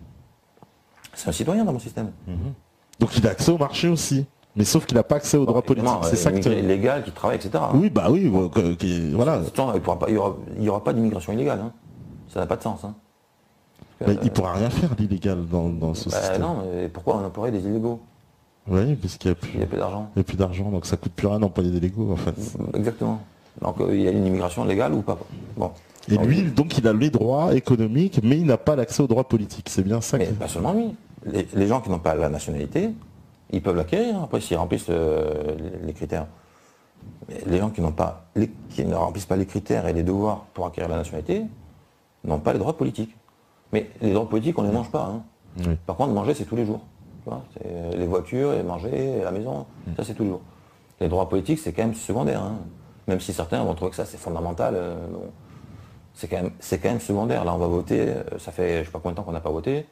C'est un citoyen dans mon système. Donc il a accès au marché aussi. Mais sauf qu'il n'a pas accès aux droits politiques. Évidemment, C'est euh, ça que immigré tu... illégal qui travaille, et cetera. Oui, bah oui. euh, que- qui- voilà. Attention, il pourra pas- il n'y aura, il y aura pas d'immigration illégale. Hein. Ça n'a pas de sens. Hein. Bah, Parce que, il pourra rien faire d'illégal dans, dans ce euh, bah, système. non, mais pourquoi on emploierait des illégaux? Oui, parce qu'il n'y a plus, Il n'y a plus d'argent. il y a plus d'argent, donc ça coûte plus rien d'employer des légaux en fait. Exactement. Donc euh, il y a une immigration légale ou pas? Bon. Et Donc, lui, donc il a les droits économiques, mais il n'a pas l'accès aux droits politiques. C'est bien ça mais que... pas seulement lui. Les, les gens qui n'ont pas la nationalité, ils peuvent l'acquérir hein, après s'ils remplissent euh, les, les critères. Mais les gens qui n'ont pas, les- qui ne remplissent pas les critères et les devoirs pour acquérir la nationalité n'ont pas les droits politiques. Mais les droits politiques, on ne les mange pas. Hein. Oui. Par contre, manger, c'est tous les jours. Tu vois, c'est les voitures, et manger, et la maison, ça c'est tous les jours. Les droits politiques, c'est quand même secondaire. Hein. Même si certains vont trouver que ça c'est fondamental, euh, bon, c'est quand, même- c'est quand même secondaire. Là, on va voter, euh, ça fait je ne sais pas combien de temps qu'on n'a pas voté.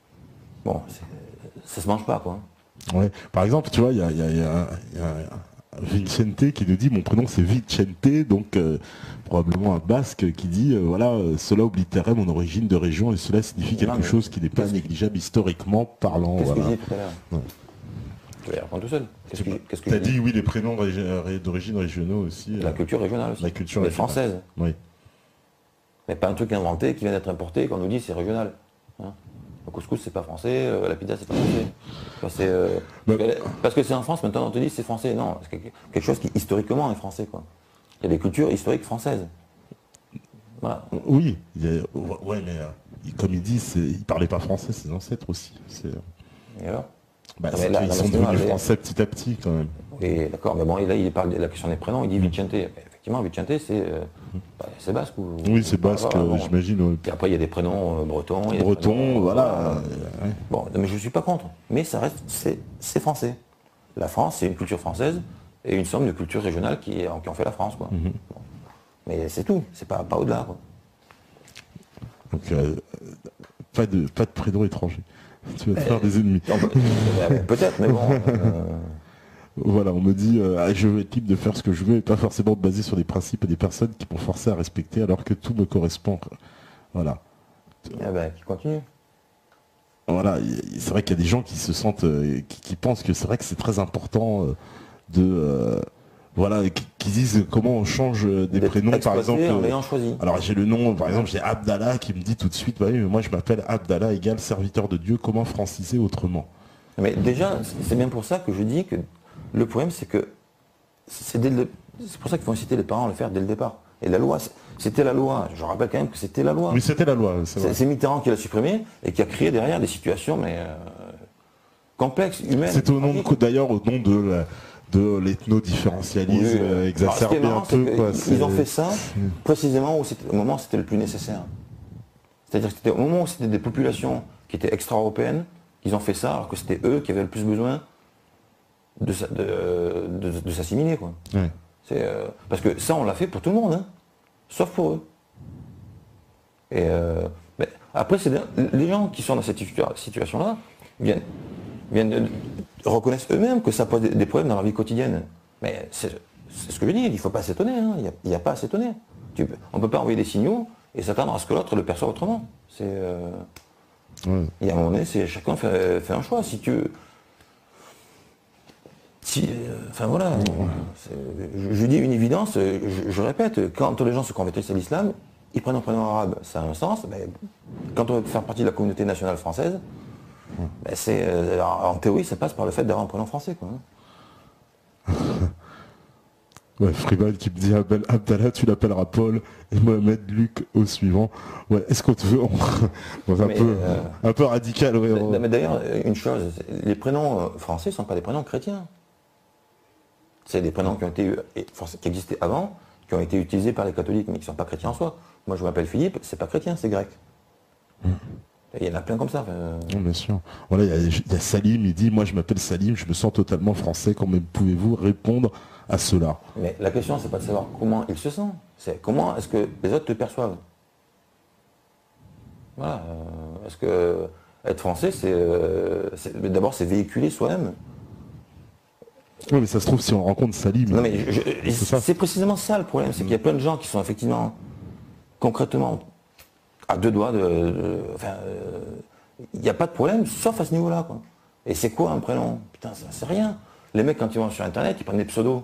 Bon, c'est- ça se mange pas, quoi. Ouais. Par exemple, tu vois, il y a, il y a- il y a un- il y a un Vicente qui nous dit mon prénom c'est Vicente, donc euh, probablement un basque qui dit euh, voilà, euh, cela oblitérait mon origine de région et cela signifie Non, quelque mais chose qui n'est pas qu'est-ce- négligeable historiquement parlant. Qu'est-ce Voilà. que j'ai dit tout à l'heure? Ouais. Tu vas y répondre tout seul. Qu'est-ce que, j'ai- qu'est-ce que T'as j'ai dit dit oui, les prénoms régi- euh, d'origine régionaux aussi. La euh, culture régionale aussi. la culture Mais régionale. française. Oui. Mais pas un truc inventé qui vient d'être importé et qu'on nous dit c'est régional. Hein. Le couscous c'est pas français, euh, la pizza c'est pas français. Enfin, c'est, euh, Bah- parce que- parce que c'est en France, maintenant on te dit c'est français. Non, c'est quelque quelque chose qui historiquement est français. Quoi. Il y a des cultures historiques françaises. Voilà. Oui, il y a- ouais, mais euh, il- comme il dit, c'est- il parlait pas français, ses ancêtres aussi. C'est, euh, Et alors bah, Non, c'est mais là, qu'ils non, sont mais c'est devenus vrai, français petit à petit quand même. Oui, d'accord, mais bon, là il parle de la question des prénoms, il dit Vicente. Effectivement, Vicente c'est euh, bah, c'est basque ou. Oui, c'est basque, Voilà, euh, bon. j'imagine. ouais. Puis après il y a des prénoms euh, bretons. il y a des Breton, prénoms, voilà. euh, euh, ouais. Bon, mais je ne suis pas contre. Mais ça reste, c'est, c'est français. La France, c'est une culture française et une somme de cultures régionales qui, qui ont fait la France. Quoi. Mhm. Bon. Mais c'est tout, c'est pas, pas au-delà. Quoi. Donc, euh, pas de, pas de prénom étranger. Tu vas te faire des ennemis. On peut- euh, Peut-être, mais bon. euh, Voilà, on me dit, euh, ah, je veux être libre de faire ce que je veux et pas forcément de baser sur des principes et des personnes qui m'ont forcé à respecter alors que tout me correspond. quoi. Voilà. eh ben, qui continue. Voilà, y- y- c'est vrai qu'il y a des gens qui se sentent, euh, qui, qui pensent que c'est vrai que c'est très important euh, de, euh, voilà, qui, qui disent comment on change euh, des D'être prénoms, par exploité exemple. en euh, l'ayant choisi. alors j'ai le nom, par exemple, j'ai Abdallah qui me dit tout de suite, bah oui, mais moi je m'appelle Abdallah égale serviteur de Dieu, comment franciser autrement? Mais déjà, c'est bien pour ça que je dis que le problème, c'est que c'est, dès le- c'est pour ça qu'il faut inciter les parents à le faire dès le départ. Et la loi, c'était la loi. Je rappelle quand même que c'était la loi. Oui, c'était la loi, c'est C'est, vrai. c'est Mitterrand qui l'a supprimé et qui a créé derrière des situations mais euh, complexes, humaines. C'est au nom de, tragiques. d'ailleurs au nom de, la- de l'ethno-différentialisme Oui, euh, alors, exacerbé ce qui est marrant, un peu. c'est Quoi, qu'ils- c'est- Ils ont fait ça précisément au, c'était- au moment où c'était le plus nécessaire. C'est-à-dire que c'était au moment où c'était des populations qui étaient extra-européennes, qu'ils ont fait ça alors que c'était eux qui avaient le plus besoin de, s'a- de, de- de s'assimiler. Quoi. Ouais. C'est, euh, parce que ça, on l'a fait pour tout le monde, hein, sauf pour eux. Et euh, mais après, c'est des- les gens qui sont dans cette situa- situation-là viennent, viennent de- reconnaissent eux-mêmes que ça pose des, des problèmes dans leur vie quotidienne. Mais c'est ce que je dis, il ne faut pas s'étonner, hein. Il n'y a, a pas à s'étonner. On ne peut pas envoyer des signaux et s'attendre à ce que l'autre le perçoive autrement. C'est, euh, ouais. Et à un moment donné, c'est, chacun fait, fait un choix. Si tu... Si, euh, enfin voilà, je, je dis une évidence, je, je répète, quand les gens se convertissent à l'islam, ils prennent un prénom arabe, ça a un sens. Mais quand on veut faire partie de la communauté nationale française, ben c'est, euh, en théorie, ça passe par le fait d'avoir un prénom français, quoi. Ouais, Freeman qui me dit Abdallah, tu l'appelleras Paul et Mohamed Luc au suivant. Ouais, est-ce qu'on te veut on... bon, un, mais peu, euh... un peu radical. Ouais, mais, on... mais d'ailleurs, une chose, les prénoms français ne sont pas des prénoms chrétiens. C'est des prénoms qui ont été qui existaient avant, qui ont été utilisés par les catholiques, mais qui ne sont pas chrétiens en soi. Moi, je m'appelle Philippe, c'est pas chrétien, c'est grec. Mmh. Il y en a plein comme ça. Euh... Non, bien sûr. Voilà, il y, a, il y a Salim, il dit, moi je m'appelle Salim, je me sens totalement français. Comment pouvez-vous répondre à cela? Mais la question, c'est pas de savoir comment il se sent, c'est comment est-ce que les autres te perçoivent. Voilà. Euh, est-ce que être français, c'est, euh, c'est d'abord c'est véhiculer soi-même. Oui, mais ça se trouve si on rencontre Salim. Non, mais je, je, c'est, c'est précisément ça le problème, c'est qu'il y a plein de gens qui sont effectivement concrètement à deux doigts de. de enfin, euh, il n'y a pas de problème, sauf à ce niveau-là, quoi. Et c'est quoi un prénom? Putain, ça c'est rien. Les mecs, quand ils vont sur internet, ils prennent des pseudos.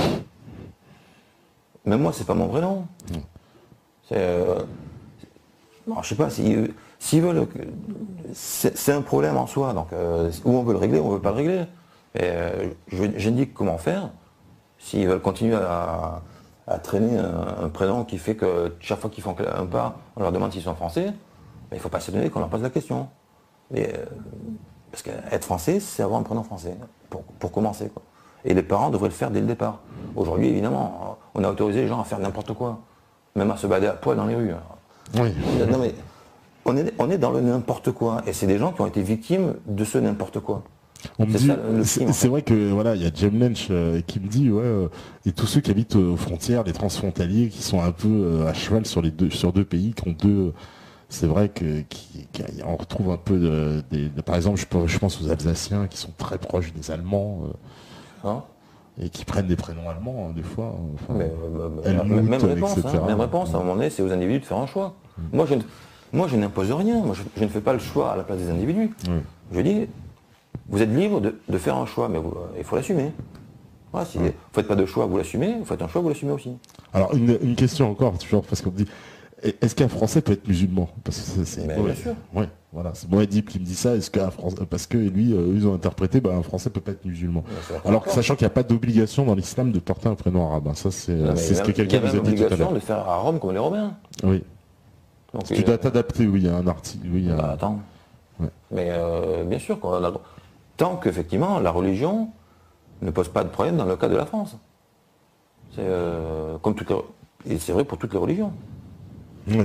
Même moi, c'est pas mon vrai nom. Mmh. C'est. Euh, bon, je sais pas, s'ils si, si veulent. C'est, c'est un problème en soi, donc euh, où on veut le régler, on veut pas le régler. Et euh, je, j'indique comment faire. S'ils veulent continuer à, à traîner un, un prénom qui fait que chaque fois qu'ils font un pas, on leur demande s'ils sont français, mais il ne faut pas s'étonner qu'on leur pose la question. Et, euh, parce qu'être français, c'est avoir un prénom français, pour, pour commencer, quoi. Et les parents devraient le faire dès le départ. Aujourd'hui, évidemment, on a autorisé les gens à faire n'importe quoi, même à se balader à poil dans les rues. Oui. Non, mais on est, on est dans le n'importe quoi, et c'est des gens qui ont été victimes de ce n'importe quoi. On me dit, ça, c'est, film, c'est vrai que voilà, il y a Jem Lench euh, qui me dit ouais, euh, et tous ceux qui habitent aux frontières, les transfrontaliers, qui sont un peu euh, à cheval sur les deux, sur deux pays, qui ont deux, c'est vrai que qui, qui, on retrouve un peu de, de, de, par exemple, je, je pense aux Alsaciens qui sont très proches des Allemands euh, hein et qui prennent des prénoms allemands hein, des fois. Enfin, mais, bah, Helmut, même réponse, hein, même réponse. À un moment donné, c'est aux individus de faire un choix. Mmh. Moi, je, moi, je n'impose rien. Moi, je, je ne fais pas le choix à la place des individus. Mmh. Je dis. Vous êtes libre de, de faire un choix, mais vous, il faut l'assumer. Voilà, si ouais. Vous ne faites pas de choix, vous l'assumez, vous faites un choix, vous l'assumez aussi. Alors, une, une question encore, toujours, parce qu'on me dit, est-ce qu'un Français peut être musulman? Parce que c'est, c'est, mais ouais, bien sûr. Ouais, voilà, c'est Moadib qui me dit ça, est-ce qu'un Français, parce que lui, euh, ils ont interprété, bah, un Français peut pas être musulman. Alors, sachant qu'il n'y a pas d'obligation dans l'islam de porter un prénom arabe, hein, ça c'est, non, c'est ce que quelqu'un vous a dit tout à l'heure. Il y a l'obligation de faire à Rome comme les Romains. Oui. Donc, tu dois t'adapter, oui, à un article. Oui, bah, un... Attends. Ouais. Mais euh, bien sûr qu'on a... Tant qu'effectivement, la religion ne pose pas de problème dans le cas de la France. C'est, euh, comme toutes les... Et c'est vrai pour toutes les religions. Oui.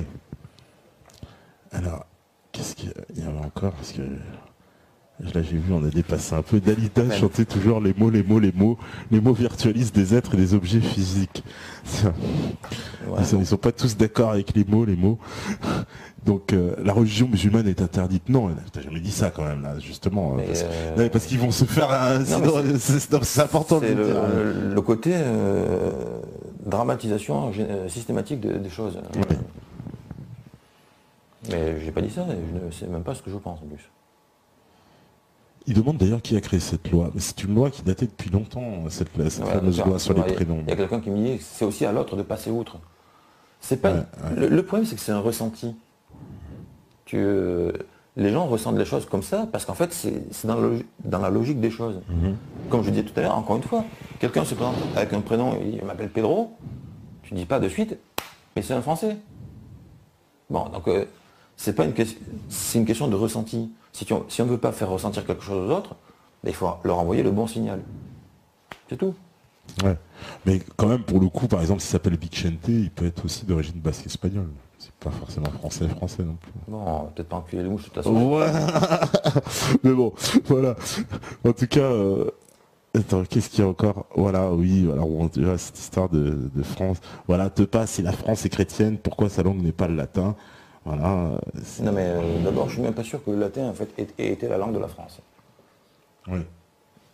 Alors, qu'est-ce qu'il y avait encore? Parce que là, j'ai vu, on a dépassé un peu. Dalida chantait toujours les mots, les mots, les mots. Les mots virtualisent des êtres et des objets physiques. Ouais, ils sont, ils sont pas tous d'accord avec les mots, les mots. Donc euh, la religion musulmane est interdite. Non, t'as jamais dit ça quand même là, justement. Mais parce, euh... ouais, parce qu'ils vont se faire. Un... Non, c'est, c'est, c'est, c'est important c'est de le, dire. Le, le côté euh, dramatisation euh, systématique de, des choses. Ouais. Mais j'ai pas dit ça. Je ne sais même pas ce que je pense en plus. Il demande d'ailleurs qui a créé cette loi. Mais c'est une loi qui datait depuis longtemps, cette, cette ouais, fameuse loi sur les prénoms. Il y a quelqu'un qui me dit que c'est aussi à l'autre de passer outre. C'est pas. Ouais, ouais. Le, le problème, c'est que c'est un ressenti. Tu, euh, les gens ressentent les choses comme ça parce qu'en fait, c'est, c'est dans, le, dans la logique des choses. Mm-hmm. Comme je disais tout à l'heure, encore une fois, quelqu'un se présente avec un prénom, il m'appelle Pedro, tu ne dis pas de suite, mais c'est un Français. Bon, donc euh, c'est pas une question, c'est une question de ressenti. Si, tu, si on ne veut pas faire ressentir quelque chose aux autres, ben, il faut leur envoyer le bon signal. C'est tout. Ouais. Mais quand même, pour le coup, par exemple, s'il s'appelle Vicente, il peut être aussi d'origine basque espagnole. C'est pas forcément français français non plus. Bon, peut-être pas enculer les mouches de toute façon. Ouais. Mais bon, voilà. En tout cas, euh... attends, qu'est-ce qu'il y a encore? Voilà, oui, voilà, on dirait cette histoire de, de France. Voilà, te passe, si la France est chrétienne, pourquoi sa langue n'est pas le latin? Voilà. C'est... Non mais euh, d'abord, je suis même pas sûr que le latin en fait ait, ait été la langue de la France. Oui.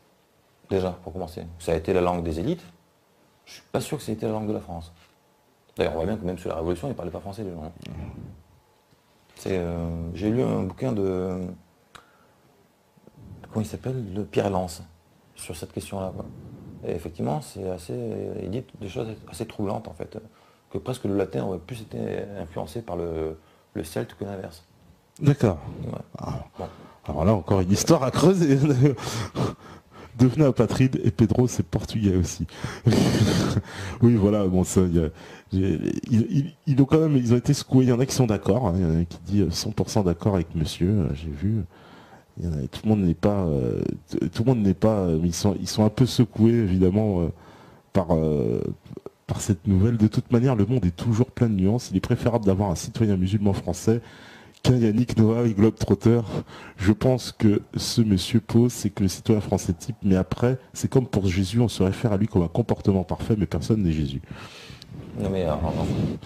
déjà, pour commencer. Ça a été la langue des élites. Je ne suis pas sûr que ça a été la langue de la France. D'ailleurs, on voit bien que même sous la Révolution, ils ne parlaient pas français, les gens. C'est, euh, j'ai lu un bouquin de... Comment il s'appelle? De Pierre Lance, sur cette question-là. Quoi. Et effectivement, c'est assez... Il dit des choses assez troublantes, en fait. Que presque le latin aurait plus été influencé par le, le celte que l'inverse. D'accord. Ouais. Ah. Bon. Alors là, encore une histoire à creuser. Devenez apatride et Pedro, c'est portugais aussi. Oui, voilà, bon, ça, y a, y a, ils, ils, ils ont quand même, ils ont été secoués. Il y en a qui sont d'accord, hein, il y en a qui disent cent pour cent d'accord avec monsieur, j'ai vu. Il y en a, tout le monde n'est pas, euh, tout le monde n'est pas, euh, ils sont, ils sont un peu secoués, évidemment, euh, par, euh, par cette nouvelle. De toute manière, le monde est toujours plein de nuances. Il est préférable d'avoir un citoyen musulman français qu'un Yannick Noah et Globetrotter. Je pense que ce monsieur pose, c'est que le citoyen français type, mais après, c'est comme pour Jésus, on se réfère à lui comme un comportement parfait, mais personne n'est Jésus. Non mais alors, alors,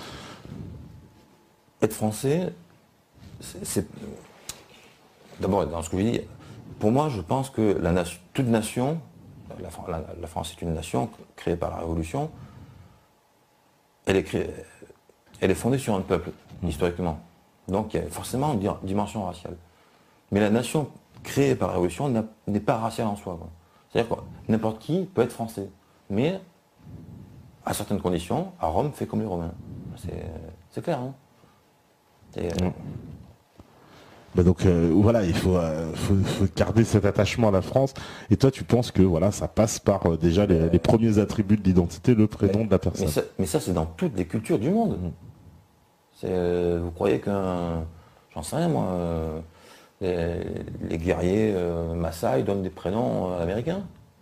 être français, c'est, c'est... D'abord, dans ce que je dis, pour moi, je pense que la nation, toute nation, la, la, la France est une nation créée par la Révolution, elle est, créée, elle est fondée sur un peuple, historiquement. Donc il y a forcément une dimension raciale. Mais la nation créée par la Révolution n'est pas raciale en soi. C'est-à-dire que n'importe qui peut être français. Mais, à certaines conditions, à Rome fait comme les Romains. C'est clair. Hein Et, euh... bah donc euh, voilà, il faut, euh, faut, faut garder cet attachement à la France. Et toi, tu penses que voilà, ça passe par euh, déjà les, les premiers attributs de l'identité, le prénom mais, de la personne. Mais ça, mais ça c'est dans toutes les cultures du monde. Mmh. Euh, vous croyez qu'un, j'en sais rien moi, euh, les, les guerriers euh, Maasai donnent des prénoms euh, américains?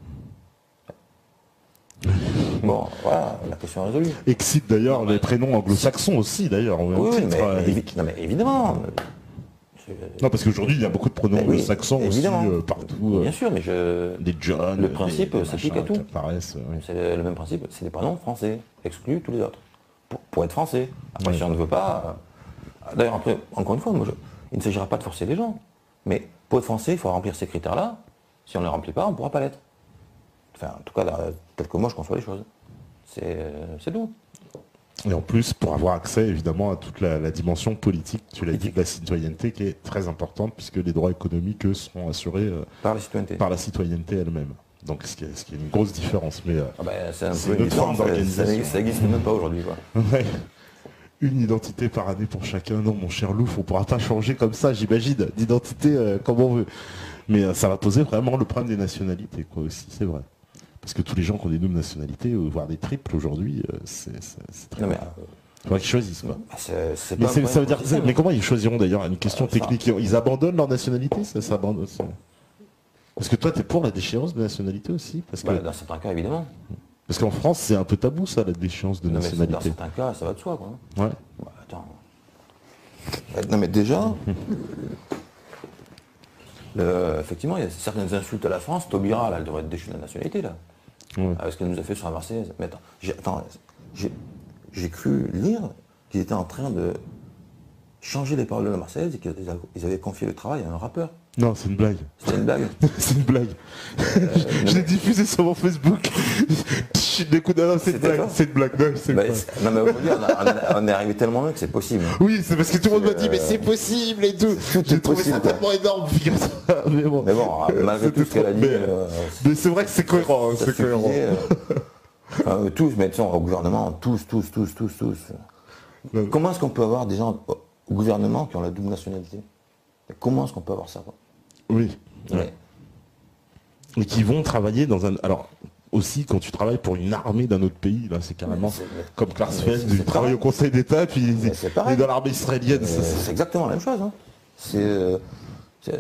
Bon, voilà, la question est résolue. Excite d'ailleurs les prénoms anglo-saxons aussi d'ailleurs. Oui, oui mais, euh, évi non, mais évidemment. Non, parce qu'aujourd'hui il y a beaucoup de prénoms oui, anglo-saxons aussi euh, partout. Bien sûr, mais je. Des John. Le principe s'applique à tout. Apparaissent, oui. C'est le, le même principe, c'est des prénoms français, exclus tous les autres. Pour, pour être français. Après, oui. Si on ne veut pas. Euh, D'ailleurs, après, encore une fois, moi, je, il ne s'agira pas de forcer les gens. Mais pour être français, il faut remplir ces critères-là. Si on ne les remplit pas, on ne pourra pas l'être. Enfin, en tout cas, peut-être que moi, je conçois les choses. C'est tout. Et en plus, pour avoir accès, évidemment, à toute la, la dimension politique, tu l'as dit, de la citoyenneté, qui est très importante, puisque les droits économiques, eux, seront assurés euh, par la citoyenneté, par la citoyenneté elle-même. Donc, ce qui, est, ce qui est une grosse différence. Mais euh, ah ben, c'est un peu une autre forme d'organisation. Ça n'existe même pas aujourd'hui. Ouais. Une identité par année pour chacun. Non, mon cher Louf, on ne pourra pas changer comme ça, j'imagine, d'identité euh, comme on veut. Mais euh, ça va poser vraiment le problème des nationalités, quoi, aussi, c'est vrai. Parce que tous les gens qui ont des doubles nationalités, voire des triples aujourd'hui, euh, c'est très non, mais, euh, il faudrait qu'ils choisissent, quoi. Bah c'est, c'est mais, pas ça veut dire, mais comment ils choisiront d'ailleurs? Une question euh, technique. Ça... Ils abandonnent leur nationalité, ça s'abandonne. Parce que toi, tu es pour la déchéance de nationalité aussi parce que... bah, dans certains cas, évidemment. Parce qu'en France, c'est un peu tabou, ça, la déchéance de non, nationalité. Mais dans certains cas, ça va de soi, quoi. Ouais. Bah, attends. Non, mais déjà, le, effectivement, il y a certaines insultes à la France. Taubira, là, elle devrait être déchue de la nationalité, là. Ouais. Avec ce qu'elle nous a fait sur la Marseillaise. Mais attends, j'ai, attends, j'ai, j'ai cru lire qu'ils étaient en train de changer les paroles de la Marseillaise et qu'ils avaient confié le travail à un rappeur. Non, c'est une blague. C'est une blague. C'est une blague. Euh, je l'ai diffusé sur mon Facebook. Écoute, non, c'est une blague. C'est une blague. Non, c'est bah, non, mais aujourd'hui, on, a, on est arrivé tellement loin que c'est possible. Oui, c'est parce que tout le monde m'a dit, euh... mais c'est possible et tout. tout J'ai trouvé possible, ça tellement énorme. mais bon, mais bon malgré tout ce qu'elle a dit. Mais, euh, mais c'est vrai que c'est cohérent. Hein, c'est cohérent. Euh, euh, tous, mais tu sais, au gouvernement, tous, tous, tous, tous, tous. Ouais. Comment est-ce qu'on peut avoir des gens au gouvernement qui ont la double nationalité? Comment est-ce qu'on peut avoir ça, quoi? Oui. Ouais. Et qui vont travailler dans un... Alors, aussi, quand tu travailles pour une armée d'un autre pays, là, c'est carrément c'est, comme Klarsfeld, il travaille au Conseil d'État, puis il est dans l'armée israélienne. C'est, c'est exactement la même chose. Hein. C'est, c'est...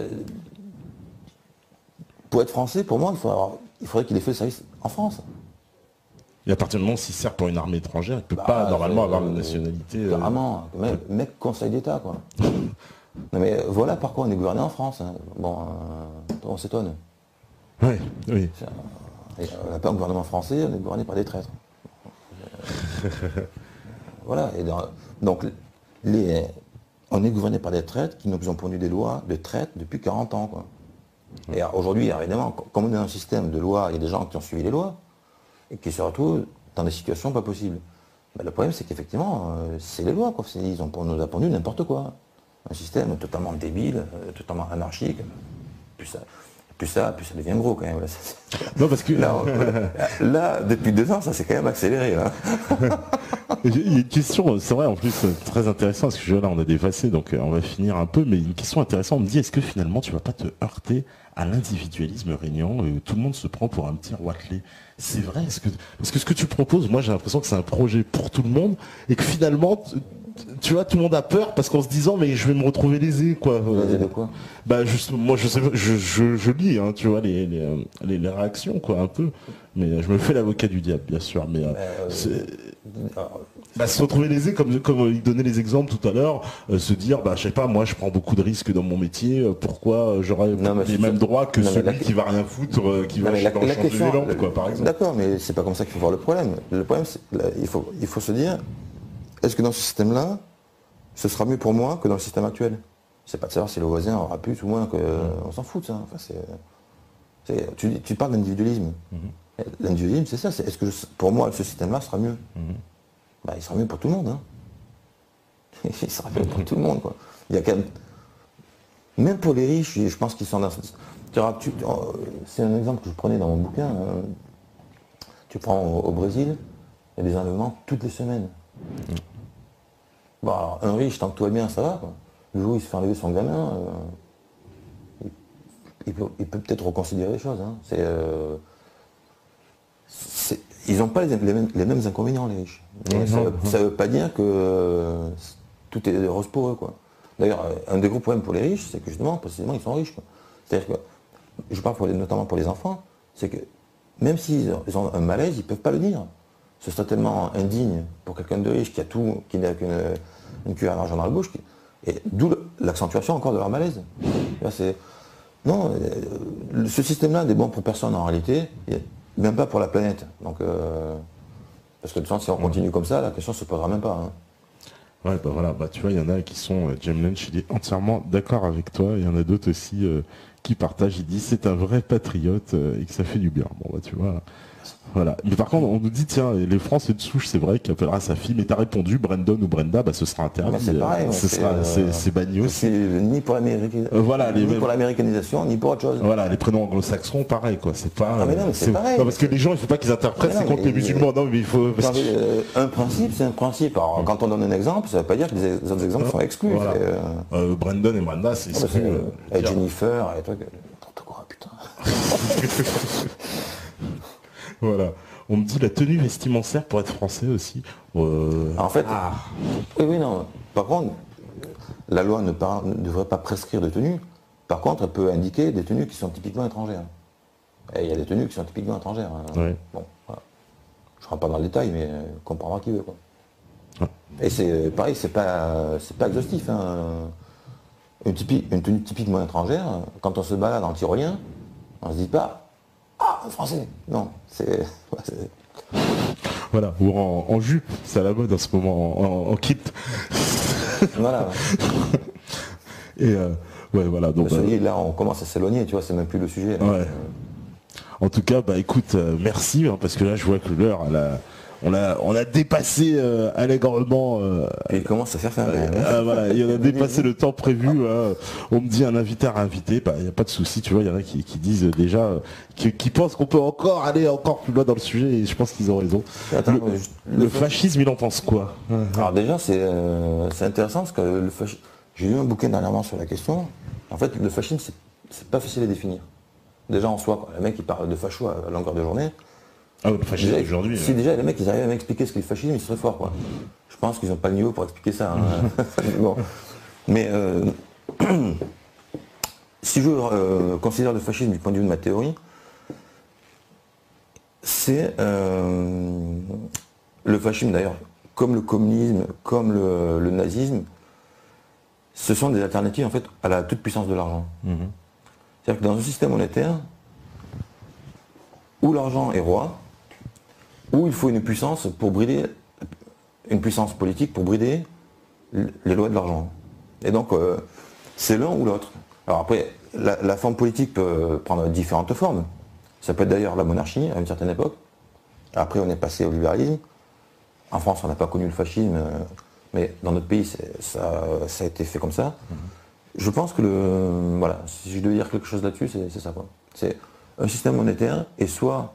Pour être français, pour moi, il, faut avoir... il faudrait qu'il ait fait le service en France. Et à partir du moment où s'il sert pour une armée étrangère, il ne peut bah, pas normalement euh, avoir la nationalité... Carrément. Euh... Mec, mec, Conseil d'État, quoi. Non mais voilà par quoi on est gouverné en France. Hein. Bon, euh, on s'étonne. Oui, oui. Et on n'a pas un gouvernement français, on est gouverné par des traîtres. Voilà. Et dans, donc, les, on est gouverné par des traîtres qui nous ont pondu des lois de traite depuis quarante ans. Quoi. Et aujourd'hui, évidemment, comme on est dans un système de loi, il y a des gens qui ont suivi les lois et qui se retrouvent dans des situations pas possibles. Ben, le problème, c'est qu'effectivement, euh, c'est les lois, quoi. Ils ont, on nous a pondu n'importe quoi. Un système totalement débile, euh, totalement anarchique. Plus ça, plus ça, plus ça devient gros quand même. Là, non, parce que... là, on, là, depuis deux ans, ça s'est quand même accéléré. Là. Il y a une question, c'est vrai, en plus, très intéressante, parce que là, on a dépassé, donc on va finir un peu, mais une question intéressante, on me dit, est-ce que finalement, tu vas pas te heurter à l'individualisme régnant, et tout le monde se prend pour un petit Watley? C'est vrai, est-ce que, parce que ce que tu proposes, moi, j'ai l'impression que c'est un projet pour tout le monde, et que finalement, tu vois, tout le monde a peur, parce qu'en se disant, mais je vais me retrouver lésé, quoi. Lésé de quoi? Bah, juste, moi, je sais, je, je, je lis, hein, tu vois, les, les, les, les réactions, quoi, un peu. Mais je me fais l'avocat du diable, bien sûr, mais, euh, c'est, bah, se retrouver lésé, comme, comme il donnait les exemples tout à l'heure, euh, se dire, bah, je sais pas, moi, je prends beaucoup de risques dans mon métier, euh, pourquoi j'aurais non, les mêmes droits que non, celui la... qui va rien foutre, euh, qui non, va la, dans la changer les lampes, le... quoi, par exemple. D'accord, mais c'est pas comme ça qu'il faut voir le problème. Le problème, c'est, là, il faut, il faut se dire, est-ce que dans ce système-là, ce sera mieux pour moi que dans le système actuel? C'est pas de savoir si le voisin aura plus ou moins que, euh, on s'en fout de ça. Enfin, c'est, c'est, tu, tu parles d'individualisme. Mm-hmm. L'individualisme, c'est ça. C'est, est-ce que je, pour moi, ce système-là sera mieux? Mm-hmm. Bah, il sera mieux pour tout le monde. Hein. Il sera mieux pour tout le monde. Quoi. Il y a quand même, même pour les riches, je pense qu'ils sont dans. Tu, c'est un exemple que je prenais dans mon bouquin. Hein. Tu prends au, au Brésil, il y a des enlèvements toutes les semaines. Mm-hmm. Bon, alors, un riche, tant que tout va bien, ça va. Quoi. Le jour où il se fait enlever son gamin, euh, il, il, peut, il peut peut-être reconsidérer les choses. Hein. C'est, euh, c'est, ils n'ont pas les, les, mêmes, les mêmes inconvénients, les riches. Mais ça ne veut pas dire que euh, tout est rose pour eux. Quoi. D'ailleurs, un des gros problèmes pour les riches, c'est que justement, précisément, ils sont riches. Quoi. C'est-à-dire que, je parle pour les, notamment pour les enfants, c'est que même s'ils ont, ils ont un malaise, ils ne peuvent pas le dire. Ce serait tellement indigne pour quelqu'un de riche qui a tout, qui n'a qu'une une cuillère d'argent dans la bouche, qui, et d'où l'accentuation encore de leur malaise. Là, c'est, non, euh, ce système-là n'est bon pour personne en réalité, et même pas pour la planète. Donc, euh, parce que de toute façon, si on continue comme ça, la question ne se posera même pas. Hein. Ouais, bah voilà, bah tu vois, il y en a qui sont, euh, James Lynch, il est entièrement d'accord avec toi, il y en a d'autres aussi euh, qui partagent, il dit c'est un vrai patriote euh, et que ça fait du bien. Bon bah tu vois. Voilà. Mais par contre, on nous dit, tiens, les Français de souche, c'est vrai qu'il appellera sa fille, mais t'as répondu, Brandon ou Brenda, bah, ce sera interdit. Bah, c'est pareil. Ce c'est, sera, euh, c'est, c'est banni aussi. C'est ni pour, l'américanisation, euh, voilà, ni mêmes... pour l'américanisation, ni pour autre chose. Voilà, les prénoms anglo-saxons, pareil, quoi. C'est pas. Ah, mais non, mais c'est, c'est pareil. Non, parce que les gens, il faut pas qu'ils interprètent, non, c'est contre les musulmans. Non, mais il faut. Parce que... euh, un principe, c'est un principe. Alors, mmh. quand on donne un exemple, ça veut pas dire que les autres exemples sont exclus. Voilà. Euh... Euh, Brandon et Brenda, c'est. Ah, bah, c'est euh, et Jennifer, et trucs. N'importe quoi, putain. Voilà. On me dit la tenue vestimentaire pour être français aussi. Euh... En fait, ah. oui, oui, non. Par contre, la loi ne, par, ne devrait pas prescrire de tenue. Par contre, elle peut indiquer des tenues qui sont typiquement étrangères. Et il y a des tenues qui sont typiquement étrangères. Hein. Oui. Bon, voilà. Je ne rentre pas dans le détail, mais euh, comprendra qui veut. Quoi. Ah. Et c'est pareil, c'est pas, c'est pas exhaustif. Hein. Une, typi, une tenue typiquement étrangère, quand on se balade en tyrolien, on ne se dit pas. Ah, un français. Non, c'est... Ouais, c'est... Voilà, ou en, en jupe, c'est à la mode en ce moment, en, en, en kit. Voilà. Et euh, ouais, voilà. Donc, bah, dit, là, on commence à s'éloigner, tu vois, c'est même plus le sujet. Là. Ouais. En tout cas, bah écoute, euh, merci, hein, parce que là, je vois que l'heure, elle a... On a, on a dépassé euh, allègrement. Euh, Et il commence à faire faire. Euh, euh, voilà, il a dépassé le temps prévu. Euh, on me dit un invité à inviter, bah il n'y a pas de souci, tu vois. Il y en a qui, qui disent déjà, euh, qui, qui pensent qu'on peut encore aller encore plus loin dans le sujet, et je pense qu'ils ont raison. Attends, le, le, le, le fascisme, il en pense quoi? Alors déjà, c'est euh, c'est intéressant parce que le fascisme. J'ai lu un bouquin dernièrement sur la question. En fait, le fascisme, c'est, c'est pas facile à définir. Déjà en soi, quoi. Le mec il parle de facho à longueur de journée. Ah oui, le fascisme déjà, aujourd'hui. Si euh... déjà les mecs ils arrivent à m'expliquer ce qu'est le fascisme, ils seraient forts quoi. Je pense qu'ils n'ont pas le niveau pour expliquer ça. Hein. Bon. Mais euh, si je euh, considère le fascisme du point de vue de ma théorie, c'est euh, le fascisme d'ailleurs, comme le communisme, comme le, le nazisme, ce sont des alternatives en fait à la toute puissance de l'argent. Mm-hmm. C'est-à-dire que dans un système monétaire où l'argent est roi, où il faut une puissance pour brider, une puissance politique pour brider les lois de l'argent. Et donc, euh, c'est l'un ou l'autre. Alors après, la, la forme politique peut prendre différentes formes. Ça peut être d'ailleurs la monarchie à une certaine époque. Après, on est passé au libéralisme. En France, on n'a pas connu le fascisme, mais dans notre pays, ça, ça a été fait comme ça. Mmh. Je pense que le, voilà, si je devais dire quelque chose là-dessus, c'est ça, quoi. C'est un système monétaire et soit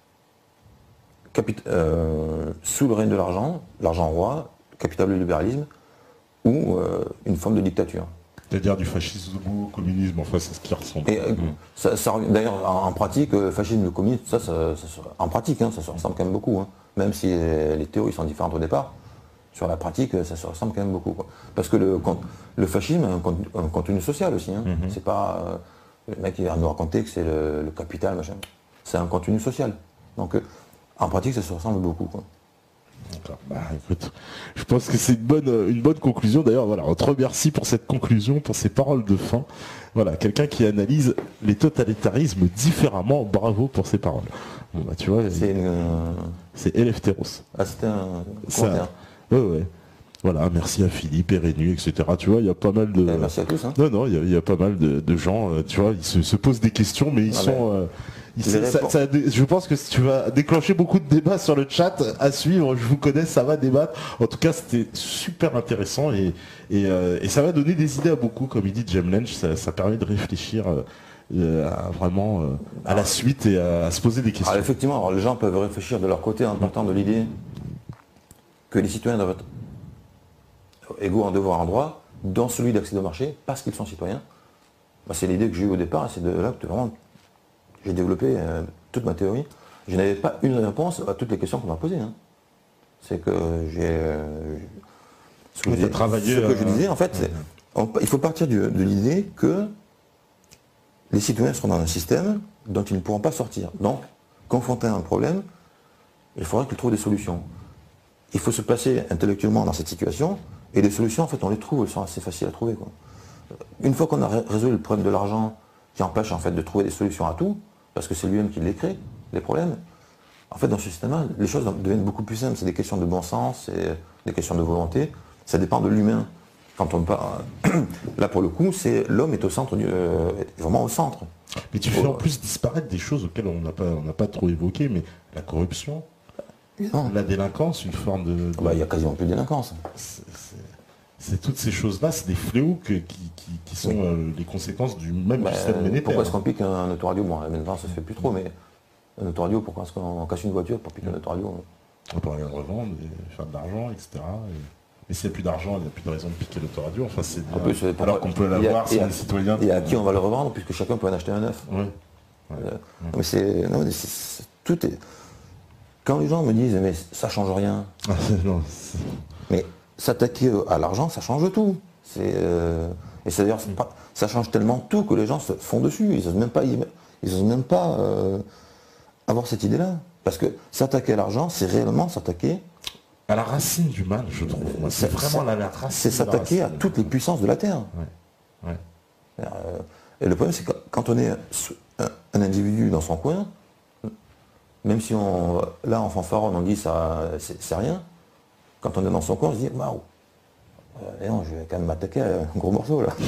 capit euh, sous le règne de l'argent, l'argent roi, capitale du libéralisme, ou euh, une forme de dictature. C'est-à-dire du fascisme ou communisme, enfin c'est ce qui ressemble. Et, euh, mmh. ça, ça, d'ailleurs, en, en pratique, le fascisme, le communisme, ça, ça, ça, ça en pratique, hein, ça se ressemble quand même beaucoup. Hein. Même si les, les théories sont différentes au départ, sur la pratique, ça se ressemble quand même beaucoup. Quoi. Parce que le, le fascisme a un, un contenu social aussi. Hein. Mmh. C'est pas euh, le mec qui vient nous raconter que c'est le, le capital, machin. C'est un contenu social. Donc, euh, en pratique, ça se ressemble beaucoup. Quoi. D'accord. Bah, écoute, je pense que c'est une bonne, une bonne conclusion. D'ailleurs, voilà, on te remercie pour cette conclusion, pour ces paroles de fin. Voilà, quelqu'un qui analyse les totalitarismes différemment. Bravo pour ces paroles. Bon, bah, tu vois, c'est une... Eleftheros. Ah, c'était un commentaire. Ouais, ouais. Voilà, merci à Philippe, Rénu, et cetera. Tu vois, il y a pas mal de. Eh, merci à tous. Hein. Non, non, il y, y a pas mal de, de gens. Euh, tu vois, ils se, se posent des questions, mais ils ah, sont. Euh, ils, ça, ça, je pense que tu vas déclencher beaucoup de débats sur le chat à suivre. Je vous connais, ça va débattre. En tout cas, c'était super intéressant et, et, euh, et ça va donner des idées à beaucoup, comme il dit Jem Lench. Ça, ça permet de réfléchir. Euh, à vraiment euh, à la suite et à, à se poser des questions. Alors effectivement, alors les gens peuvent réfléchir de leur côté en partant de l'idée que les citoyens doivent être égaux en devoir en droit dans celui d'accès au marché parce qu'ils sont citoyens. Bah, c'est l'idée que j'ai eue au départ et c'est de là que vraiment j'ai développé euh, toute ma théorie. Je n'avais pas une réponse à toutes les questions qu'on m'a posées. Hein. C'est que j'ai euh, ce que, je, travaillé, ce que euh, je disais en fait, euh, on, il faut partir du, de l'idée que les citoyens seront dans un système dont ils ne pourront pas sortir. Donc, confrontés à un problème, il faudra qu'ils trouvent des solutions. Il faut se placer intellectuellement dans cette situation, et les solutions, en fait, on les trouve, elles sont assez faciles à trouver. Quoi. Une fois qu'on a résolu le problème de l'argent, qui empêche en fait de trouver des solutions à tout, parce que c'est lui-même qui les crée, les problèmes, en fait, dans ce système-là, les choses deviennent beaucoup plus simples. C'est des questions de bon sens, c'est des questions de volonté, ça dépend de l'humain. Quand on parle, là pour le coup, c'est l'homme est au centre, du, euh, est vraiment au centre. Mais tu fais en plus disparaître des choses auxquelles on n'a pas, on n'a pas trop évoqué, mais la corruption, non. La délinquance, une forme de. de... Il bah, n'y a quasiment plus de délinquance. C'est toutes ces choses-là, c'est des fléaux que, qui, qui, qui sont oui. euh, les conséquences du même bah, système monétaire. Pourquoi est-ce qu'on pique un autoradio? Bon, maintenant ça se fait plus trop, mais un autoradio, pourquoi est-ce qu'on casse une voiture pour piquer un autoradio? On peut rien revendre, et faire de l'argent, et cetera. Et... Mais s'il n'y a plus d'argent, il n'y a plus de raison de piquer l'autoradio. Enfin, c'est en plus, euh, alors qu'on peut l'avoir si les citoyens. Et à qui on va le revendre, puisque chacun peut en acheter un neuf. Oui. Ouais. Euh, ouais. Mais c'est. Non, mais c'est tout est. Quand les gens me disent mais ça change rien. non, mais s'attaquer à l'argent, ça change tout. C'est euh, et c'est d'ailleurs pas, ça change tellement tout que les gens se font dessus. Ils n'osent même pas, ils osent même pas euh, avoir cette idée-là. Parce que s'attaquer à l'argent, c'est réellement s'attaquer à la racine du mal, je trouve. C'est vraiment la, la racine. C'est s'attaquer à toutes les puissances de la Terre. Ouais. Ouais. Euh, et le problème, c'est que quand on est un, un individu dans son coin, même si on, là, en fanfaronne, on dit ça, c'est rien, quand on est dans son coin, on se dit, waouh, euh, non, je vais quand même m'attaquer à un gros morceau, là.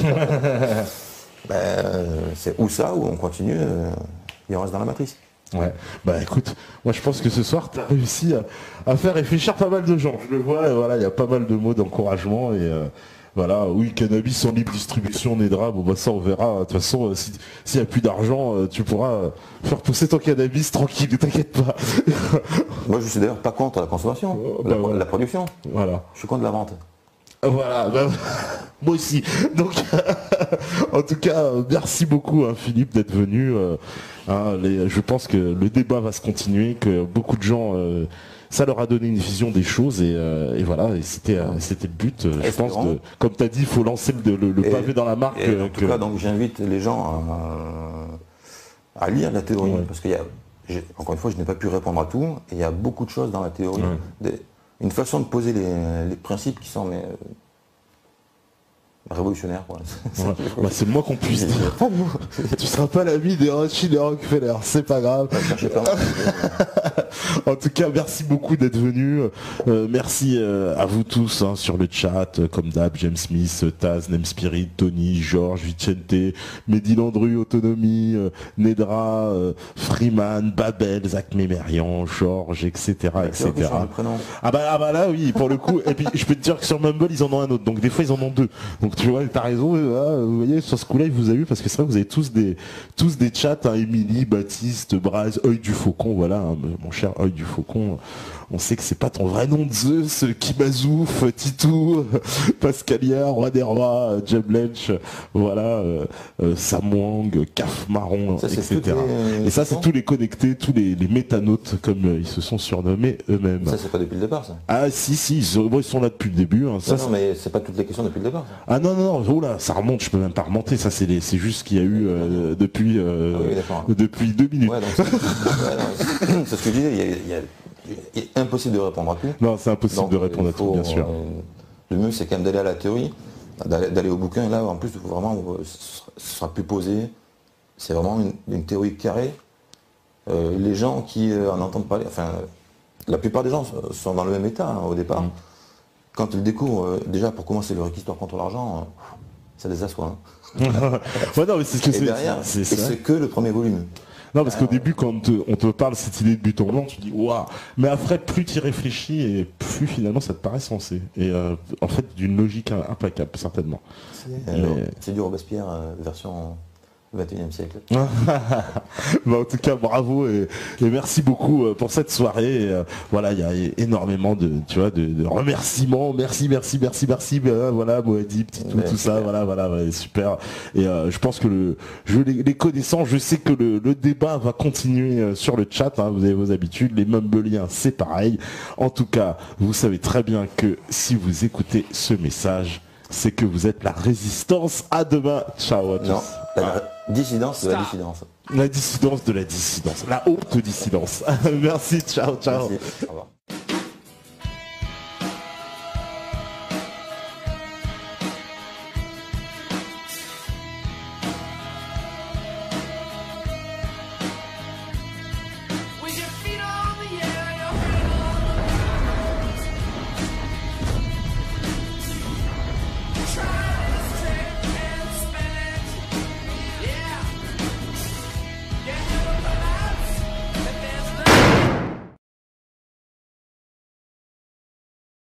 ben, c'est ou ça, ou on continue, euh, et on reste dans la matrice. Ouais, bah écoute, moi je pense que ce soir tu as réussi à, à faire réfléchir pas mal de gens. Je le vois, voilà, il y a pas mal de mots d'encouragement et euh, voilà, oui, cannabis en libre distribution, on aidera, bon bah ça on verra. De toute façon, s'il si n'y a plus d'argent, tu pourras faire pousser ton cannabis tranquille, ne t'inquiète pas. Moi je suis d'ailleurs pas contre la consommation, oh, bah la, voilà. la production. Voilà. Je suis contre la vente. Voilà, bah, moi aussi. Donc, en tout cas, merci beaucoup hein, Philippe d'être venu. Euh, hein, les, je pense que le débat va se continuer, que beaucoup de gens, euh, ça leur a donné une vision des choses et, euh, et voilà, et c'était, euh, c'était le but. Euh, je pense que, comme tu as dit, il faut lancer le, le, le pavé dans la marque. Et en tout que... cas, donc j'invite les gens à, à lire la théorie, ouais. Parce qu'il y a, encore une fois, je n'ai pas pu répondre à tout. Et il y a beaucoup de choses dans la théorie. Ouais. Des, une façon de poser les, les principes qui sont mais, euh, révolutionnaires. Quoi. Ouais. Bah, c'est le moins qu'on puisse dire. Tu seras pas l'ami des Rothschild et Rockefeller, c'est pas grave. Ouais, pas En tout cas, merci beaucoup d'être venu. Euh, merci euh, à vous tous hein, sur le chat, euh, comme d'hab, James Smith, Taz, Nemspirit, Tony, Georges, Vicente, Mehdi Landru, Autonomie, euh, Nedra, euh, Freeman, Babel, Zach Mémérian, Georges, et cetera, et cetera. Ah bah, ah bah là, oui, pour le coup. Et puis, je peux te dire que sur Mumble, ils en ont un autre. Donc, des fois, ils en ont deux. Donc, tu vois, t'as raison. Là, vous voyez, sur ce coup-là, il vous a eu parce que c'est vrai que vous avez tous des, tous des chats, hein, Émilie, Baptiste, Braz, Œil du Faucon, voilà, hein, mon cher Œil du Faucon. On sait que c'est pas ton vrai nom de Zeus, Kimazouf, Titou, Pascalia, Roi des Rois, Jeb Lench, voilà, euh, euh, Samwang, Caf Marron, ça, et cetera. Les... Et ça, c'est tous les connectés, tous les, les métanautes, comme euh, ils se sont surnommés eux-mêmes. Ça, c'est pas depuis le départ, ça. Ah, si, si, ils sont, bon, ils sont là depuis le début. Hein. Ça, non, non mais c'est pas toutes les questions depuis le départ. Ça. Ah non, non, non, oh là, ça remonte, je peux même pas remonter. Ça, c'est les... c'est juste qu'il y a eu euh, depuis, euh, ah, oui, depuis deux minutes. Ouais, c'est ouais, ce que je disais, il y a, il y a... Il est impossible de répondre à tout. Non, c'est impossible donc, de répondre à tout, bien sûr. Euh, le mieux, c'est quand même d'aller à la théorie, d'aller au bouquin. Et là, en plus, vraiment, ce sera plus posé. C'est vraiment une, une théorie carrée. Euh, les gens qui euh, en entendent parler, enfin, la plupart des gens sont dans le même état hein, au départ. Mm. Quand ils découvrent, euh, déjà, pour commencer le réquisitoire contre l'argent, euh, ça les assoit. Hein. Ouais, non, mais c'est ce que c'est. derrière, c'est que le premier volume. Non, parce qu'au début, quand on te, on te parle cette idée de but en blanc, tu dis waouh. Mais après, plus tu y réfléchis et plus finalement ça te paraît sensé. Et euh, en fait, d'une logique impeccable, certainement. C'est euh, mais... du Robespierre euh, version vingt et unième siècle. Bah, en tout cas, bravo et, et merci beaucoup pour cette soirée. Et, euh, voilà, il y a énormément de, tu vois, de, de remerciements. Merci, merci, merci, merci. Ben, voilà, Moadi, petit tout, tout ça, voilà, voilà, ouais, super. Et euh, je pense que le, je les, les connaissant, je sais que le, le débat va continuer sur le chat. Hein, vous avez vos habitudes, les Mumbleiens, c'est pareil. En tout cas, vous savez très bien que si vous écoutez ce message, c'est que vous êtes la résistance. À demain. Ciao à tous. Non, la dissidence de la dissidence. La dissidence de la dissidence. La haute dissidence. Merci, ciao, ciao. Merci. Au revoir.